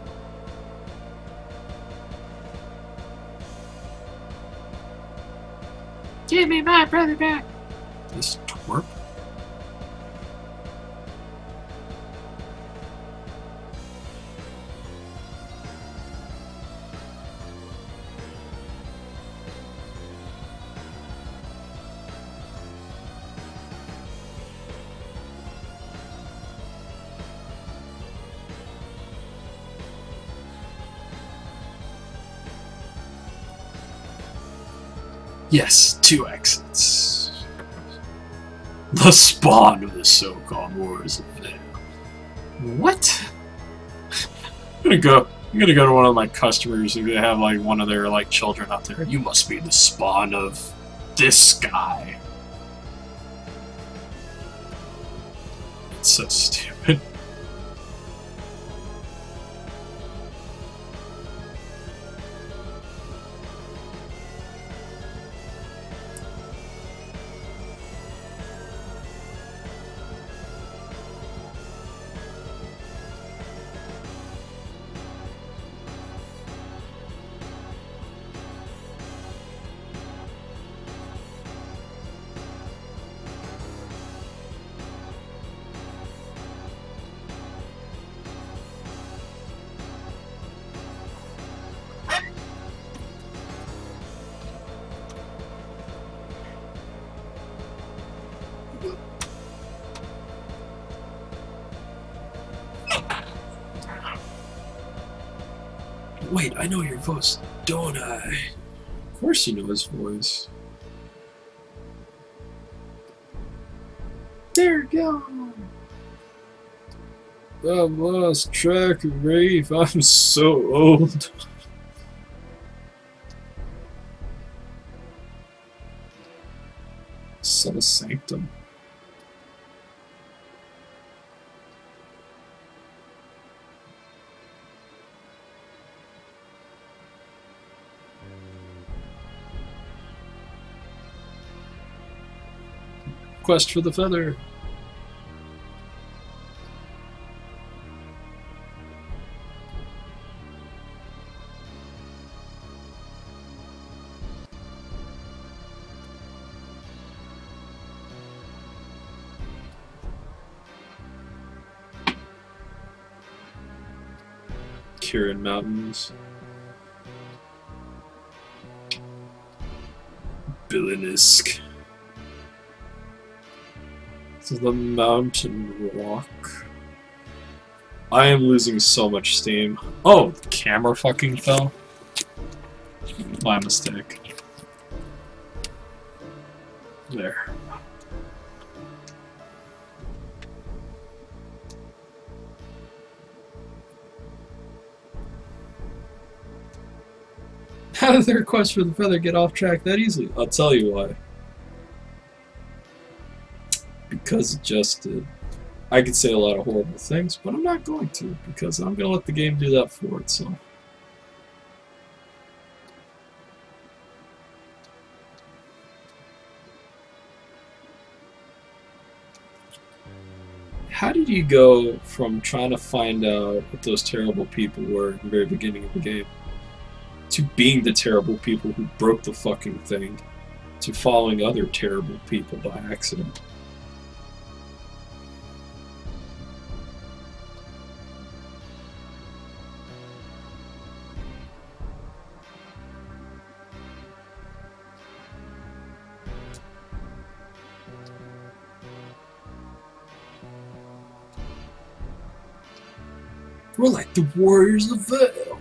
Give me my brother back. This twerp. Yes, 2 exits. The spawn of the so-called Wars of Vale. What? I'm gonna go to one of my customers and have like one of their like children out there. You must be the spawn of this guy. It's so stupid. Wait, I know your voice, don't I? Of course you know his voice. There you go. I've lost track of Rafe. I'm so old. Son of Sanctum. Quest for the feather. Kirin Mountains. Bilinisk. This is the mountain rock. I am losing so much steam. Oh, the camera fucking fell. My mistake. There. How did their quest for the feather get off track that easily? I'll tell you why. Because it just did. I could say a lot of horrible things, but I'm not going to, because I'm going to let the game do that for itself. How did you go from trying to find out what those terrible people were in the very beginning of the game to being the terrible people who broke the fucking thing, to following other terrible people by accident? We're like the Warriors of Vale.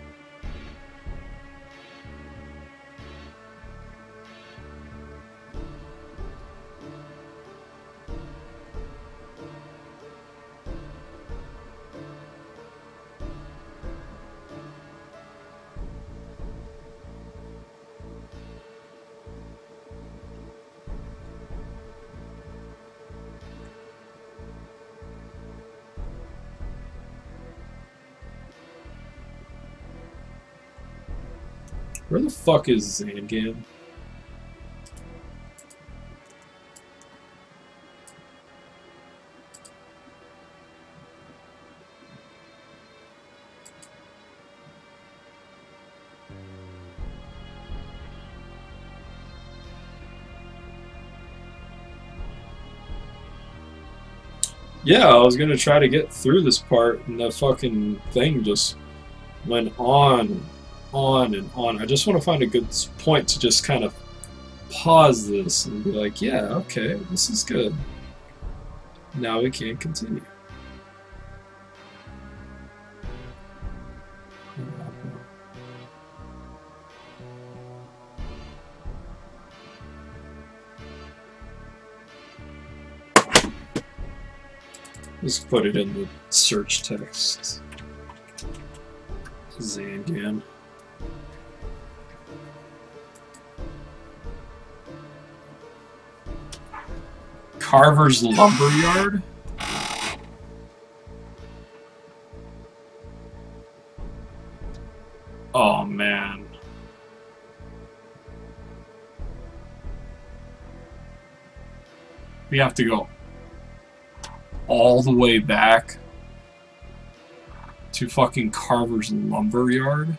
Where the fuck is Zangan? Yeah, I was gonna try to get through this part, and the fucking thing just went on and on. I just want to find a good point to just kind of pause this and be like, yeah, okay, this is good. Now we can continue. Just put it in the search text. Zangan. Carver's Lumberyard? Oh man. We have to go all the way back to fucking Carver's Lumberyard?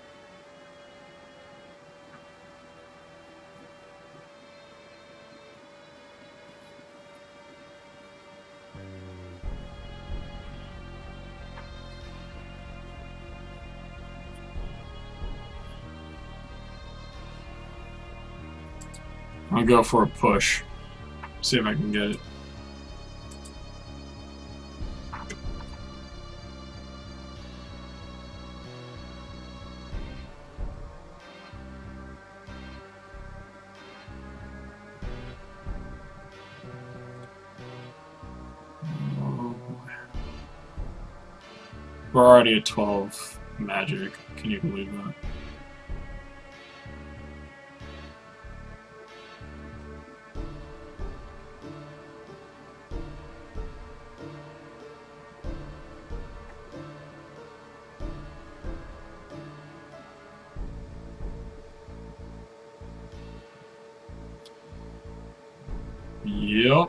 I'll go for a push. See if I can get it. We're already at 12 magic. Can you believe that? Yep.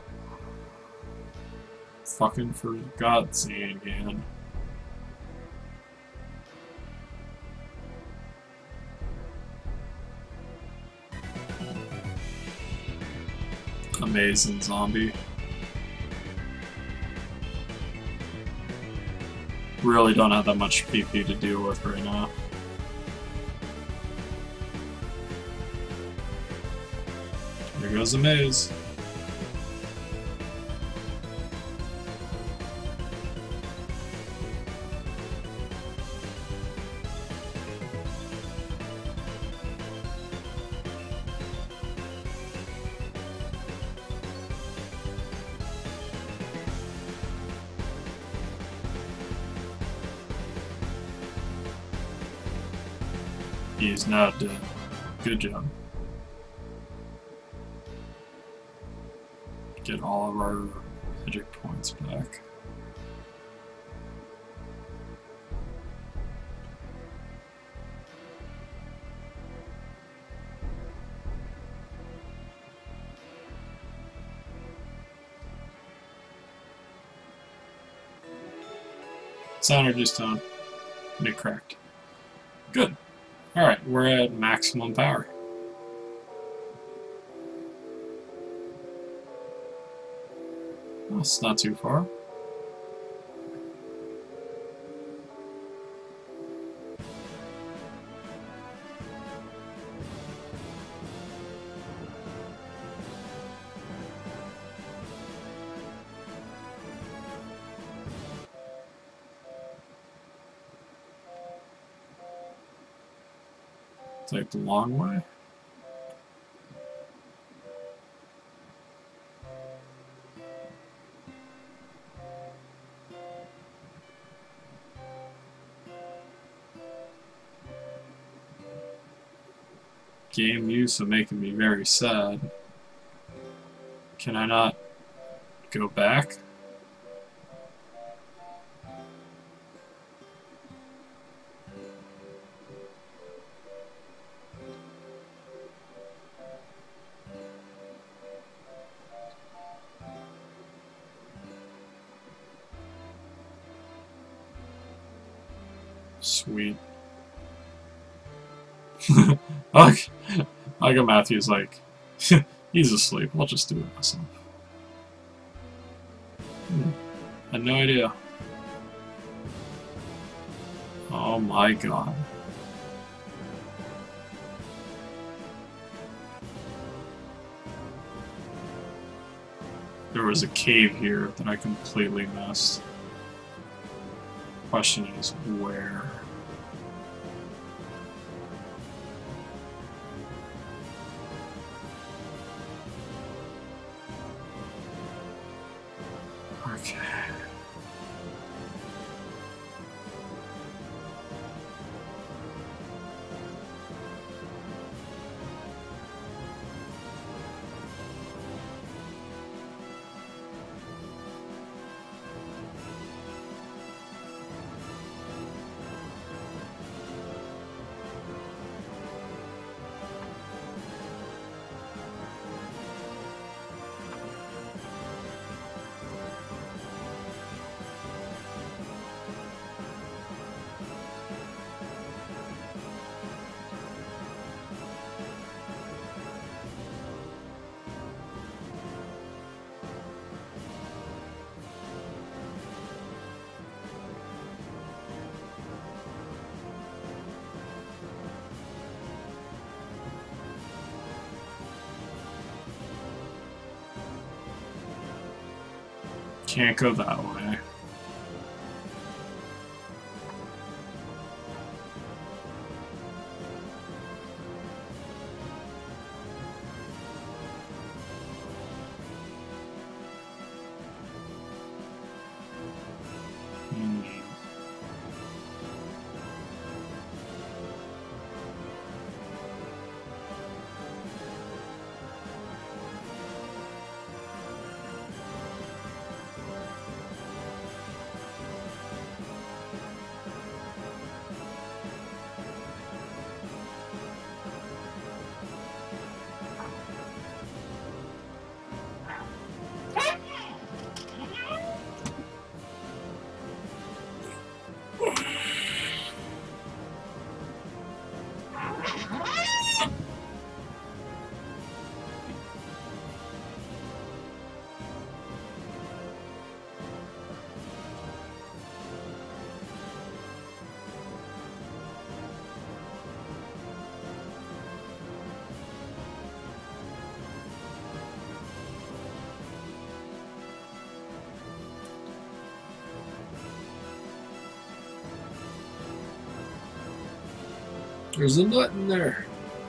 Fucking forgot seeing again. Amazing zombie. Really don't have that much PP to deal with right now. There goes the maze. He's not dead. Good job. Get all of our magic points back. Energy stone. And it cracked. Good. Alright, we're at maximum power. That's not too far. Take the long way. Game use of making me very sad. Can I not go back? Sweet. I got Matthew's like, he's asleep. I'll just do it myself. Had no idea. Oh my god. There was a cave here that I completely missed. Question is, where? Okay. Can't go that way. There's a nut in there.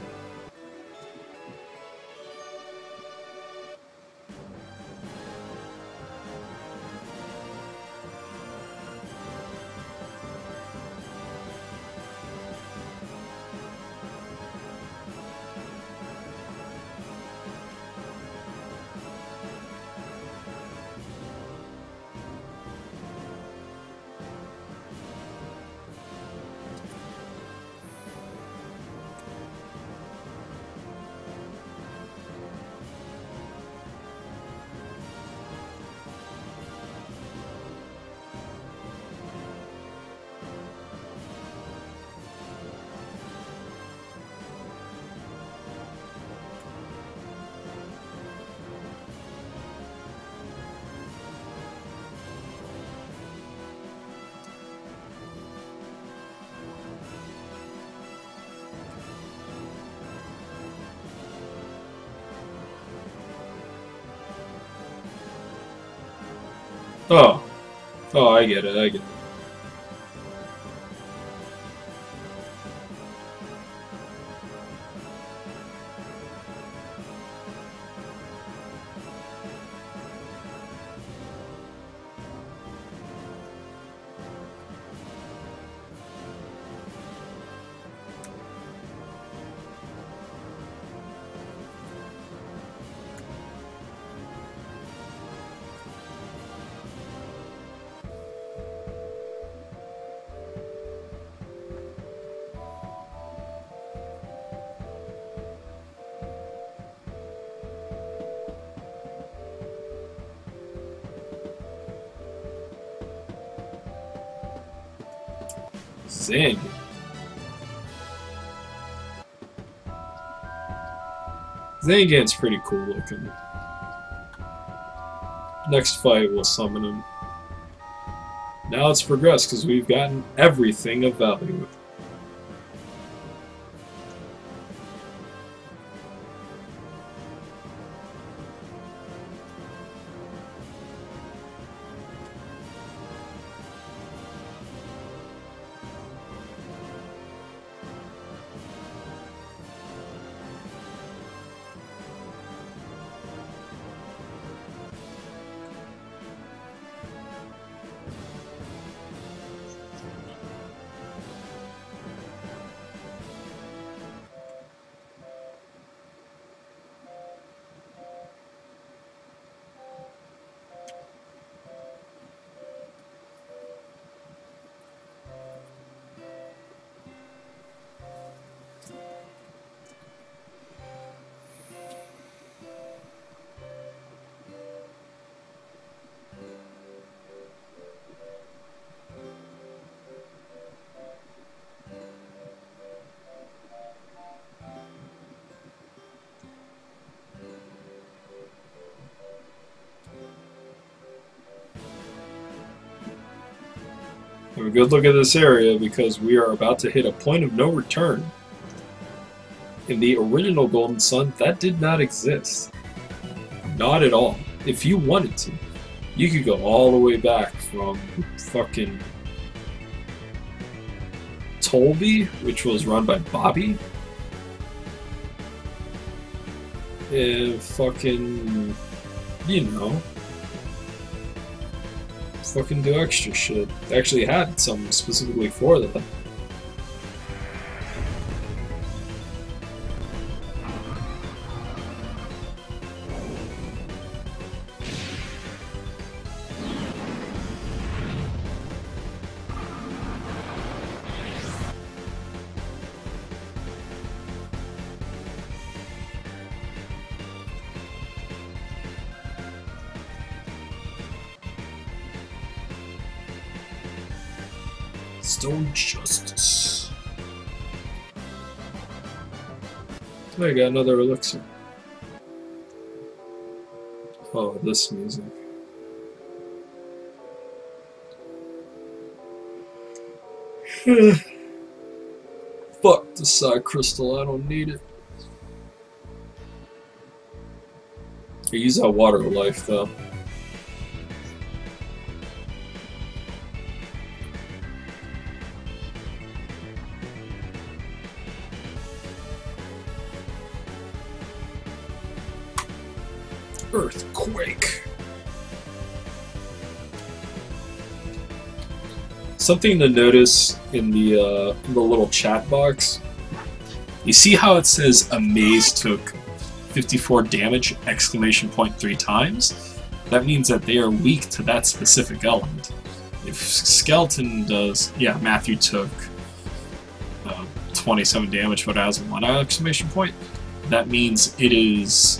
Oh. Oh, I get it, I get it. Zing. Zangan's pretty cool looking. Next fight, we'll summon him. Now let's progress, because we've gotten everything of value. Have a good look at this area because we are about to hit a point of no return. In the original Golden Sun, that did not exist. Not at all. If you wanted to, you could go all the way back from fucking Tolby, which was run by Bobby, and fucking, you know, fucking do extra shit. They actually had some specifically for that. Stone Justice. I got another elixir. Oh, this music. Fuck the side crystal, I don't need it. I use that water of life though. Earthquake. Something to notice in the little chat box. You see how it says Amaze took 54 damage! Exclamation point 3 times? That means that they are weak to that specific element. If Skeleton does, yeah, Matthew took 27 damage, but has 1 exclamation point. That means it is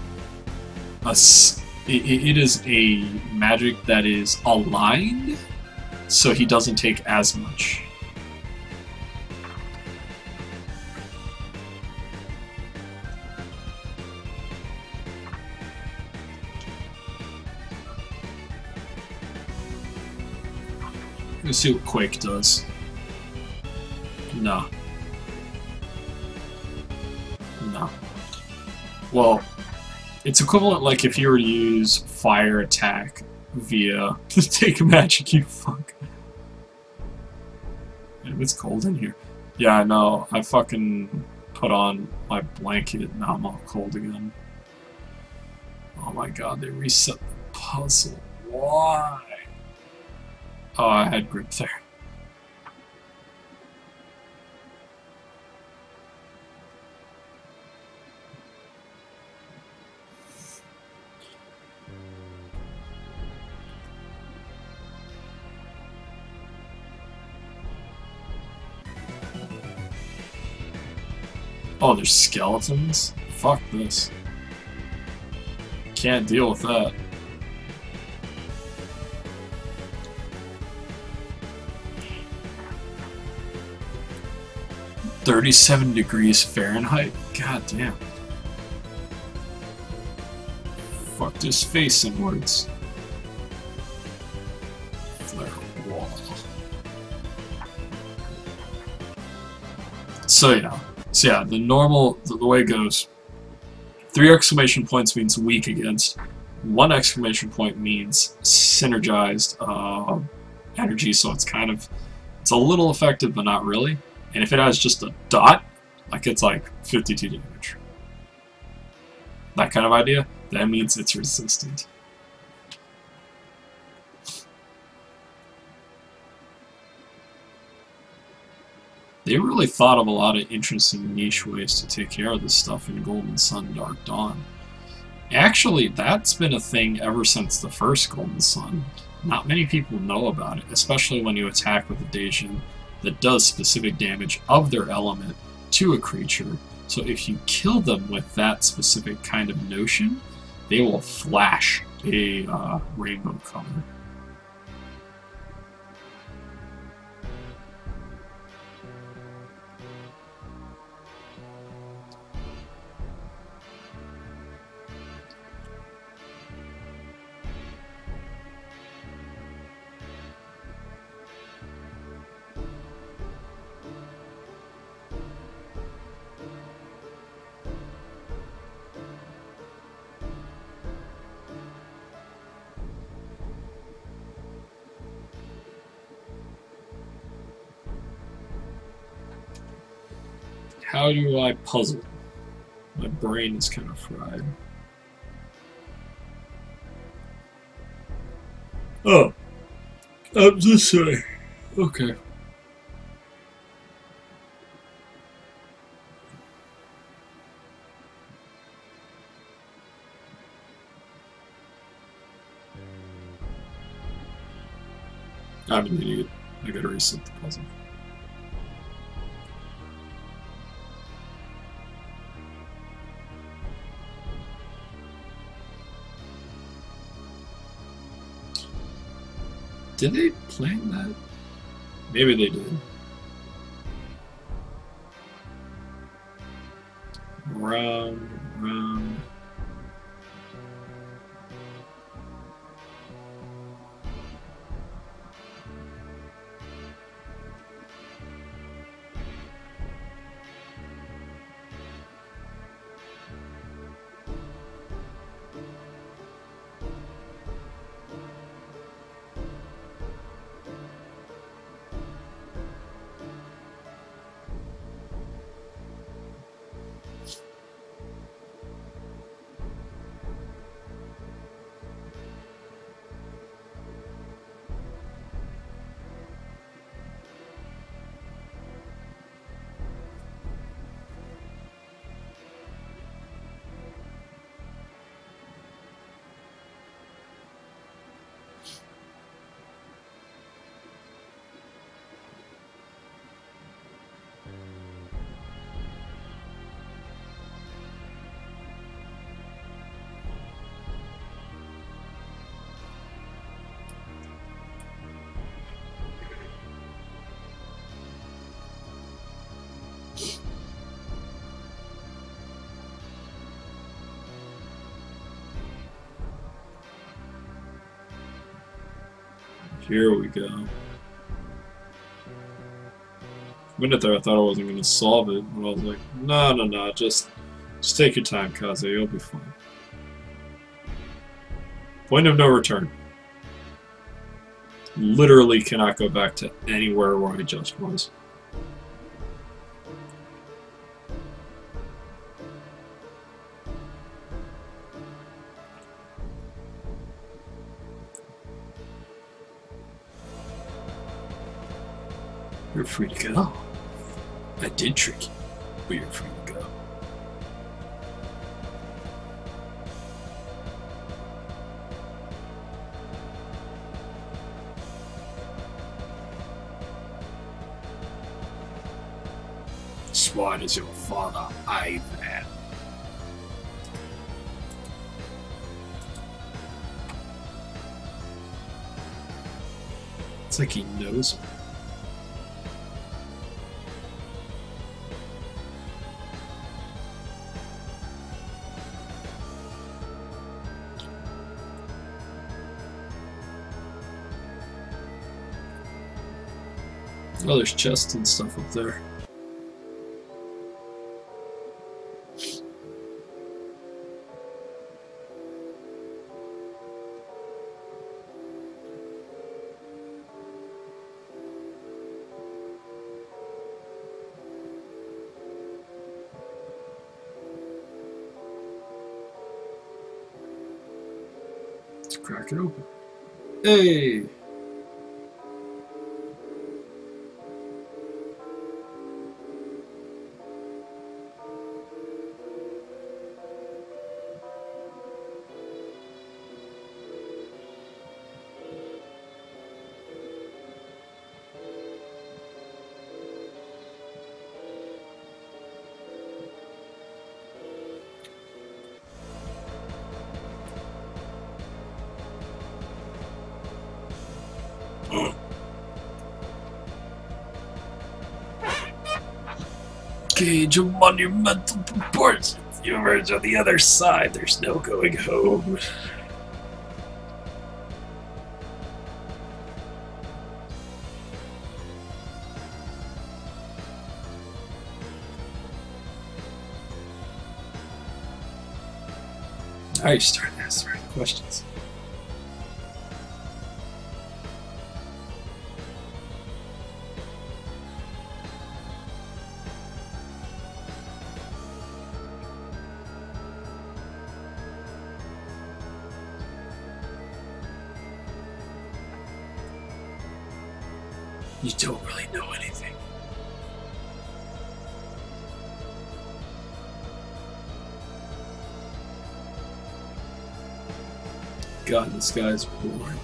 a magic that is aligned, so he doesn't take as much. Let's see what Quake does. No. No. Well, it's equivalent like if you were to use fire attack via take a magic, you fuck. It's cold in here. Yeah, I know. I fucking put on my blanket. Now I'm all cold again. Oh my god, they reset the puzzle. Why? Oh, I had grip there. Oh, there's skeletons? Fuck this. Can't deal with that. "37 degrees Fahrenheit? God damn. Fuck this face inwards. Flare wall. So yeah, the way it goes, 3 exclamation points means weak against, 1 exclamation point means synergized energy, so it's a little effective but not really. And if it has just a dot, like it's like 52 damage. That kind of idea, that means it's resistant. They really thought of a lot of interesting niche ways to take care of this stuff in Golden Sun Dark Dawn. Actually, that's been a thing ever since the first Golden Sun. Not many people know about it, especially when you attack with a Dacian that does specific damage of their element to a creature. So if you kill them with that specific kind of notion, they will flash a rainbow color. How do I puzzle? My brain is kind of fried. Oh, up this way. Okay. I'm an idiot. I gotta reset the puzzle. Did they plan that? Maybe they did. Round, round. Here we go. A minute there, I thought I wasn't going to solve it, but I was like, no, just take your time, Kaze, you'll be fine. Point of no return. Literally cannot go back to anywhere where I just was. You're free to go. I did trick you, but you're free to go. Smart as your father, Ivan. It's like he knows me. Oh, there's chests and stuff up there. Let's crack it open. Hey! Cage of monumental proportions. You emerge on the other side. There's no going home. Now you're starting to ask the right questions. You don't really know anything. God, this guy's boring.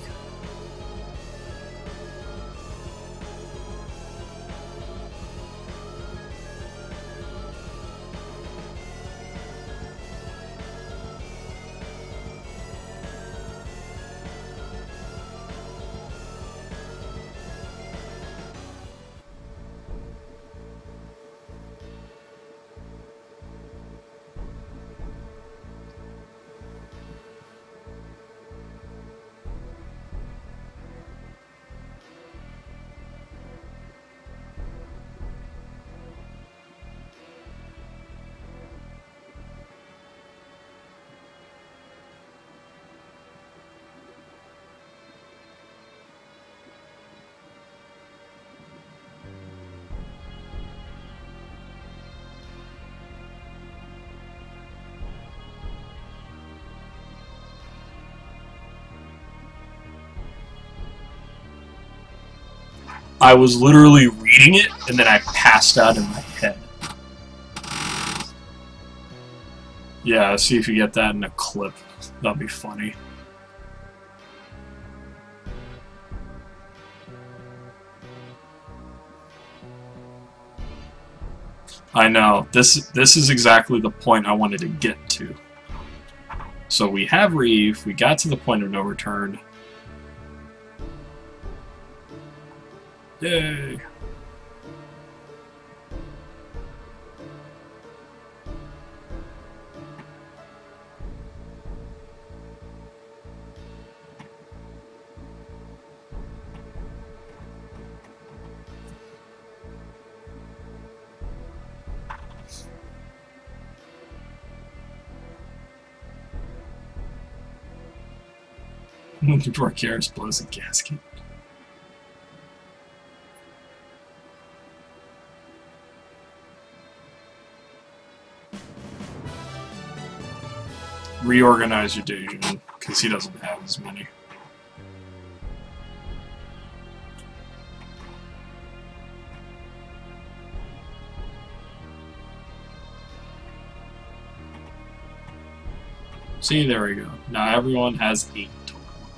I was literally reading it, and then I passed out in my head. Yeah, see if you get that in a clip. That'd be funny. I know. This is exactly the point I wanted to get to. So we have Reeve, we got to the point of no return. Yay! Dorcaris blows a gasket. Reorganize your Dejun, because he doesn't have as many. See, there we go. Now everyone has 8 total.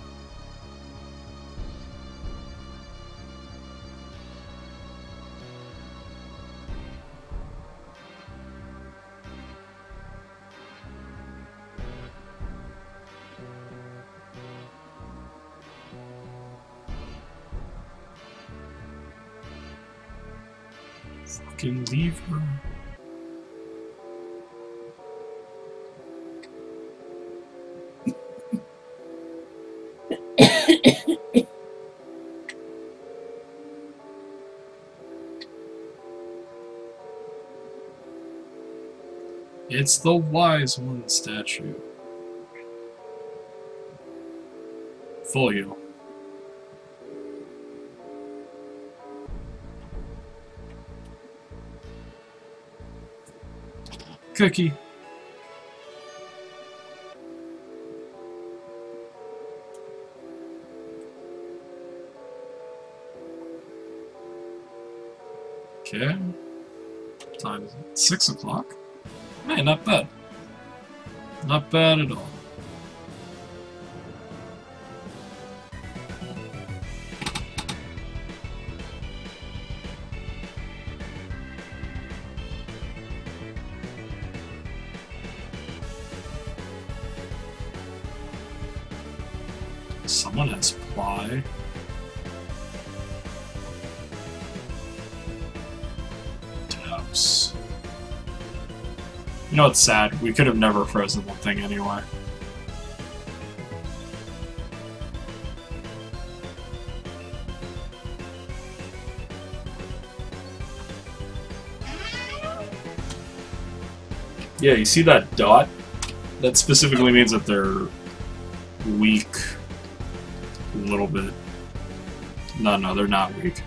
Fucking leave her. It's the wise one statue. Full heal. Cookie. Okay. Time is 6 o'clock. Man, not bad. Not bad at all. Someone has ply. Tabs. You know what's sad? We could have never frozen that thing anyway. Yeah, you see that dot? That specifically means that they're weak. A little bit. No, they're not weak.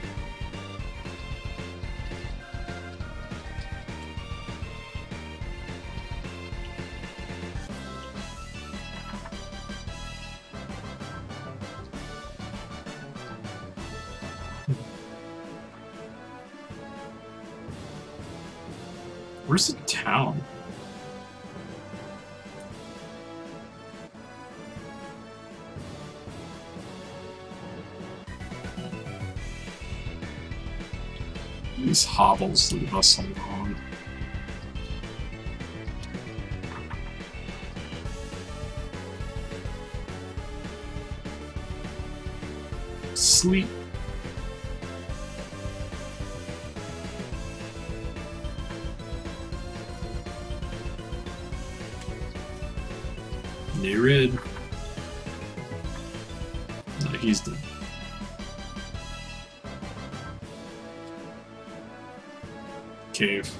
Where's the town? These hobbles leave us alone. Sleep. Nerid. No, he's dead. Cave.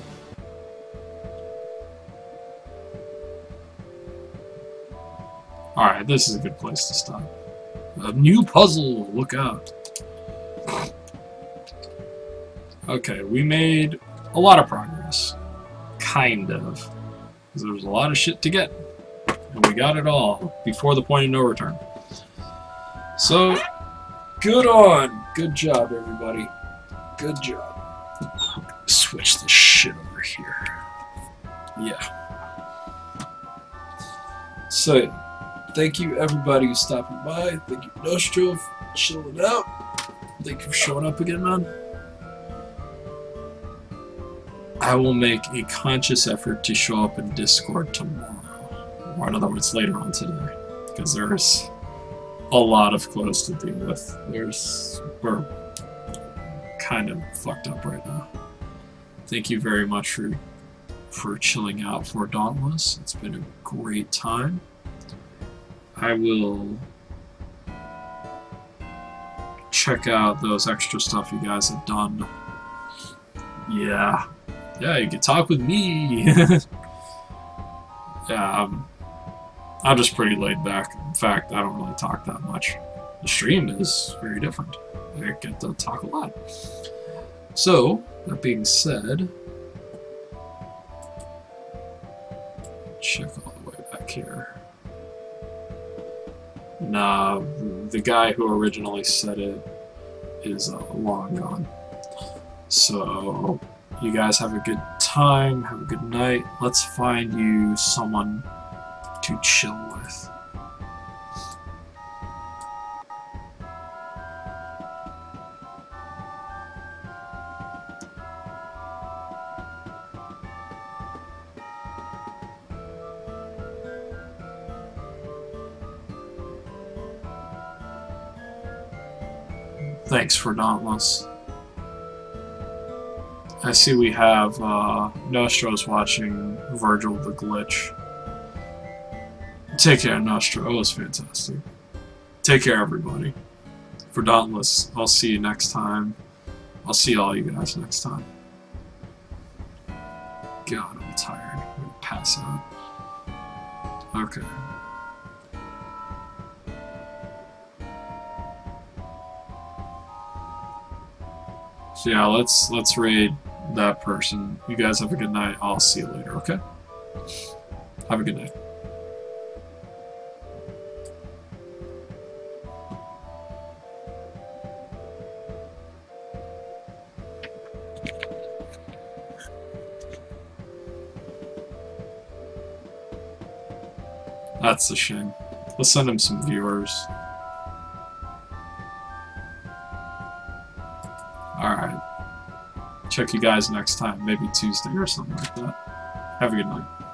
Alright, this is a good place to stop. A new puzzle! Look out. Okay, we made a lot of progress. Kind of. Because there was a lot of shit to get. And we got it all before the point of no return. So, good on! Good job, everybody. Good job. Switch this shit over here. Yeah. So, thank you everybody who's stopping by. Thank you, Nostro, for chilling out. Thank you for showing up again, man. I will make a conscious effort to show up in Discord tomorrow. Or in other words, later on today. Because there's a lot of clothes to deal with. We're kind of fucked up right now. Thank you very much for chilling out for Dauntless. It's been a great time. I will check out those extra stuff you guys have done. Yeah. Yeah, you can talk with me. Yeah, I'm just pretty laid back. In fact, I don't really talk that much. The stream is very different. I get to talk a lot. So, that being said, check all the way back here. Nah, the guy who originally said it is long gone. So, you guys have a good time, have a good night. Let's find you someone to chill with. Thanks for Dauntless. I see we have Nostro's watching Virgil the Glitch. Take care, Nostro. Oh, it was fantastic. Take care, everybody. For Dauntless, I'll see you next time. I'll see all you guys next time. God, I'm tired. I'm gonna pass out. Okay. So yeah, let's raid that person. You guys have a good night. I'll see you later, okay? Have a good night. That's a shame. Let's send him some viewers. Alright. Check you guys next time. Maybe Tuesday or something like that. Have a good night.